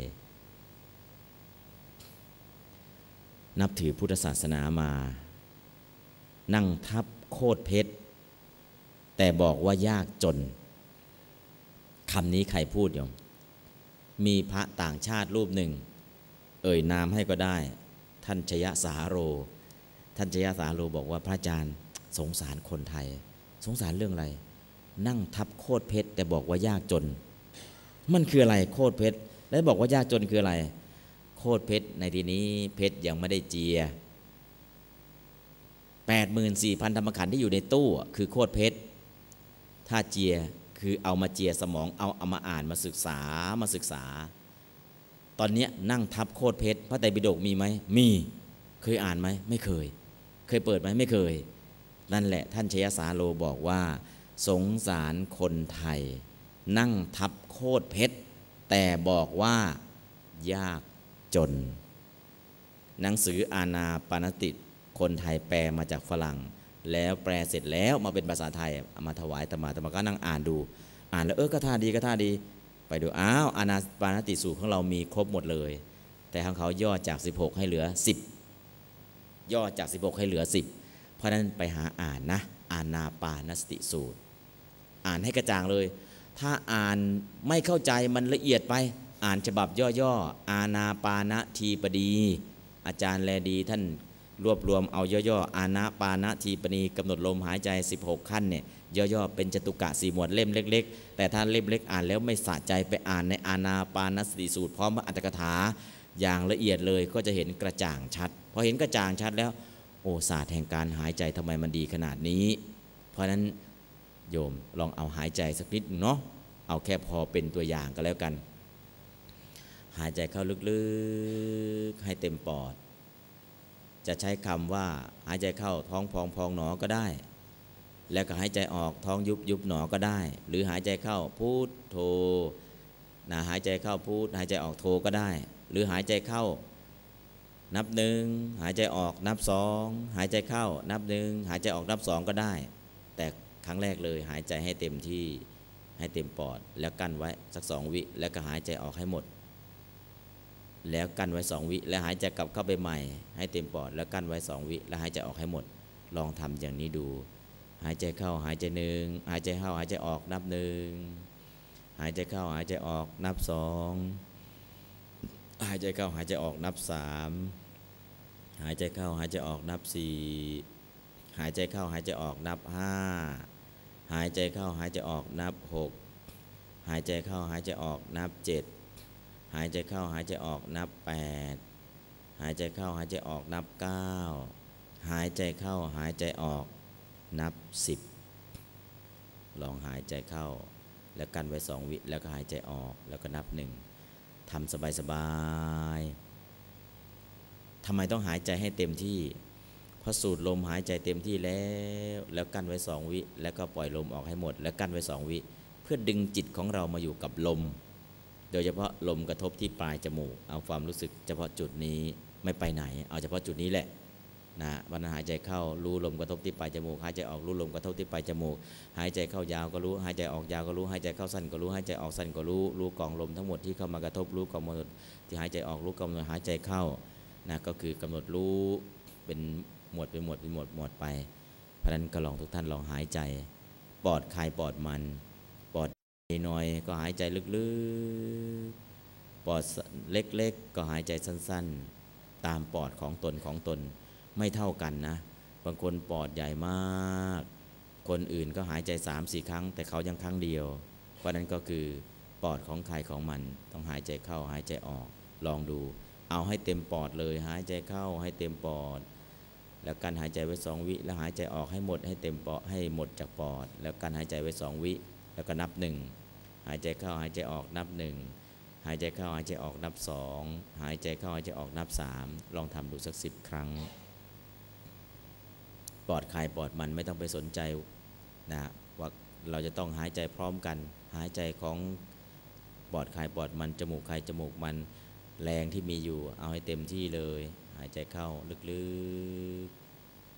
นับถือพุทธศาสนามานั่งทับโคตรเพชรแต่บอกว่ายากจนคำนี้ใครพูดโยมมีพระต่างชาติรูปหนึ่งเอ่ยนามให้ก็ได้ท่านชยสาโรท่านชยสาโรบอกว่าพระอาจารย์สงสารคนไทยสงสารเรื่องอะไรนั่งทับโคตรเพชรแต่บอกว่ายากจนมันคืออะไรโคตรเพชรแล้วบอกว่ายากจนคืออะไรโคตรเพชรในที่นี้เพชรยังไม่ได้เจีย แปดหมื่นสี่พัน ธรรมขันธ์ที่อยู่ในตู้คือโคตรเพชรถ้าเจียคือเอามาเจียสมองเอาเอามาอ่านมาศึกษามาศึกษาตอนนี้นั่งทับโคตรเพชรพระไตรปิฎกมีไหมมีเคยอ่านไหมไม่เคยเคยเปิดไหมไม่เคยนั่นแหละท่านชยสาโรบอกว่าสงสารคนไทยนั่งทับโคตรเพชรแต่บอกว่ายากจนหนังสืออานาปานสติคนไทยแปลมาจากฝรั่งแล้วแปลเสร็จแล้วมาเป็นภาษาไทยเอามาถวายอาตมาอาตมาก็นั่งอ่านดูอ่านแล้วเออก็ท่าดีก็ท่าดีไปดูอ้าวอานาปานสติสูตรของเรามีครบหมดเลยแต่ของเขาย่อจากสิบหกให้เหลือสิบย่อจากสิบหกให้เหลือสิบเพราะนั้นไปหาอ่านนะอานาปานสติสูตรอ่านให้กระจ่างเลยถ้าอ่านไม่เข้าใจมันละเอียดไปอ่านฉบับย่อๆอานาปานทีปดีอาจารย์แลดีท่านรวบรวมเอาย่อๆอานาปานทีปณีกำหนดลมหายใจสิบหกขั้นเนี่ยย่อๆเป็นจตุกะสี่หมวดเล่มเล็กๆแต่ถ้าเล่มเล็กอ่านแล้วไม่สะใจไปอ่านในอานาปานสติสูตรพร้อมอัตถกถาอย่างละเอียดเลยก็จะเห็นกระจ่างชัดพอเห็นกระจ่างชัดแล้วโอ้ศาสตร์แห่งการหายใจทำไมมันดีขนาดนี้เพราะนั้นโยมลองเอาหายใจสักนิดเนาะเอาแค่พอเป็นตัวอย่างก็แล้วกันหายใจเข้าลึกๆให้เต็มปอดจะใช้คำว่าหายใจเข้าท้องพองพองหนอก็ได้แล้วก็หายใจออกท้องยุบยุบหนอก็ได้หรือหายใจเข้าพุทโธนะหายใจเข้าพุทหายใจออกโธก็ได้หรือหายใจเข้านับหนึ่งหายใจออกนับสองหายใจเข้านับหนึ่งหายใจออกนับสองก็ได้แต่ครั้งแรกเลยหายใจให้เต็มที่ให้เต็มปอดแล้วกั้นไว้สักสองวิแล้วก็หายใจออกให้หมดแล้วกั้นไว้สองวิแล้วหายใจกลับเข้าไปใหม่ให้เต็มปอดแล้วกั้นไว้สองวิแล้วหายใจออกให้หมดลองทำอย่างนี้ดูหายใจเข้าหายใจหนึ่งหายใจเข้าหายใจออกนับหนึ่งหายใจเข้าหายใจออกนับสองหายใจเข้าหายใจออกนับสามหายใจเข้าหายใจออกนับสี่หายใจเข้าหายใจออกนับห้าหายใจเข้าหายใจออกนับหกหายใจเข้าหายใจออกนับเจ็ดหายใจเข้าหายใจออกนับแปดหายใจเข้าหายใจออกนับเก้าหายใจเข้าหายใจออกนับสิบลองหายใจเข้าแล้วกันไว้สองวิแล้วก็หายใจออกแล้วก็นับหนึ่งทำสบายๆทำไมต้องหายใจให้เต็มที่พอสูดลมหายใจเต็มที่แล้วแล้วกั้นไว้สองวิแล้วก็ปล่อยลมออกให้หมดแล้วกั้นไว้สองวิเพื่อดึงจิตของเรามาอยู่กับลมโดยเฉพาะลมกระทบที่ปลายจมูกเอาความรู้สึกเฉพาะจุดนี้ไม่ไปไหนเอาเฉพาะจุดนี้แหละนะวันหายใจเข้ารู้ลมกระทบที่ปลายจมูกหายใจออกรู้ลมกระทบที่ปลายจมูกหายใจเข้ายาวก็รู้หายใจออกยาวก็รู้หายใจเข้าสั้นก็รู้หายใจออกสั้นก็รู้รู้กองลมทั้งหมดที่เข้ามากระทบรู้กองลมที่หายใจออกรู้กองลมหายใจเข้านะก็คือกำหนดรู้เป็นหมวดเป็นหมวดเป็นหมวดหมวดไปเพราะนั้นก็ลองทุกท่านลองหายใจปอดคลายปอดมันปอดน้อยก็หายใจลึกๆปอดเล็กๆก็หายใจสั้นๆตามปอดของตนของตนไม่เท่ากันนะบางคนปอดใหญ่มากคนอื่นก็หายใจ สามสี่ ครั้งแต่เขายังครั้งเดียวเพราะนั้นก็คือปอดของใครของมันต้องหายใจเข้าหายใจออกลองดูเอาให้เต็มปอดเลยหายใจเข้าให้เต็มปอดแล้วกันหายใจไว้สองวิแล้วหายใจออกให้หมดให้เต็มปอดให้หมดจากปอดแล้วกันหายใจไว้สองวิแล้วก็นับหนึ่งหายใจเข้าหายใจออกนับหนึ่งหายใจเข้าหายใจออกนับสองหายใจเข้าหายใจออกนับสามลองทำดูสักสิบครั้งปอดคลายปอดมันไม่ต้องไปสนใจนะว่าเราจะต้องหายใจพร้อมกันหายใจของปอดคลายปอดมันจมูกคลายจมูกมันแรงที่มีอยู่เอาให้เต็มที่เลยหายใจเข้าลึกๆ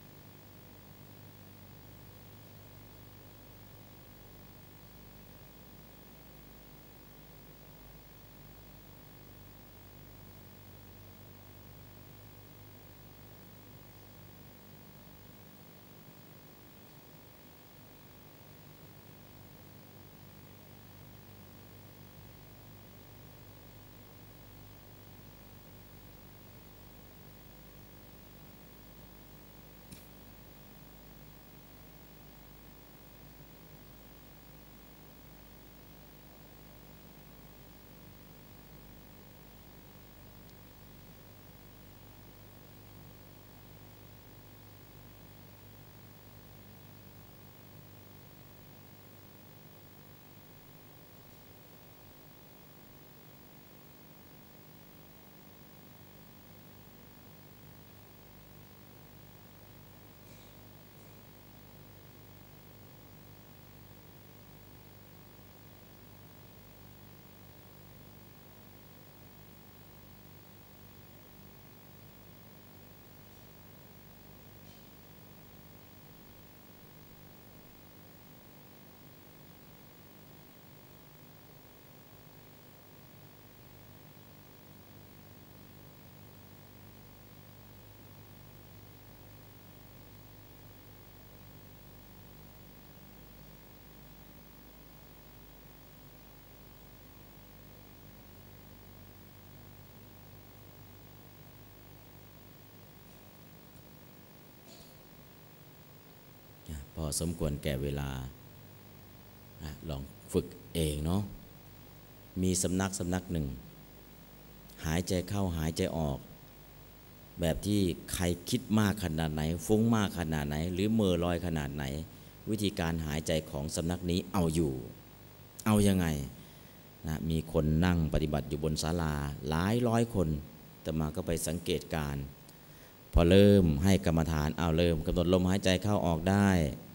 พอสมควรแก่เวลาลองฝึกเองเนาะมีสำนักสำนักหนึ่งหายใจเข้าหายใจออกแบบที่ใครคิดมากขนาดไหนฟุ้งมากขนาดไหนหรือเมื่อลอยขนาดไหนวิธีการหายใจของสำนักนี้เอาอยู่เอายังไงนะมีคนนั่งปฏิบัติอยู่บนศาลาหลายร้อยคนแต่มาก็ไปสังเกตการพอเริ่มให้กรรมฐานเอาเริ่มกำหนดลมหายใจเข้าออกได้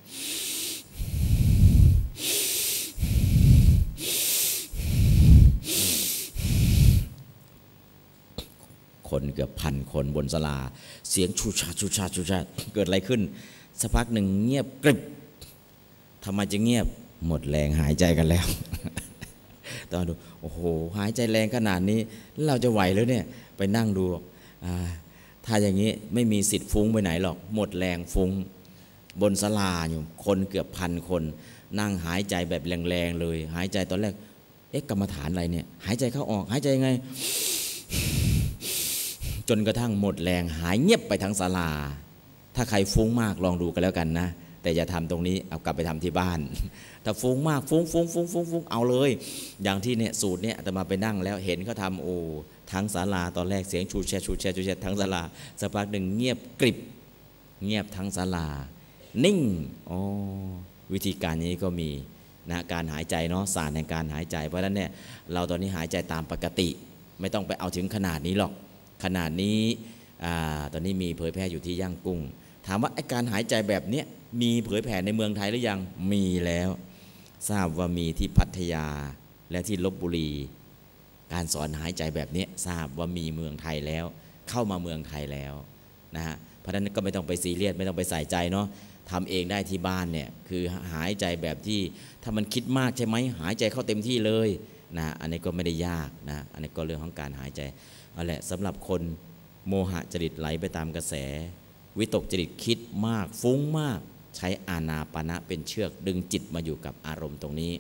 คนเกือบพันคนบนศาลาเสียงชูชาชูชาชูชาเกิดอะไรขึ้นสักพักหนึ่งเงียบกริบทำไมจะเงียบหมดแรงหายใจกันแล้วตอนดูโอ้โหหายใจแรงขนาดนี้เราจะไหวแล้วเนี่ยไปนั่งดูถ้าอย่างนี้ไม่มีสิทธิ์ฟุ้งไปไหนหรอกหมดแรงฟุ้งบนศาลาอยู่คนเกือบพันคนนั่งหายใจแบบแรงๆเลยหายใจตอนแรกเอ๊ะกรรมฐานอะไรเนี่ยหายใจเข้าออกหายใจยังไงจนกระทั่งหมดแรงหายเงียบไปทั้งศาลาถ้าใครฟุ้งมากลองดูกันแล้วกันนะแต่อย่าทำตรงนี้เอากลับไปทำที่บ้านถ้าฟุ้งมากฟุ้งฟุ้งฟุ้งฟุ้งฟุ้งเอาเลยอย่างที่เนี่ยสูตรเนี่ยอาตมาไปนั่งแล้วเห็นเขาทำโอ้ทั้งศาลาตอนแรกเสียงชูแชชูแชชูแชทั้งศาลาสักพักหนึ่งเงียบกริบเงียบทั้งศาลานิ่งอ๋อวิธีการนี้ก็มีนะการหายใจเนาะศาสตร์ในการหายใจเพราะฉะนั้นเนี่ยเราตอนนี้หายใจตามปกติไม่ต้องไปเอาถึงขนาดนี้หรอกขนาดนี้ตอนนี้มีเผยแพร่อยู่ที่ย่างกุ้งถามว่าไอ้การหายใจแบบนี้มีเผยแผ่ในเมืองไทยหรือยังมีแล้วทราบว่ามีที่พัทยาและที่ลพบุรีการสอนหายใจแบบนี้ทราบว่ามีเมืองไทยแล้วเข้ามาเมืองไทยแล้วนะฮะเพราะฉะนั้นก็ไม่ต้องไปซีเรียสไม่ต้องไปใส่ใจเนาะทำเองได้ที่บ้านเนี่ยคือหายใจแบบที่ถ้ามันคิดมากใช่ไหมหายใจเข้าเต็มที่เลยนะอันนี้ก็ไม่ได้ยากนะอันนี้ก็เรื่องของการหายใจเอาแหละสำหรับคนโมหะจริตไหลไปตามกระแสวิตกจริตคิดมากฟุ้งมากใช้อานาปานะเป็นเชือกดึงจิตมาอยู่กับอารมณ์ตรงนี้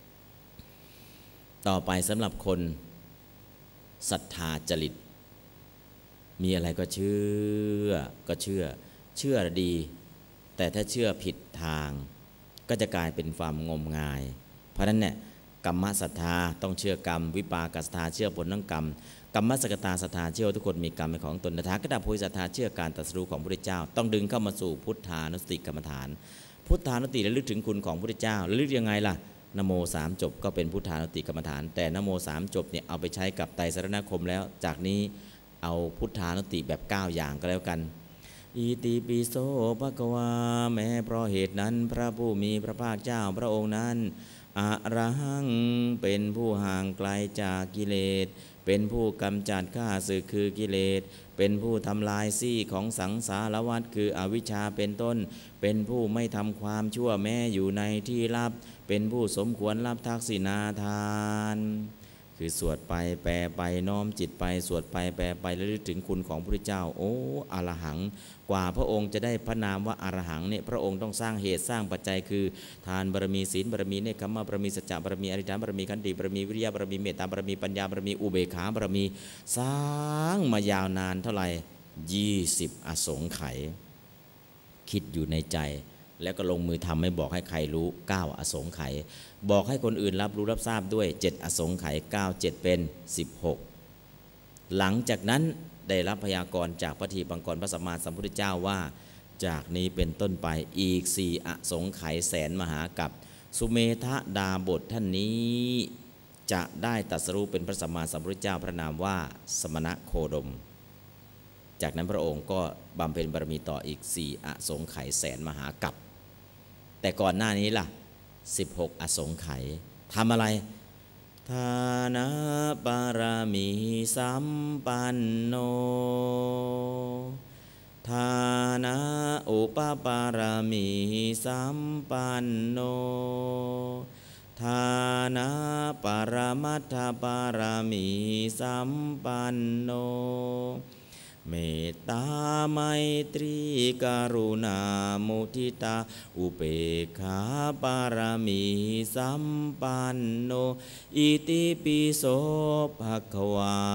ต่อไปสำหรับคนศรัทธาจริตมีอะไรก็เชื่อก็เชื่อเชื่อดีแต่ถ้าเชื่อผิดทางก็จะกลายเป็นความงมงายเพราะฉะนั้นเนี่ยกรรมศรัทธาต้องเชื่อกรรมวิปากศรัทธาเชื่อผลทั้งกรรมกรรมสกตาศรัทธาเชื่อว่าทุกคนมีกรรมเป็นของตนตถาคตโพธิศรัทธาเชื่อการตรัสรู้ของพระพุทธเจ้าต้องดึงเข้ามาสู่พุทธานุสติกรรมฐานพุทธานุสติระลึกถึงคุณของพระพุทธเจ้าระลึกยังไงล่ะนโมสามจบก็เป็นพุทธานุสติกรรมฐานแต่นโมสามจบเนี่ยเอาไปใช้กับไตรสรณคมแล้วจากนี้เอาพุทธานุสติแบบเก้าอย่างก็แล้วกันอิติปิโสภะคะวาแม้เพราะเหตุนั้นพระผู้มีพระภาคเจ้าพระองค์นั้นอะระหังเป็นผู้ห่างไกลจากกิเลสเป็นผู้กำจัดข้าศึกคือกิเลสเป็นผู้ทำลายซี่ของสังสารวัฏคืออวิชชาเป็นต้นเป็นผู้ไม่ทำความชั่วแม้อยู่ในที่ลับเป็นผู้สมควรรับทักษิณาทานคือสวดไปแปลไปน้อมจิตไปสวดไปแปลไประลึกถึงคุณของพระพุทธเจ้าโอ้อรหังกว่าพระองค์จะได้พระนามว่าอรหังเนี่ยพระองค์ต้องสร้างเหตุสร้างปัจจัยคือทานบารมีศีลบารมีเนคขมะบารมีสัจจะบารมีอริยบารมีขันติบารมีวิริยะบารมีเมตตาบารมีปัญญาบารมีอุเบกขาบารมีสร้างมายาวนานเท่าไหร่ยี่สิบอสงไขยคิดอยู่ในใจแล้วก็ลงมือทำไม่บอกให้ใครรู้เก้าอสงไขยบอกให้คนอื่นรับรู้รับทราบด้วยเจ็ดอสงไขยเก้า เจ็ดเป็นสิบหกหลังจากนั้นได้รับพยากรณ์จากพระทีปังกรพระสัมมาสัมพุทธเจ้าว่าจากนี้เป็นต้นไปอีกสี่อสงไขยแสนมหากัปสุเมธดาบทท่านนี้จะได้ตรัสรู้เป็นพระสัมมาสัมพุทธเจ้าพระนามว่าสมณโคดมจากนั้นพระองค์ก็บำเพ็ญบารมีต่ออีกสี่อสงไขยแสนมหากัปแต่ก่อนหน้านี้ล่ะสิบหกอสงไขยทำอะไรทานะปารามีสัมปันโนทานะอุปปารามีสัมปันโนทานะปรมัตถปารามีสัมปันโนเมตตาไมตรีกรุณามุทิตาอุเบกขาปารามีสัมปันโนอิติปิโสภะคะวา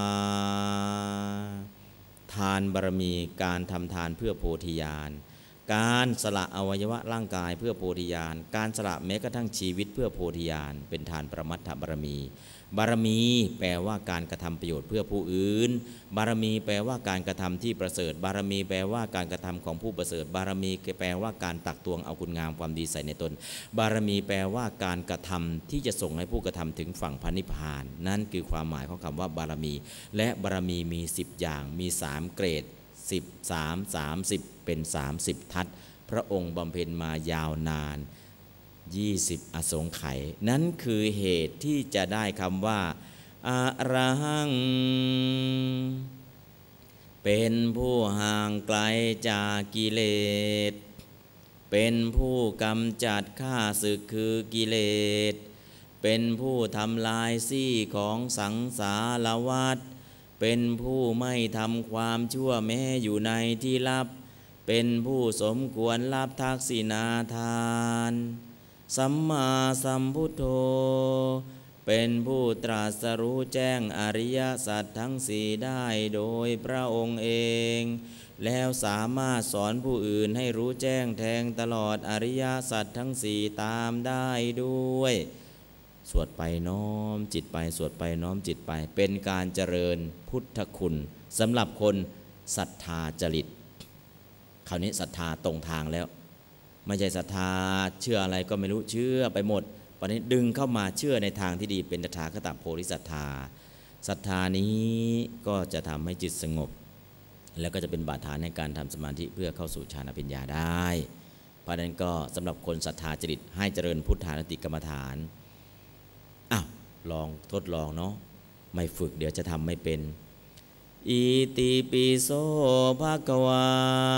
ทานบารมีการทำทานเพื่อโพธิญาณการสละอวัยวะร่างกายเพื่อโพธิญาณการสละแม้กระทั่งชีวิตเพื่อโพธิญาณเป็นทานปรมัตถบารมีบารมีแปลว่าการกระทำประโยชน์เพื่อผู้อื่นบารมีแปลว่าการกระทำที่ประเสริฐบารมีแปลว่าการกระทำของผู้ประเสริฐบารมีแปลว่าการตักตวงเอาคุณงามความดีใส่ในตนบารมีแปลว่าการกระทำที่จะส่งให้ผู้กระทำถึงฝั่งพระนิพพานนั่นคือความหมายของคำว่าบารมีและบารมีมีสิบอย่างมีสามเกรดสิบ สาม สามสิบเป็นสามสิบทัศน์พระองค์บำเพ็ญมายาวนานยี่สิบอสงไขยนั้นคือเหตุที่จะได้คำว่าอะระหังเป็นผู้ห่างไกลจากกิเลสเป็นผู้กำจัดข้าศึกคือกิเลสเป็นผู้ทำลายซี่ของสังสารวัฏเป็นผู้ไม่ทำความชั่วแม้อยู่ในที่ลับเป็นผู้สมควรรับทักษิณาทานสัมมาสัมพุทโธเป็นผู้ตรัสรู้แจ้งอริยสัจทั้งสี่ได้โดยพระองค์เองแล้วสามารถสอนผู้อื่นให้รู้แจ้งแทงตลอดอริยสัจทั้งสี่ตามได้ด้วยสวดไปน้อมจิตไปสวดไปน้อมจิตไปเป็นการเจริญพุทธคุณสำหรับคนศรัทธาจริตคราวนี้ศรัทธาตรงทางแล้วไม่ใช่ศรัทธาเชื่ออะไรก็ไม่รู้เชื่อไปหมดตอนนี้ดึงเข้ามาเชื่อในทางที่ดีเป็นตถาคตโพธิศรัทธาศรัทธานี้ก็จะทำให้จิตสงบแล้วก็จะเป็นบาดฐานในการทำสมาธิเพื่อเข้าสู่ฌานปัญญาได้เพราะนั้นก็สำหรับคนศรัทธาจริตให้เจริญพุทธานุสติกรรมฐานอ้าวลองทดลองเนาะไม่ฝึกเดี๋ยวจะทำไม่เป็นอิติปิโสภะคะวา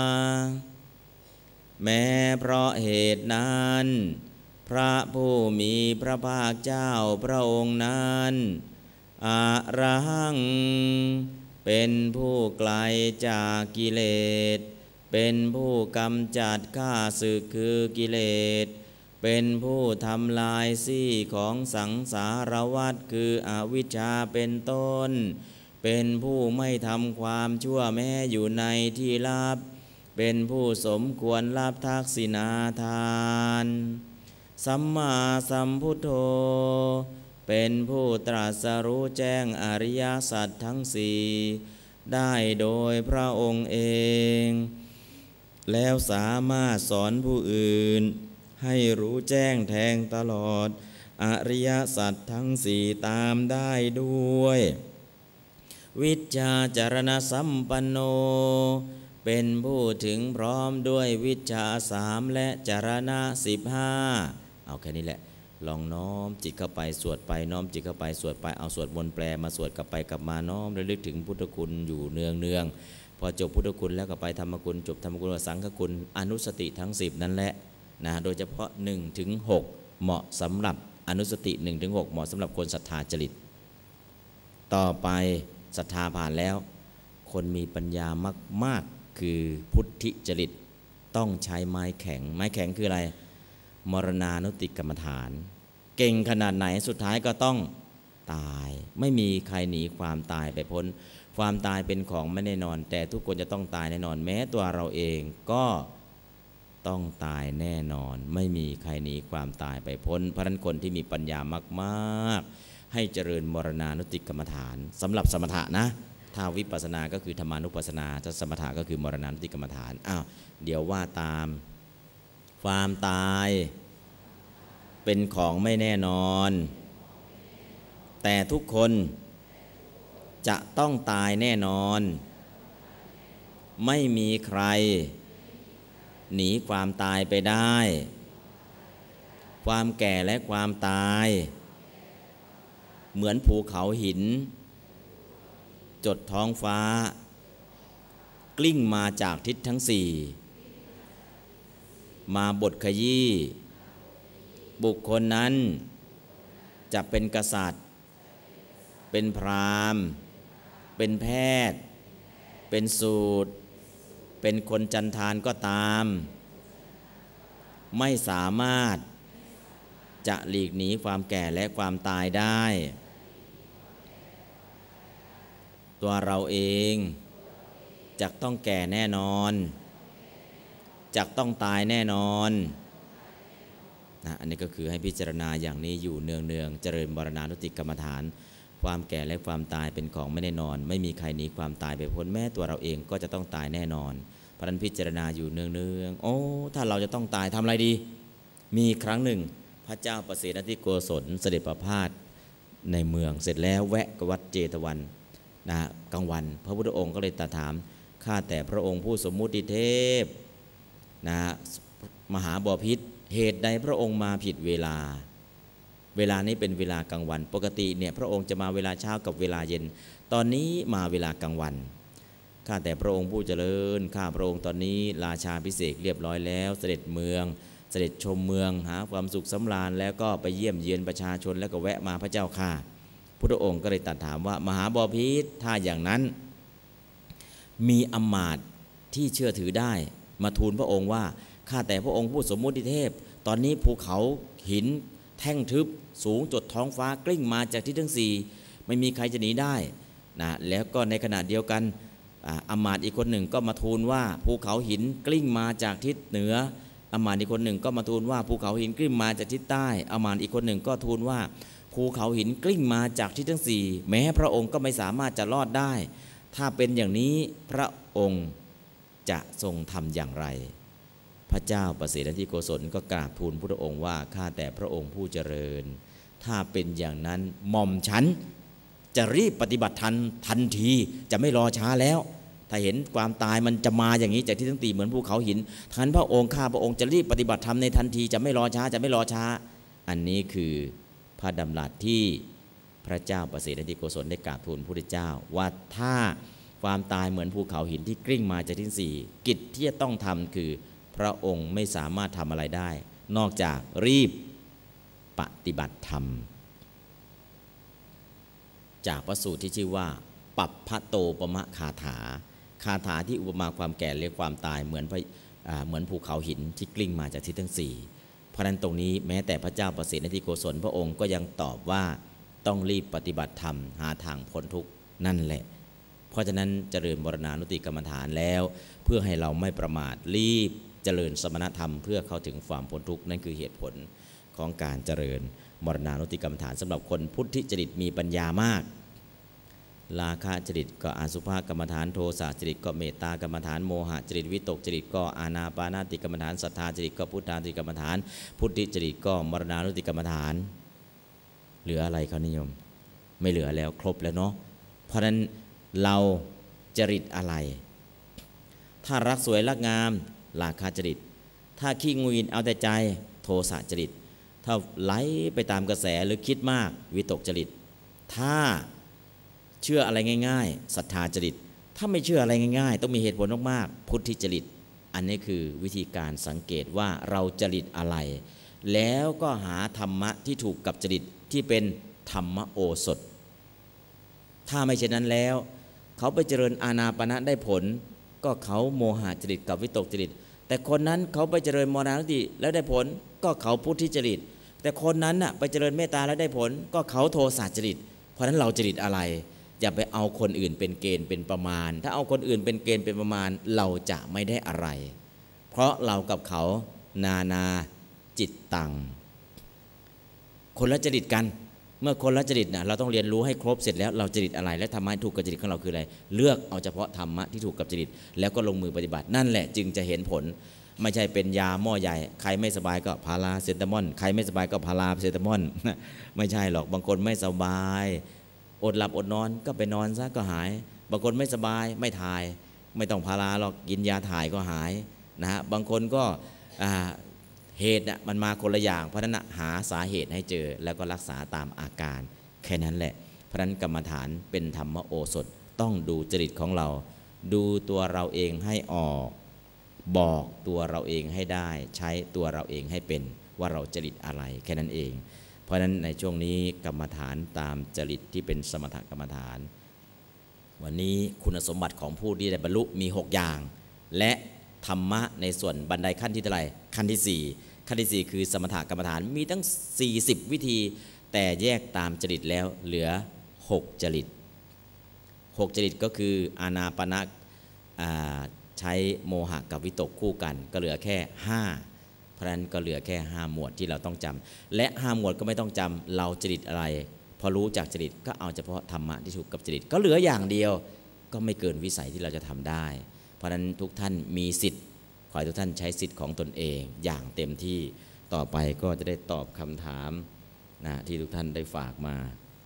แม้เพราะเหตุนั้นพระผู้มีพระภาคเจ้าพระองค์นั้นอะระหังเป็นผู้ไกลจากกิเลสเป็นผู้กำจัดข้าศึกคือกิเลสเป็นผู้ทำลายซี่ของสังสารวัฏคืออวิชชาเป็นต้นเป็นผู้ไม่ทำความชั่วแม้อยู่ในที่ลับเป็นผู้สมควรรับทักษิณาทานสัมมาสัมพุทโธเป็นผู้ตรัสรู้แจ้งอริยสัจทั้งสี่ได้โดยพระองค์เองแล้วสามารถสอนผู้อื่นให้รู้แจ้งแทงตลอดอริยสัจทั้งสี่ตามได้ด้วยวิชชาจารณสัมปันโนเป็นผู้ถึงพร้อมด้วยวิชชาสามและจารณะสิบห้าเอาแค่นี้แหละลองน้อมจิตเข้าไปสวดไปน้อมจิตเข้าไปสวดไปเอาสวดมนต์แปลมาสวดกลับไปกลับมาน้อมระลึกถึงพุทธคุณอยู่เนืองเนืองพอจบพุทธคุณแล้วก็ไปธรรมคุณจบธรรมคุณสังฆคุณอนุสติทั้งสิบนั่นแหละนะโดยเฉพาะหนึ่งถึงหกเหมาะสำหรับอนุสติหนึ่งถึงหกเหมาะสำหรับคนศรัทธาจริตต่อไปศรัทธาผ่านแล้วคนมีปัญญามากๆคือพุทธิจริตต้องใช้ไม้แข็งไม้แข็งคืออะไรมรณานุสติกรรมฐานเก่งขนาดไหนสุดท้ายก็ต้องตายไม่มีใครหนีความตายไปพ้นความตายเป็นของไม่แน่นอนแต่ทุกคนจะต้องตายแน่นอนแม้ตัวเราเองก็ต้องตายแน่นอนไม่มีใครหนีความตายไปพ้นเพราะฉะนั้นคนที่มีปัญญามากๆให้เจริญมรณานุสติกรรมฐานสำหรับสมถะนะถ้าวิปัสสนาก็คือธรรมานุปัสสนาถ้าสมถะก็คือมรณานุสติกรรมฐานอ้าวเดี๋ยวว่าตามความตายเป็นของไม่แน่นอนแต่ทุกคนจะต้องตายแน่นอนไม่มีใครหนีความตายไปได้ความแก่และความตายเหมือนภูเขาหินจดท้องฟ้ากลิ้งมาจากทิศทั้งสี่มาบดขยี้บุคคลนั้นจะเป็นกษัตริย์เป็นพราหมณ์เป็นแพทย์เป็นสูตรเป็นคนจันทานก็ตามไม่สามารถจะหลีกหนีความแก่และความตายได้ตัวเราเองจะต้องแก่แน่นอนจะต้องตายแน่นอนนะอันนี้ก็คือให้พิจารณาอย่างนี้อยู่เนืองๆเจริญมรณานุสติกรรมฐานความแก่และความตายเป็นของไม่แน่นอนไม่มีใครหนีความตายไปพ้นแม้ตัวเราเองก็จะต้องตายแน่นอนเพราะนั้นพิจารณาอยู่เนืองๆโอ้ถ้าเราจะต้องตายทำอะไรดีมีครั้งหนึ่งพระเจ้าประเสนทิโกศลเสด็จประพาสในเมืองเสร็จแล้วแวะวัดเจตวันนะกลางวันพระพุทธองค์ก็เลยตรัสถามข้าแต่พระองค์ผู้สมมุติเทพนะมหาบพิตรเหตุใดพระองค์มาผิดเวลาเวลานี้เป็นเวลากลางวันปกติเนี่ยพระองค์จะมาเวลาเช้ากับเวลาเย็นตอนนี้มาเวลากลางวันข้าแต่พระองค์ผู้เจริญข้าพระองค์ตอนนี้ราชาภิเษกเรียบร้อยแล้วเสด็จเมืองเสด็จชมเมืองหาความสุขสำราญแล้วก็ไปเยี่ยมเยียนประชาชนแล้วก็แวะมาพระเจ้าข้าพุทธองค์ก็เลยตรัสถามว่ามหาบพิตรถ้าอย่างนั้นมีอมาตย์ที่เชื่อถือได้มาทูลพระองค์ว่าข้าแต่พระองค์ผู้สมมุติเทพตอนนี้ภูเขาหินแท่งทึบสูงจดท้องฟ้ากลิ้งมาจากทิศทั้งสี่ไม่มีใครจะหนีได้นะแล้วก็ในขณะเดียวกันอมาตย์อีกคนหนึ่งก็มาทูลว่าภูเขาหินกลิ้งมาจากทิศเหนืออมาตย์อีกคนหนึ่งก็มาทูลว่าภูเขาหินกลิ้งมาจากทิศใต้อมาตย์อีกคนหนึ่งก็ทูลว่าภูเขาหินกลิ้งมาจากทิศทั้งสี่แม้พระองค์ก็ไม่สามารถจะรอดได้ถ้าเป็นอย่างนี้พระองค์จะทรงทำอย่างไรพระเจ้าประเสริฐที่โกศลก็กราบทูลพระองค์ว่าข้าแต่พระองค์ผู้เจริญถ้าเป็นอย่างนั้นหม่อมฉันจะรีบปฏิบัติทันทันทีจะไม่รอช้าแล้วถ้าเห็นความตายมันจะมาอย่างนี้จากที่ทั้งตีเหมือนภูเขาหินทันพระองค์ข้าพระองค์จะรีบปฏิบัติธรรมในทันทีจะไม่รอช้าจะไม่รอช้าอันนี้คือพระดำรัสที่พระเจ้าประเสริฐที่โกศลได้กราบทูลพระพุทธเจ้าว่าถ้าความตายเหมือนภูเขาหินที่กลิ้งมาจากที่สี่กิจที่จะต้องทำคือพระองค์ไม่สามารถทำอะไรได้นอกจากรีบปฏิบัติธรรมจากพระสูตรที่ชื่อว่าปัปพะโตปมะคาถาคาถาที่อุปมาความแก่และความตายเหมือนเหมือนภูเขาหินที่กลิ้งมาจากทิศทั้งสี่เพราะนั้นตรงนี้แม้แต่พระเจ้าประเสริฐที่โกศลพระองค์ก็ยังตอบว่าต้องรีบปฏิบัติธรรมหาทางพ้นทุกข์นั่นแหละเพราะฉะนั้นเจริญมรณานุสติกรรมฐานแล้วเพื่อให้เราไม่ประมาทรีบเจริญสมณธรรมเพื่อเข้าถึงความพ้นทุกข์นั่นคือเหตุผลของการเจริญมรณานุสติกรรมฐานสำหรับคนพุทธิจริตมีปัญญามากราคะจริตก็อสุภกรรมฐานโทสะจริตก็เมตตากรรมฐานโมหะจริตวิตกจริตก็อานาปานาติกรรมฐานศรัทธาจริตก็พุทธานุสติกรรมฐานพุทธิจริตก็มรณานุสติกรรมฐานเหลืออะไรเขานิยมไม่เหลือแล้วครบแล้วเนาะเพราะฉะนั้นเราจริตอะไรถ้ารักสวยรักงามราคะจริตถ้าขี้งุนเอาแต่ใจโทสะจริตถ้าไหลไปตามกระแสหรือคิดมากวิตกจริตถ้าเชื่ออะไรง่ายๆศรัทธาจริตถ้าไม่เชื่ออะไรง่ายๆต้องมีเหตุผลมากๆพุทธิจริตอันนี้คือวิธีการสังเกตว่าเราจริตอะไรแล้วก็หาธรรมะที่ถูกกับจริตที่เป็นธรรมโอสถถ้าไม่เช่นนั้นแล้วเขาไปเจริญอานาปนะได้ผลก็เขาโมหะจริตกับวิตกจริตแต่คนนั้นเขาไปเจริญมรณานุสติแล้วได้ผลก็เขาพุทธิจริตแต่คนนั้นน่ะไปเจริญเมตตาแล้วได้ผลก็เขาโทสะจริตเพราะฉะนั้นเราจริตอะไรอย่าไปเอาคนอื่นเป็นเกณฑ์เป็นประมาณถ้าเอาคนอื่นเป็นเกณฑ์เป็นประมาณเราจะไม่ได้อะไรเพราะเรากับเขานานาจิตตังคนละจริตกันเมื่อคนละจริตนะเราต้องเรียนรู้ให้ครบเสร็จแล้วเราจริตอะไรและธรรมะถูกกับจริตของเราคืออะไรเลือกเอาเฉพาะธรรมะที่ถูกกับจริตแล้วก็ลงมือปฏิบัตินั่นแหละจึงจะเห็นผลไม่ใช่เป็นยาหม้อใหญ่ใครไม่สบายก็พาราเซตามอลใครไม่สบายก็พาราเซตามอลไม่ใช่หรอกบางคนไม่สบายอดหลับอดนอนก็ไปนอนซะก็หายบางคนไม่สบายไม่ถ่ายไม่ต้องพาราหรอกกินยาถ่ายก็หายนะฮะบางคนก็เหตุน่ะมันมาคนละอย่างเพราะนั้นหาสาเหตุให้เจอแล้วก็รักษาตามอาการแค่นั้นแหละเพราะนั้นกรรมฐานเป็นธรรมโอสถต้องดูจริตของเราดูตัวเราเองให้ออกบอกตัวเราเองให้ได้ใช้ตัวเราเองให้เป็นว่าเราจริตอะไรแค่นั้นเองเพราะฉะนั้นในช่วงนี้กรรมฐานตามจริตที่เป็นสมถกรรมฐานวันนี้คุณสมบัติของผู้ที่ได้บรรลุมีหกอย่างและธรรมะในส่วนบันไดขั้นที่เท่าไหร่ขั้นที่สี่ขั้นที่สี่คือสมถกรรมฐานมีทั้งสี่สิบวิธีแต่แยกตามจริตแล้วเหลือหกจริตหกจริตก็คืออานาปนะใช้โมหะกับวิตกคู่กันก็เหลือแค่ห้าเพราะฉะนั้นก็เหลือแค่ห้าหมวดที่เราต้องจำและห้าหมวดก็ไม่ต้องจำเราจริตอะไรพอรู้จากจริตก็เอาเฉพาะธรรมะที่ถูกกับจริตก็เหลืออย่างเดียวก็ไม่เกินวิสัยที่เราจะทำได้เพราะฉะนั้นทุกท่านมีสิทธิ์ขอให้ทุกท่านใช้สิทธิ์ของตนเองอย่างเต็มที่ต่อไปก็จะได้ตอบคำถามนะที่ทุกท่านได้ฝากมา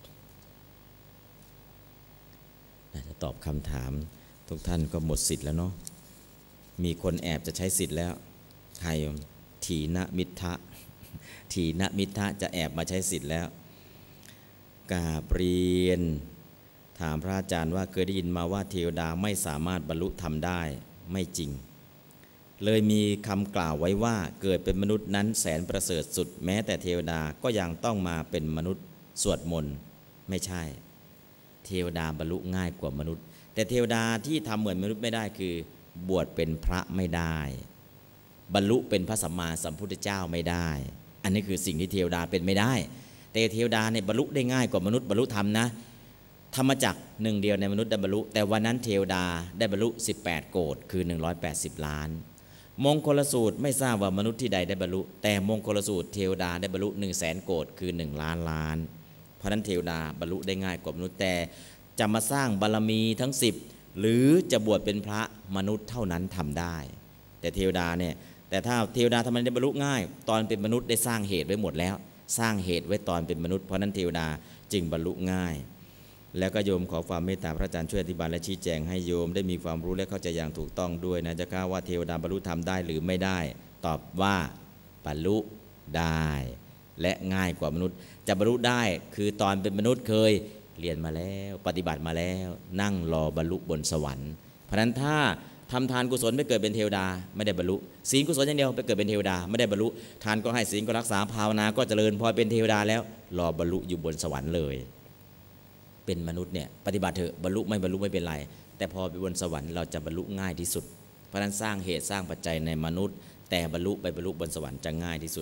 จะตอบคำถามทุกท่านก็หมดสิทธิ์แล้วเนาะมีคนแอบจะใช้สิทธิ์แล้วใครทีนมิทธะทีนมิทธะจะแอบมาใช้สิทธิ์แล้วกราบเรียนถามพระอาจารย์ว่าเคยได้ยินมาว่าเทวดาไม่สามารถบรรลุธรรมได้ไม่จริงเลยมีคำกล่าวไว้ว่าเกิดเป็นมนุษย์นั้นแสนประเสริฐสุดแม้แต่เทวดาก็ยังต้องมาเป็นมนุษย์สวดมนต์ไม่ใช่เทวดาบรรลุง่ายกว่ามนุษย์แต่เทวดาที่ทำเหมือนมนุษย์ไม่ได้คือบวชเป็นพระไม่ได้บรรลุเป็นพระสัมมาสัมพุทธเจ้าไม่ได้อันนี้คือสิ่งที่เทวดาเป็นไม่ได้แต่เทวดาเนี่ยบรรลุได้ง่ายกว่ามนุษย์บรรลุธรรมนะธรรมจักรหนึ่งเดียวในมนุษย์ได้บรรลุแต่วันนั้นเทวดาได้บรรลุสิบแปดโกฏคือหนึ่งร้อยแปดสิบล้านมงคลสูตรไม่ทราบว่ามนุษย์ที่ใดได้บรรลุแต่มงคลสูตรเทวดาได้บรรลุหนึ่งแสนโกฏคือหนึ่งล้านล้านเพราะนั้นเทวดาบรรลุได้ง่ายกว่ามนุษย์แต่จะมาสร้างบารมีทั้งสิบหรือจะบวชเป็นพระมนุษย์เท่านั้นทำได้แต่เทวดาเนี่ยแต่ถ้าเทวดาทำไมได้บรรลุง่ายตอนเป็นมนุษย์ได้สร้างเหตุไว้หมดแล้วสร้างเหตุไว้ตอนเป็นมนุษย์เพราะนั้นเทวดาจึงบรรลุง่ายแล้วก็โยมขอความเมตตาพระอาจารย์ช่วยอธิบายและชี้แจงให้โยมได้มีความรู้และเข้าใจอย่างถูกต้องด้วยนะจะกล่าวว่าเทวดาบรรลุธรรมได้หรือไม่ได้ตอบว่าบรรลุได้และง่ายกว่ามนุษย์จะบรรลุได้คือตอนเป็นมนุษย์เคยเรียนมาแล้วปฏิบัติมาแล้วนั่งรอบรรลุบนสวรรค์เพราะฉะนั้นถ้าทำทานกุศลไปเกิดเป็นเทวดาไม่ได้บรรลุศีลกุศลอย่างเดียวไปเกิดเป็นเทวดาไม่ได้บรรลุทานก็ให้ศีลก็รักษาภาวนาก็เจริญพอเป็นเทวดาแล้วรอบรรลุอยู่บนสวรรค์เลยเป็นมนุษย์เนี่ยปฏิบัติเถอะบรรลุไม่บรรลุไม่เป็นไรแต่พอไปบนสวรรค์เราจะบรรลุง่ายที่สุดเพราะฉะนั้นสร้างเหตุสร้างปัจจัยในมนุษย์แต่บรรลุไปบรรลุบนสวรรค์จะง่ายที่สุด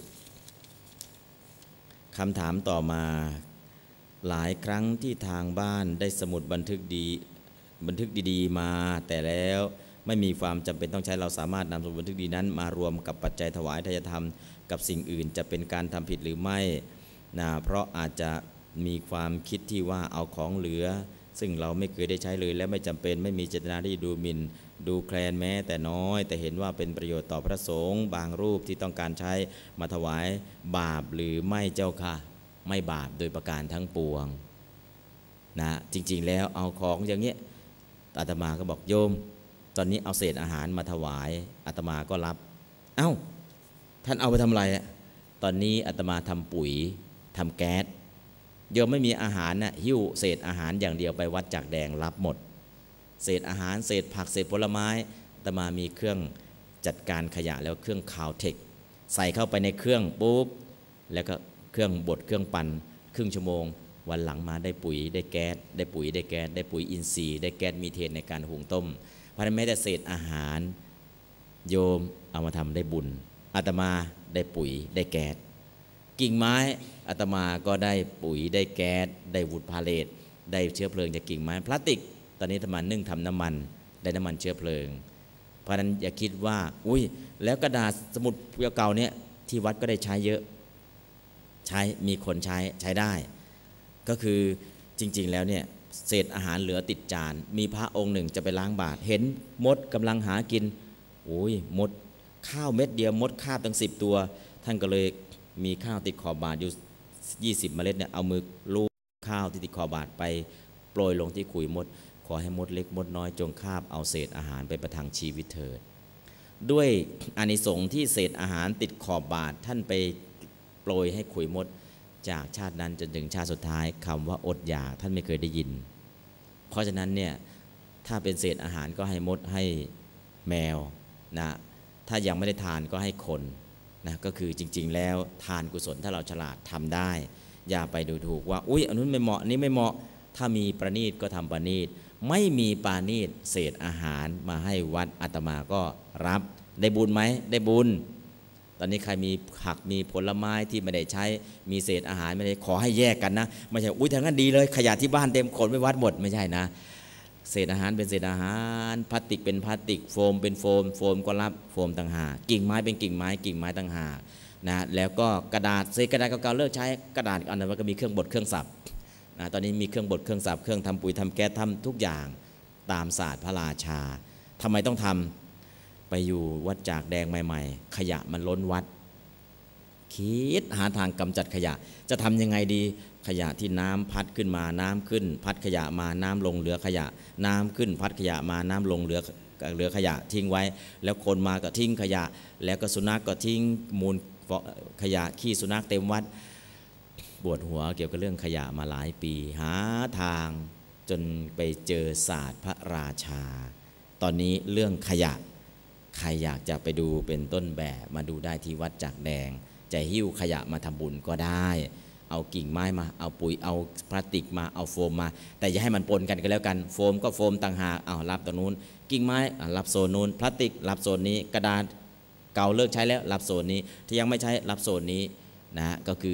คำถามต่อมาหลายครั้งที่ทางบ้านได้สมุดบันทึกดีบันทึกดีๆมาแต่แล้วไม่มีความจำเป็นต้องใช้เราสามารถนำสมุดบันทึกดีนั้นมารวมกับปัจจัยถวายทายธรรมกับสิ่งอื่นจะเป็นการทำผิดหรือไม่นะเพราะอาจจะมีความคิดที่ว่าเอาของเหลือซึ่งเราไม่เคยได้ใช้เลยและไม่จำเป็นไม่มีเจตนาที่ดูหมิ่นดูแคลนแม้แต่น้อยแต่เห็นว่าเป็นประโยชน์ต่อพระสงฆ์บางรูปที่ต้องการใช้มาถวายบาปหรือไม่เจ้าค่ะไม่บาปโดยประการทั้งปวงนะจริงๆแล้วเอาของอย่างเงี้ยอาตมาก็บอกโยมตอนนี้เอาเศษอาหารมาถวายอาตมาก็รับเอ้าท่านเอาไปทำอะไรอ่ะตอนนี้อาตมาทำปุ๋ยทำแก๊สโยมไม่มีอาหารน่ะหิ้วเศษอาหารอย่างเดียวไปวัดจากแดงรับหมดเศษอาหารเศษผักเศษผลไม้อาตมามีเครื่องจัดการขยะแล้วเครื่องคาวเทคใส่เข้าไปในเครื่องปุ๊บแล้วก็เครื่องบดเครื่องปั่นครึ่งชั่วโมงวันหลังมาได้ปุ๋ยได้แก๊สได้ปุ๋ยได้แก๊สได้ปุ๋ยอินทรีย์ได้แก๊สมีเทนในการหุงต้มเพราะฉะนั้นแม้แต่เศษอาหารโยมเอามาทำได้บุญอาตมาได้ปุ๋ยได้แก๊สกิ่งไม้อาตมาก็ได้ปุ๋ยได้แก๊สได้วุฒิพาเลตได้เชื้อเพลิงจากกิ่งไม้พลาสติกตอนนี้อาตมานึ่งทำน้ำมันได้น้ำมันเชื้อเพลิงเพราะฉะนั้นอย่าคิดว่าอุ้ยแล้วกระดาษสมุดเก่าๆเนี่ยที่วัดก็ได้ใช้เยอะใช้มีคนใช้ใช้ได้ก็คือจริงๆแล้วเนี่ยเศษอาหารเหลือติดจานมีพระองค์หนึ่งจะไปล้างบาตรเห็นมดกำลังหากินโอ้ยมดข้าวเม็ดเดียวมดคาบตั้งสิบตัวท่านก็เลยมีข้าวติดขอบบาตรอยู่ยี่สิบเมล็ดเนี่ยเอามือลูบข้าวที่ติดขอบบาตรไปโปรยลงที่ขุยมดขอให้มดเล็กมดน้อยจงคาบเอาเศษอาหารไปประทังชีวิตเถิดด้วยอานิสงส์ที่เศษอาหารติดขอบบาตรท่านไปโปรยให้ขุยมดจากชาตินั้นจนถึงชาติสุดท้ายคำว่าอดอยากท่านไม่เคยได้ยินเพราะฉะนั้นเนี่ยถ้าเป็นเศษอาหารก็ให้มดให้แมวนะถ้ายังไม่ได้ทานก็ให้คนนะก็คือจริงๆแล้วทานกุศลถ้าเราฉลาดทำได้อย่าไปดูถูกว่าอุ๊ยอันนู้นไม่เหมาะนี้ไม่เหมาะถ้ามีประณีตก็ทำประณีตไม่มีปาณีตเศษอาหารมาให้วัดอาตมาก็รับได้บุญไหมได้บุญตอนนี้ใครมีผักมีผลไม้ที่ไม่ได้ใช้มีเศษอาหารไม่ได้ขอให้แยกกันนะไม่ใช่อุ้ยทางนั้นดีเลยขยะที่บ้านเต็มขนไปวัดหมดไม่ใช่นะเศษอาหารเป็นเศษอาหารพลาสติกเป็นพลาสติกโฟมเป็นโฟมโฟมก็รับโฟมต่างหากกิ่งไม้เป็นกิ่งไม้กิ่งไม้ต่างหากนะแล้วก็กระดาษเศษกระดาษเก่าๆเลิกใช้กระดาษอันนั้นก็มีเครื่องบดเครื่องสับนะตอนนี้มีเครื่องบดเครื่องสับเครื่องทำปุ๋ยทำแก๊สทำทุกอย่างตามศาสตร์พระราชาทำไมต้องทำไปอยู่วัดจากแดงใหม่ๆขยะมันล้นวัดคิดหาทางกำจัดขยะจะทำยังไงดีขยะที่น้ำพัดขึ้นมาน้ำขึ้นพัดขยะมาน้ำลงเหลือขยะน้ำขึ้นพัดขยะมาน้ำลงเหลือเหลือขยะทิ้งไว้แล้วคนมาก็ทิ้งขยะแล้วก็สุนัข ก, ก็ทิ้งมูลขยะขี้สุนัขเต็มวัดปวดหัวเกี่ยวกับเรื่องขยะมาหลายปีหาทางจนไปเจอศาสตร์พระราชาตอนนี้เรื่องขยะใครอยากจะไปดูเป็นต้นแบบมาดูได้ที่วัดจากแดงจะหิ้วขยะมาทำบุญก็ได้เอากิ่งไม้มาเอาปุ๋ยเอาพลาสติกมาเอาโฟมมาแต่อย่าให้มันปนกันก็แล้วกันโฟมก็โฟมต่างหากเอารับตรงนู้นกิ่งไม้รับโซนนู้นพลาสติกรับโซนนี้กระดาษเก่าเลิกใช้แล้วรับโซนนี้ที่ยังไม่ใช้รับโซนนี้นะก็คือ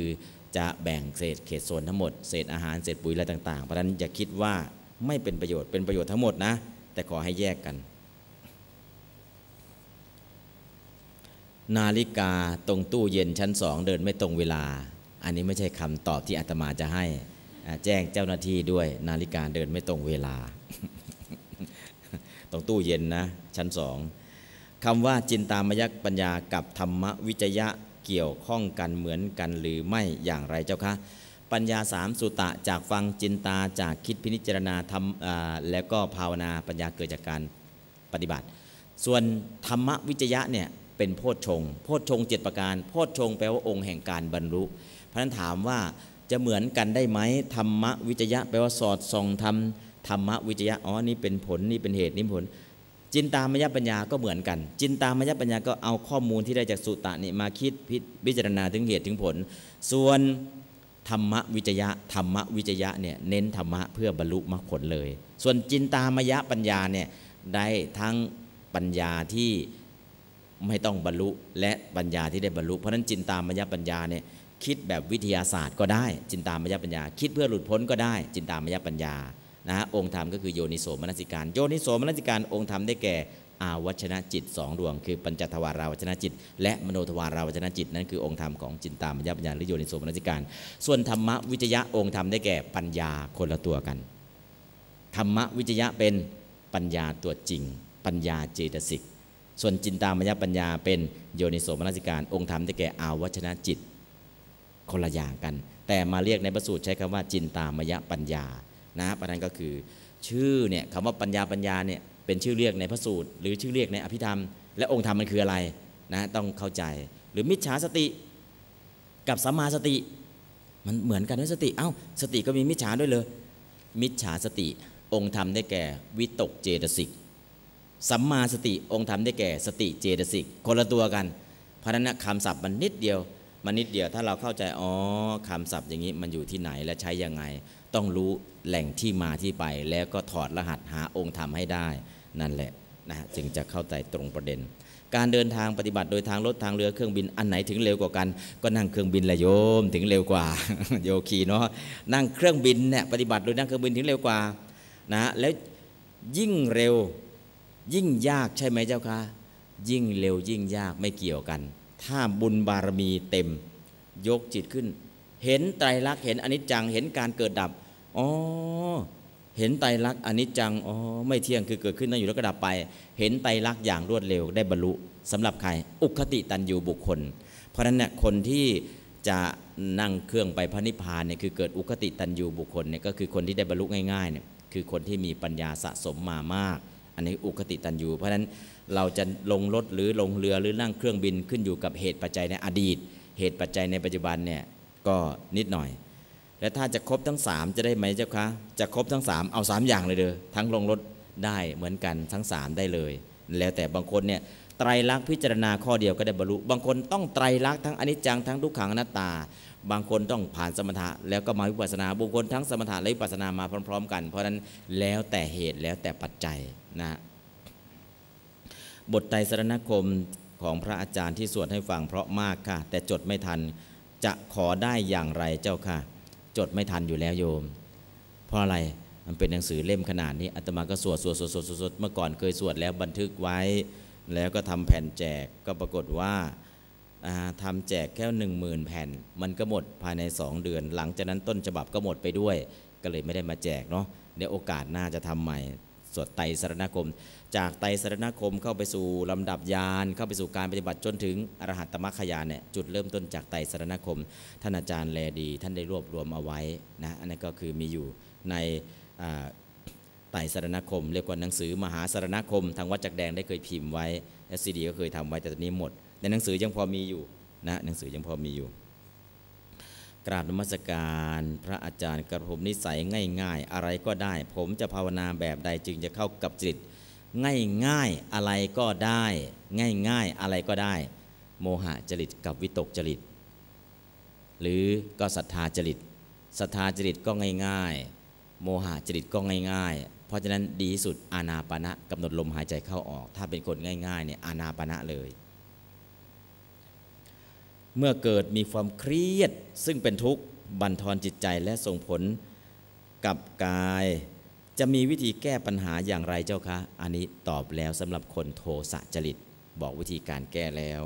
จะแบ่งเศษเขตโซนทั้งหมดเศษอาหารเศษปุ๋ยอะไรต่างๆเพราะฉะนั้นอย่าคิดว่าไม่เป็นประโยชน์เป็นประโยชน์ทั้งหมดนะแต่ขอให้แยกกันนาฬิกาตรงตู้เย็นชั้นสองเดินไม่ตรงเวลาอันนี้ไม่ใช่คำตอบที่อาตมาจะให้แจ้งเจ้าหน้าที่ด้วยนาฬิกาเดินไม่ตรงเวลา ตรงตู้เย็นนะชั้นสองคำว่าจินตามยปัญญากับธรรมวิจยะเกี่ยวข้องกันเหมือนกันหรือไม่อย่างไรเจ้าคะปัญญาสามสุตะจากฟังจินตาจากคิดพินิจารณาทำแล้วก็ภาวนาปัญญาเกิดจากการปฏิบัติส่วนธรรมวิจยะเนี่ยเป็นโพชฌงค์โพชฌงค์เจ็ดประการโพชฌงค์แปลว่าองค์แห่งการบรรลุเพราะฉะนั้นถามว่าจะเหมือนกันได้ไหมธรรมวิจยะแปลว่าสอดส่องธรรมธรรมวิจยะอ๋อนี่เป็นผลนี่เป็นเหตุนี่ผลจินตามยปัญญาก็เหมือนกันจินตามยปัญญาก็เอาข้อมูลที่ได้จากสุตตะนี่มาคิดพิจารณาถึงเหตุถึงผลส่วนธรรมวิจยะธรรมวิจยะเนี่ยเน้นธรรมะเพื่อบรรลุมรรคผลเลยส่วนจินตามยปัญญาเนี่ยได้ทั้งปัญญาที่ไม่ต้องบรรลุและปัญญาที่ได้บรรลุเพราะฉะนั้นจินตามยปัญญาเนี่ยคิดแบบวิทยาศาสตร์ก็ได้จินตามยปัญญาคิดเพื่อหลุดพ้นก็ได้จินตามยปัญญานะองค์ธรรมก็คือโยนิโสมนสิการโยนิโสมนสิการองค์ธรรมได้แก่อาวัชนะจิตสองดวงคือปัญจทวาราวัชนะจิตและมโนทวาราวัชนะจิตนั่นคือองค์ธรรมของจินตามยปัญญาหรือโยนิโสมนสิการส่วนธรรมวิจยะองค์ธรรมได้แก่ปัญญาคนละตัวกันธรรมวิจยะเป็นปัญญาตัวจริงปัญญาเจตสิกส่วนจินตามยปัญญาเป็นโยนิโสมนสิการองค์ธรรมได้แก่อาวัชนะจิตคนละอย่างกันแต่มาเรียกในพระสูตรใช้คำว่าจินตามยปัญญานะประนั้นก็คือชื่อเนี่ยคำว่าปัญญาปัญญาเนี่ยเป็นชื่อเรียกในพระสูตรหรือชื่อเรียกในอภิธรรมและองค์ธรรมมันคืออะไรนะต้องเข้าใจหรือมิจฉาสติกับสัมมาสติมันเหมือนกันด้วยสติเอ้าสติก็มีมิจฉาด้วยเลยมิจฉาสติองค์ธรรมได้แก่วิตกเจตสิกสัมมาสติองค์ธรรมได้แก่สติเจตสิกคนละตัวกันเพราะนั้นคำศัพท์มันนิดเดียวมันนิดเดียวถ้าเราเข้าใจอ๋อคำศัพท์อย่างนี้มันอยู่ที่ไหนและใช้ยังไงต้องรู้แหล่งที่มาที่ไปแล้วก็ถอดรหัสหาองค์ธรรมให้ได้นั่นแหละนะจึงจะเข้าใจตรงประเด็นการเดินทางปฏิบัติโดยทางรถทางเรือเครื่องบินอันไหนถึงเร็วกว่ากันก็นั่งเครื่องบินละโยมถึงเร็วกว่า โยคีเนาะนั่งเครื่องบินเนี่ยปฏิบัติโดยนั่งเครื่องบินถึงเร็วกว่านะแล้วยิ่งเร็วยิ่งยากใช่ไหมเจ้าคะยิ่งเร็วยิ่งยากไม่เกี่ยวกันถ้าบุญบารมีเต็มยกจิตขึ้นเห็นไตรลักษณ์เห็นอนิจจังเห็นการเกิดดับอ๋อเห็นไตรลักษณ์อนิจจังอ๋อไม่เที่ยงคือเกิดขึ้นตั้งอยู่แล้วก็ดับไปเห็นไตรลักษณ์อย่างรวดเร็วได้บรรลุสำหรับใครอุคติตันยูบุคคลเพราะฉะนั้นเนี่ยคนที่จะนั่งเครื่องไปพระนิพพานเนี่ยคือเกิดอุคติตันยูบุคคลเนี่ยก็คือคนที่ได้บรรลุง่ายๆเนี่ยคือคนที่มีปัญญาสะสมมามากอันนี้อุคติตันยูเพราะฉะนั้นเราจะลงรถหรือลงเรือหรือนั่งเครื่องบินขึ้นอยู่กับเหตุปัจจัยในอดีตเหตุปัจจัยในปัจจุบันเนี่ยก็นิดหน่อยและถ้าจะครบทั้งสามจะได้ไหมเจ้าคะจะครบทั้งสามเอาสามอย่างเลยเด้อทั้งลงรถได้เหมือนกันทั้งสามได้เลยแล้วแต่บางคนเนี่ยไตรลักษณ์พิจารณาข้อเดียวก็ได้บรรลุบางคนต้องไตรลักษณ์ทั้งอนิจจังทั้งทุกขังอนัตตาบางคนต้องผ่านสมถะแล้วก็มาวิปัสสนาบางคนทั้งสมถะและวิปัสสนามาพร้อมๆกันเพราะฉะนั้นแล้วแต่เหตุแล้วแต่ปัจจัยนะบทไตรสรณคมของพระอาจารย์ที่สวดให้ฟังเพราะมากค่ะแต่จดไม่ทันจะขอได้อย่างไรเจ้าค่ะจดไม่ทันอยู่แล้วโยมเพราะอะไรมันเป็นหนังสือเล่มขนาดนี้อาตมาก็สวดสวดสวดสวดสวดเมื่อก่อนเคยสวดแล้วบันทึกไว้แล้วก็ทำแผ่นแจกก็ปรากฏว่าทำแจกแค่หนึ่งหมื่นแผ่นมันก็หมดภายในสองเดือนหลังจากนั้นต้นฉบับก็หมดไปด้วยก็เลยไม่ได้มาแจกเนาะเดี๋ยวโอกาสหน้าจะทำใหม่สวดไตรสรณคมจากไตรสรณคมเข้าไปสู่ลำดับญาณเข้าไปสู่การปฏิบัติจนถึงอรหัตตมรรคญาณเนี่ยจุดเริ่มต้นจากไตรสรณคมท่านอาจารย์แลดีท่านได้รวบรวมเอาไว้นะอันนี้ก็คือมีอยู่ในไตรสรณคมเรียกว่าหนังสือมหาสรณคมทางวัดจักแดงได้เคยพิมพ์ไว้และซีดีก็เคยทำไว้แต่ตอนนี้หมดในหนังสือยังพอมีอยู่นะหนังสือยังพอมีอยู่กราบนมัสการพระอาจารย์กระผมนิสัยง่ายๆอะไรก็ได้ผมจะภาวนาแบบใดจึงจะเข้ากับจิตง่ายๆอะไรก็ได้ง่ายๆอะไรก็ได้โมหะจริตกับวิตกจริตหรือก็ศรัทธาจริตศรัทธาจริตก็ง่ายๆโมหะจริตก็ง่ายๆเพราะฉะนั้นดีที่สุดอานาปานะกำหนดลมหายใจเข้าออกถ้าเป็นคนง่ายๆเนี่ยอานาปานะเลยเมื่อเกิดมีความเครียดซึ่งเป็นทุกข์บั่นทอนจิตใจและส่งผลกับกายจะมีวิธีแก้ปัญหาอย่างไรเจ้าคะอันนี้ตอบแล้วสำหรับคนโทสะจริตบอกวิธีการแก้แล้ว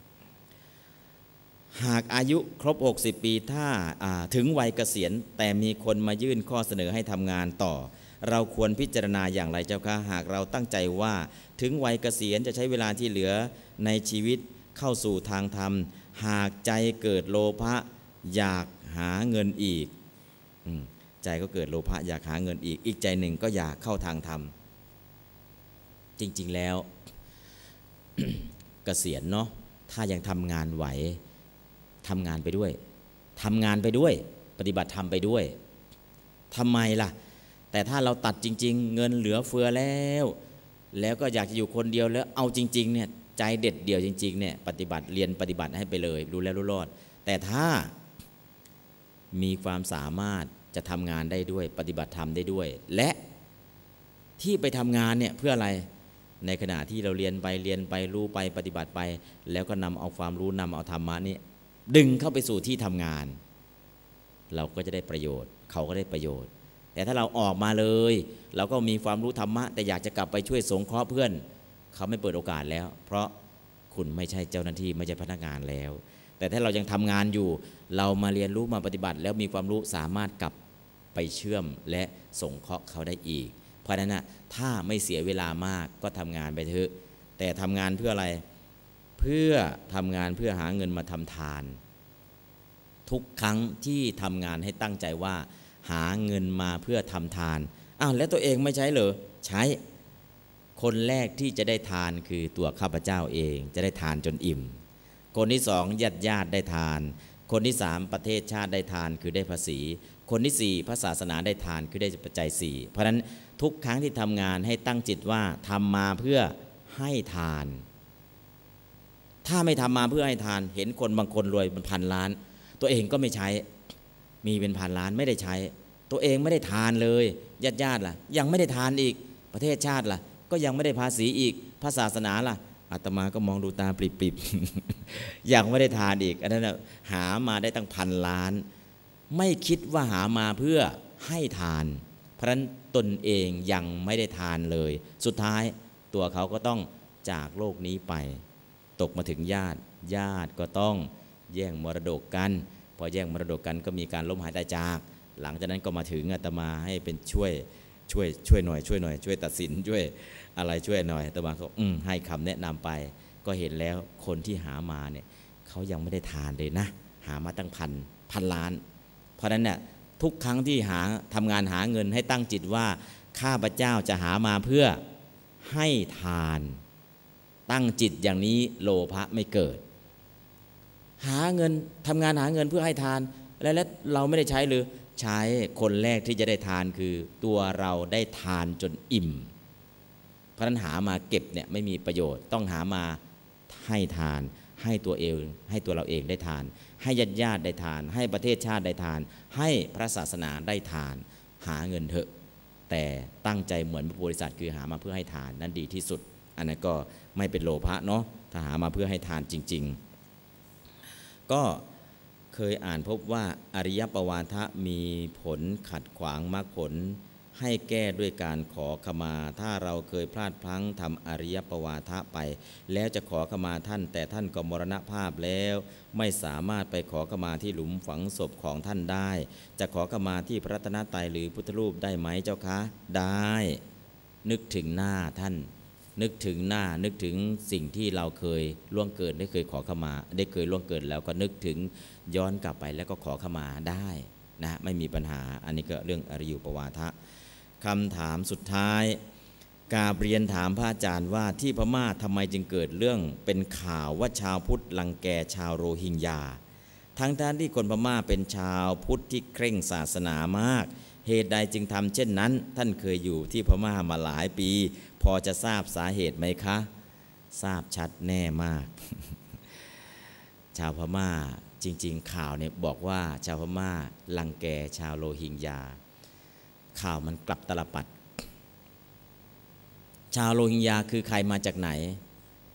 หากอายุครบหกสิบปีถ้าถึงวัยเกษียณแต่มีคนมายื่นข้อเสนอให้ทำงานต่อเราควรพิจารณาอย่างไรเจ้าคะหากเราตั้งใจว่าถึงวัยเกษียณจะใช้เวลาที่เหลือในชีวิตเข้าสู่ทางธรรมหากใจเกิดโลภะอยากหาเงินอีกใจก็เกิดโลภะอยากหาเงินอีกอีกใจหนึ่งก็อยากเข้าทางธรรมจริงๆแล้ว เกษียณเนาะถ้ายังทำงานไหวทำงานไปด้วยทำงานไปด้วยปฏิบัติธรรมไปด้วยทำไมล่ะแต่ถ้าเราตัดจริงๆเงินเหลือเฟือแล้วแล้วก็อยากจะอยู่คนเดียวแล้วเอาจริงๆเนี่ยใจเด็ดเดี่ยวจริงๆเนี่ยปฏิบัติเรียนปฏิบัติให้ไปเลยรู้แล้วรู้รอดแต่ถ้ามีความสามารถจะทำงานได้ด้วยปฏิบัติธรรมได้ด้วยและที่ไปทำงานเนี่ยเพื่ออะไรในขณะที่เราเรียนไปเรียนไปรู้ไปปฏิบัติไปแล้วก็นำเอาความรู้นำเอาธรรมะนี่ดึงเข้าไปสู่ที่ทำงานเราก็จะได้ประโยชน์เขาก็ได้ประโยชน์แต่ถ้าเราออกมาเลยเราก็มีความรู้ธรรมะแต่อยากจะกลับไปช่วยสงเคราะห์เพื่อนเขาไม่เปิดโอกาสแล้วเพราะคุณไม่ใช่เจ้าหน้าที่ไม่ใช่พนักงานแล้วแต่ถ้าเรายังทำงานอยู่เรามาเรียนรู้มาปฏิบัติแล้วมีความรู้สามารถกลับไปเชื่อมและสงเคราะห์เขาได้อีกเพราะฉะนั้นนะถ้าไม่เสียเวลามากก็ทำงานไปเถอะแต่ทำงานเพื่ออะไรเพื่อทำงานเพื่อหาเงินมาทำทานทุกครั้งที่ทำงานให้ตั้งใจว่าหาเงินมาเพื่อทำทานอ้าวแล้วตัวเองไม่ใช้เหรอใช้คนแรกที่จะได้ทานคือตัวข้าพเจ้าเองจะได้ทานจนอิ่มคนที่สองญาติญาติได้ทานคนที่สามประเทศชาติได้ทานคือได้ภาษีคนที่สี่พระศาสนาได้ทานคือได้ปัจจัยสี่เพราะฉะนั้นทุกครั้งที่ทำงานให้ตั้งจิตว่าทำมาเพื่อให้ทานถ้าไม่ทำมาเพื่อให้ทานเห็นคนบางคนรวยเป็นพันล้านตัวเองก็ไม่ใช้มีเป็นพันล้านไม่ได้ใช้ตัวเองไม่ได้ทานเลยญาติญาติล่ะยังไม่ได้ทานอีกประเทศชาติล่ะก็ยังไม่ได้ภาษีอีกพระศาสนาล่ะอาตมาก็มองดูตาปริบๆ ยังไม่ได้ทานอีกอันนั้นหามาได้ตั้งพันล้านไม่คิดว่าหามาเพื่อให้ทานเพราะฉะนั้นตนเองยังไม่ได้ทานเลยสุดท้ายตัวเขาก็ต้องจากโลกนี้ไปตกมาถึงญาติญาติก็ต้องแย่งมรดกกันพอแย่งมรดกกันก็มีการล้มหายตายจากหลังจากนั้นก็มาถึงอาตมาให้เป็นช่วยช่วยช่วยหน่อยช่วยหน่อยช่วยตัดสินช่วยอะไรช่วยหน่อยอาตมาก็อืมให้คำแนะนำไปก็เห็นแล้วคนที่หามาเนี่ยเขายังไม่ได้ทานเลยนะหามาตั้งพันพันล้านเพราะฉะนั้นเนี่ยทุกครั้งที่หาทำงานหาเงินให้ตั้งจิตว่าข้าพเจ้าจะหามาเพื่อให้ทานตั้งจิตอย่างนี้โลภะไม่เกิดหาเงินทำงานหาเงินเพื่อให้ทานแล้วแล้วเราไม่ได้ใช้หรือใช้คนแรกที่จะได้ทานคือตัวเราได้ทานจนอิ่มเพราะฉะนั้นหามาเก็บเนี่ยไม่มีประโยชน์ต้องหามาให้ทานให้ตัวเองให้ตัวเราเองได้ทานให้ญาติญาติได้ทานให้ประเทศชาติได้ทานให้พระศาสนาได้ทานหาเงินเถอะแต่ตั้งใจเหมือนพระโพธิสัตว์คือหามาเพื่อให้ทานนั่นดีที่สุดอันนั้นก็ไม่เป็นโลภะเนาะถ้าหามาเพื่อให้ทานจริงๆก็เคยอ่านพบว่าอริยปวาทะมีผลขัดขวางมรรคผลให้แก้ด้วยการขอขมาถ้าเราเคยพลาดพลั้งทำอริยปวาทะไปแล้วจะขอขมาท่านแต่ท่านก็มรณภาพแล้วไม่สามารถไปขอขมาที่หลุมฝังศพของท่านได้จะขอขมาที่พระรัตนตรัยหรือพุทธรูปได้ไหมเจ้าคะได้นึกถึงหน้าท่านนึกถึงหน้านึกถึงสิ่งที่เราเคยล่วงเกินได้เคยขอขมาได้เคยล่วงเกินแล้วก็นึกถึงย้อนกลับไปแล้วก็ขอขมาได้นะไม่มีปัญหาอันนี้ก็เรื่องอริยปวาทะคำถามสุดท้ายกราบเรียนถามพระอาจารย์ว่าที่พม่าทำไมจึงเกิดเรื่องเป็นข่าวว่าชาวพุทธรังแกชาวโรฮิงญาทั้งท่านที่คนพม่าเป็นชาวพุทธที่เคร่งศาสนามากเหตุใดจึงทำเช่นนั้นท่านเคยอยู่ที่พม่ามาหลายปีพอจะทราบสาเหตุไหมคะทราบชัดแน่มาก ชาวพม่าจริงๆข่าวเนี่ยบอกว่าชาวพม่ารังแกชาวโรฮิงญาข่าวมันกลับตลปัดชาวโรฮิงญาคือใครมาจากไหน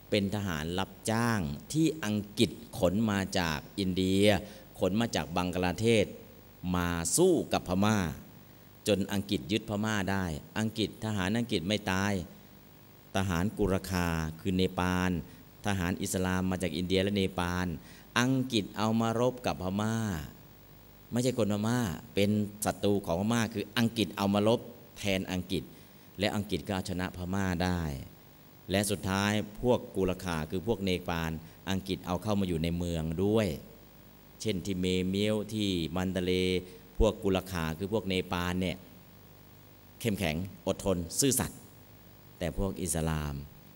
เป็นทหารรับจ้างที่อังกฤษขนมาจากอินเดียขนมาจากบังกลาเทศมาสู้กับพม่าจนอังกฤษยึดพม่าได้อังกฤษทหารอังกฤษไม่ตายทหารกุรคาคือเนปาลทหารอิสลามมาจากอินเดียและเนปาลอังกฤษเอามารบกับพม่าไม่ใช่คนพม่าเป็นศัตรูของพม่าคืออังกฤษเอามารบแทนอังกฤษและอังกฤษก็เอาชนะพม่าได้และสุดท้ายพวกกุรคาคือพวกเนปาลอังกฤษเอาเข้ามาอยู่ในเมืองด้วยเช่นที่เมเมียวที่มันดาเลย์พวกกุรคาคือพวกเนปาลเนี่ยเข้มแข็งอดทนซื่อสัตย์แต่พวกอิสลาม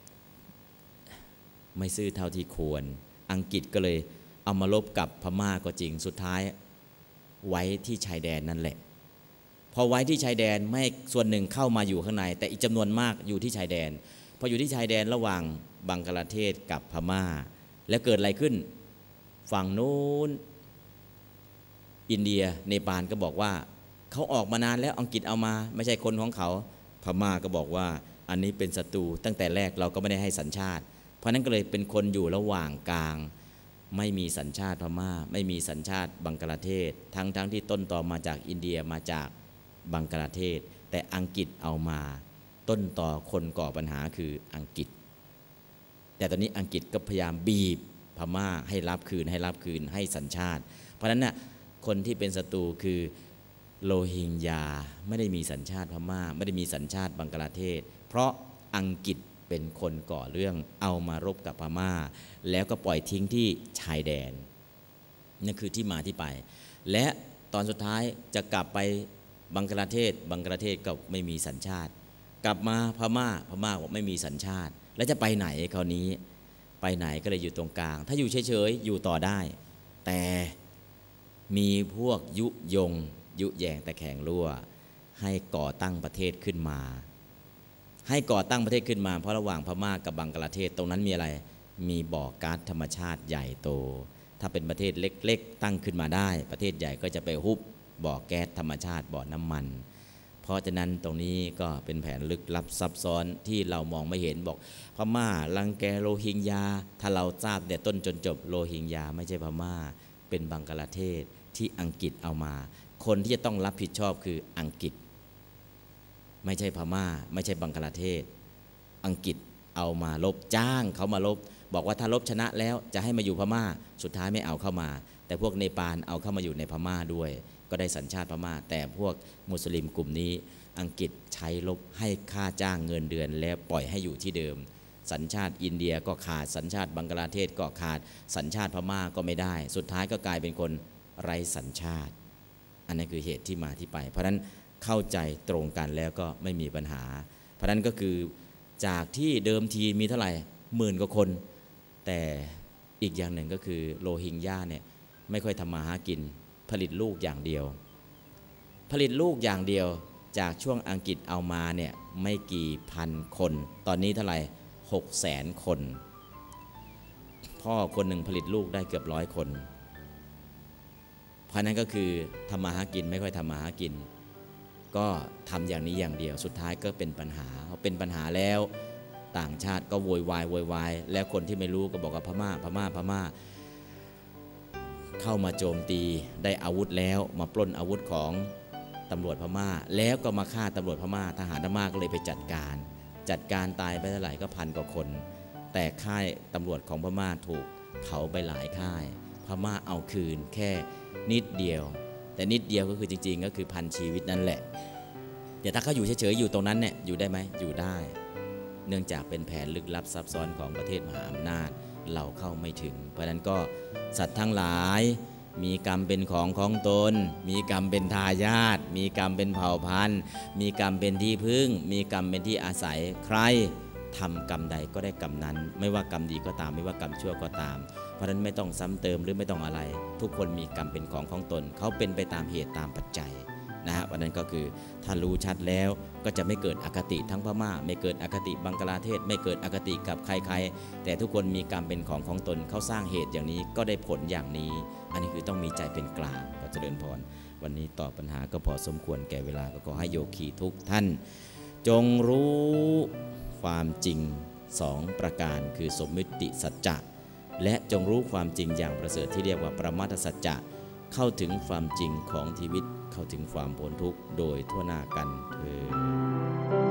ไม่ซื่อเท่าที่ควรอังกฤษก็เลยเอามาลบกับพม่าก็จริงสุดท้ายไว้ที่ชายแดนนั่นแหละพอไว้ที่ชายแดนไม่ส่วนหนึ่งเข้ามาอยู่ข้างในแต่อีกจำนวนมากอยู่ที่ชายแดนพออยู่ที่ชายแดนระหว่างบังกลาเทศกับพม่าแล้วเกิดอะไรขึ้นฝั่งนู้นอินเดียเนปาลก็บอกว่าเขาออกมานานแล้วอังกฤษเอามาไม่ใช่คนของเขาพม่าก็บอกว่าอันนี้เป็นศัตรูตั้งแต่แรกเราก็ไม่ได้ให้สัญชาติเพราะนั้นก็เลยเป็นคนอยู่ระหว่างกลางไม่มีสัญชาติพม่าไม่มีสัญชาติบังกลาเทศทั้งทั้งที่ต้นตอมาจากอินเดียมาจากบังกลาเทศแต่อังกฤษเอามาต้นต่อคนก่อปัญหาคืออังกฤษแต่ตอนนี้อังกฤษก็พยายามบีบพม่าให้รับคืนให้รับคืนให้สัญชาติเพราะฉะนั้นน่ะคนที่เป็นศัตรูคือโรฮิงญาไม่ได้มีสัญชาติพม่าไม่ได้มีสัญชาติบังกลาเทศเพราะอังกฤษเป็นคนก่อเรื่องเอามารบกับพม่าแล้วก็ปล่อยทิ้งที่ชายแดนนั่นคือที่มาที่ไปและตอนสุดท้ายจะกลับไปบังกลาเทศบังกลาเทศก็ไม่มีสัญชาติกลับมาพม่าพม่าบอกไม่มีสัญชาติแล้วจะไปไหนคราวนี้ไปไหนก็เลยอยู่ตรงกลางถ้าอยู่เฉยๆอยู่ต่อได้แต่มีพวกยุยงยุแยงแต่แข่งรั่วให้ก่อตั้งประเทศขึ้นมาให้ก่อตั้งประเทศขึ้นมาเพราะระหว่างพม่ากับบังกลาเทศตรงนั้นมีอะไรมีบ่อก๊าซธรรมชาติใหญ่โตถ้าเป็นประเทศเล็กๆตั้งขึ้นมาได้ประเทศใหญ่ก็จะไปฮุบบ่อแก๊สธรรมชาติบ่อน้ำมันเพราะฉะนั้นตรงนี้ก็เป็นแผนลึกลับซับซ้อนที่เรามองไม่เห็นบอกพม่ารังแกโรฮิงญาถ้าเราทราบแต่ต้นจนจบโรฮิงญาไม่ใช่พม่าเป็นบังกลาเทศที่อังกฤษเอามาคนที่จะต้องรับผิดชอบคืออังกฤษไม่ใช่พม่าไม่ใช่บังกลาเทศอังกฤษเอามาลบจ้างเขามาลบบอกว่าถ้าลบชนะแล้วจะให้มาอยู่พม่าสุดท้ายไม่เอาเข้ามาแต่พวกเนปาลเอาเข้ามาอยู่ในพม่าด้วยก็ได้สัญชาติพม่าแต่พวกมุสลิมกลุ่มนี้อังกฤษใช้ลบให้ค่าจ้างเงินเดือนแล้วปล่อยให้อยู่ที่เดิมสัญชาติอินเดียก็ขาดสัญชาติบังกลาเทศก็ขาดสัญชาติพม่าก็ไม่ได้สุดท้ายก็กลายเป็นคนไร้สัญชาติอันนี้คือเหตุที่มาที่ไปเพราะฉะนั้นเข้าใจตรงกันแล้วก็ไม่มีปัญหาเพราะนั้นก็คือจากที่เดิมทีมีเท่าไหร่หมื่นกว่าคนแต่อีกอย่างหนึ่งก็คือโรฮิงญาเนี่ยไม่ค่อยทำมาหากินผลิตลูกอย่างเดียวผลิตลูกอย่างเดียวจากช่วงอังกฤษเอามาเนี่ยไม่กี่พันคนตอนนี้เท่าไหร่หกแสนคนพ่อคนหนึ่งผลิตลูกได้เกือบร้อยคนเพราะนั้นก็คือทำมาหากินไม่ค่อยทำมาหากินก็ทำอย่างนี้อย่างเดียวสุดท้ายก็เป็นปัญหาพอเป็นปัญหาแล้วต่างชาติก็โวยวายโวยวายแล้วคนที่ไม่รู้ก็บอกว่าพม่าพม่าพม่าเข้ามาโจมตีได้อาวุธแล้วมาปล้นอาวุธของตำรวจพม่าแล้วก็มาฆ่าตำรวจพม่าทหารพม่าก็เลยไปจัดการจัดการตายไปเท่าไหร่ก็พันกว่าคนแต่ค่ายตำรวจของพม่าถูกเผาไปหลายค่ายพม่าเอาคืนแค่นิดเดียวแต่นิดเดียวก็คือจริงๆก็คือพันชีวิตนั่นแหละแต่ถ้าเขาอยู่เฉยๆอยู่ตรงนั้นเนี่ยอยู่ได้ไหมอยู่ได้เนื่องจากเป็นแผนลึกลับซับซ้อนของประเทศมหาอำนาจเราเข้าไม่ถึงเพราะนั้นก็สัตว์ทั้งหลายมีกรรมเป็นของของตนมีกรรมเป็นทายาทมีกรรมเป็นเผ่าพันธุ์มีกรรมเป็นที่พึ่งมีกรรมเป็นที่อาศัยใครทำกรรมใดก็ได้กรรมนั้นไม่ว่ากรรมดีก็ตามไม่ว่ากรรมชั่วก็ตามเพราะฉะนั้นไม่ต้องซ้ำเติมหรือไม่ต้องอะไรทุกคนมีกรรมเป็นของของตนเขาเป็นไปตามเหตุตามปัจจัยนะฮะวันนั้นก็คือถ้ารู้ชัดแล้วก็จะไม่เกิดอคติทั้งพม่าไม่เกิดอคติบังกลาเทศไม่เกิดอคติกับใครๆแต่ทุกคนมีกรรมเป็นของของตนเขาสร้างเหตุอย่างนี้ก็ได้ผลอย่างนี้อันนี้คือต้องมีใจเป็นกลางก็เจริญพรวันนี้ตอบปัญหาก็พอสมควรแก่เวลาก็ขอให้โยคีทุกท่านจงรู้ความจริงสองประการคือสมมิติสัจจะและจงรู้ความจริงอย่างประเสริฐที่เรียกว่าปรมัตถสัจจะเข้าถึงความจริงของชีวิตเข้าถึงความพ้นทุกข์โดยทั่วหน้ากันเถิด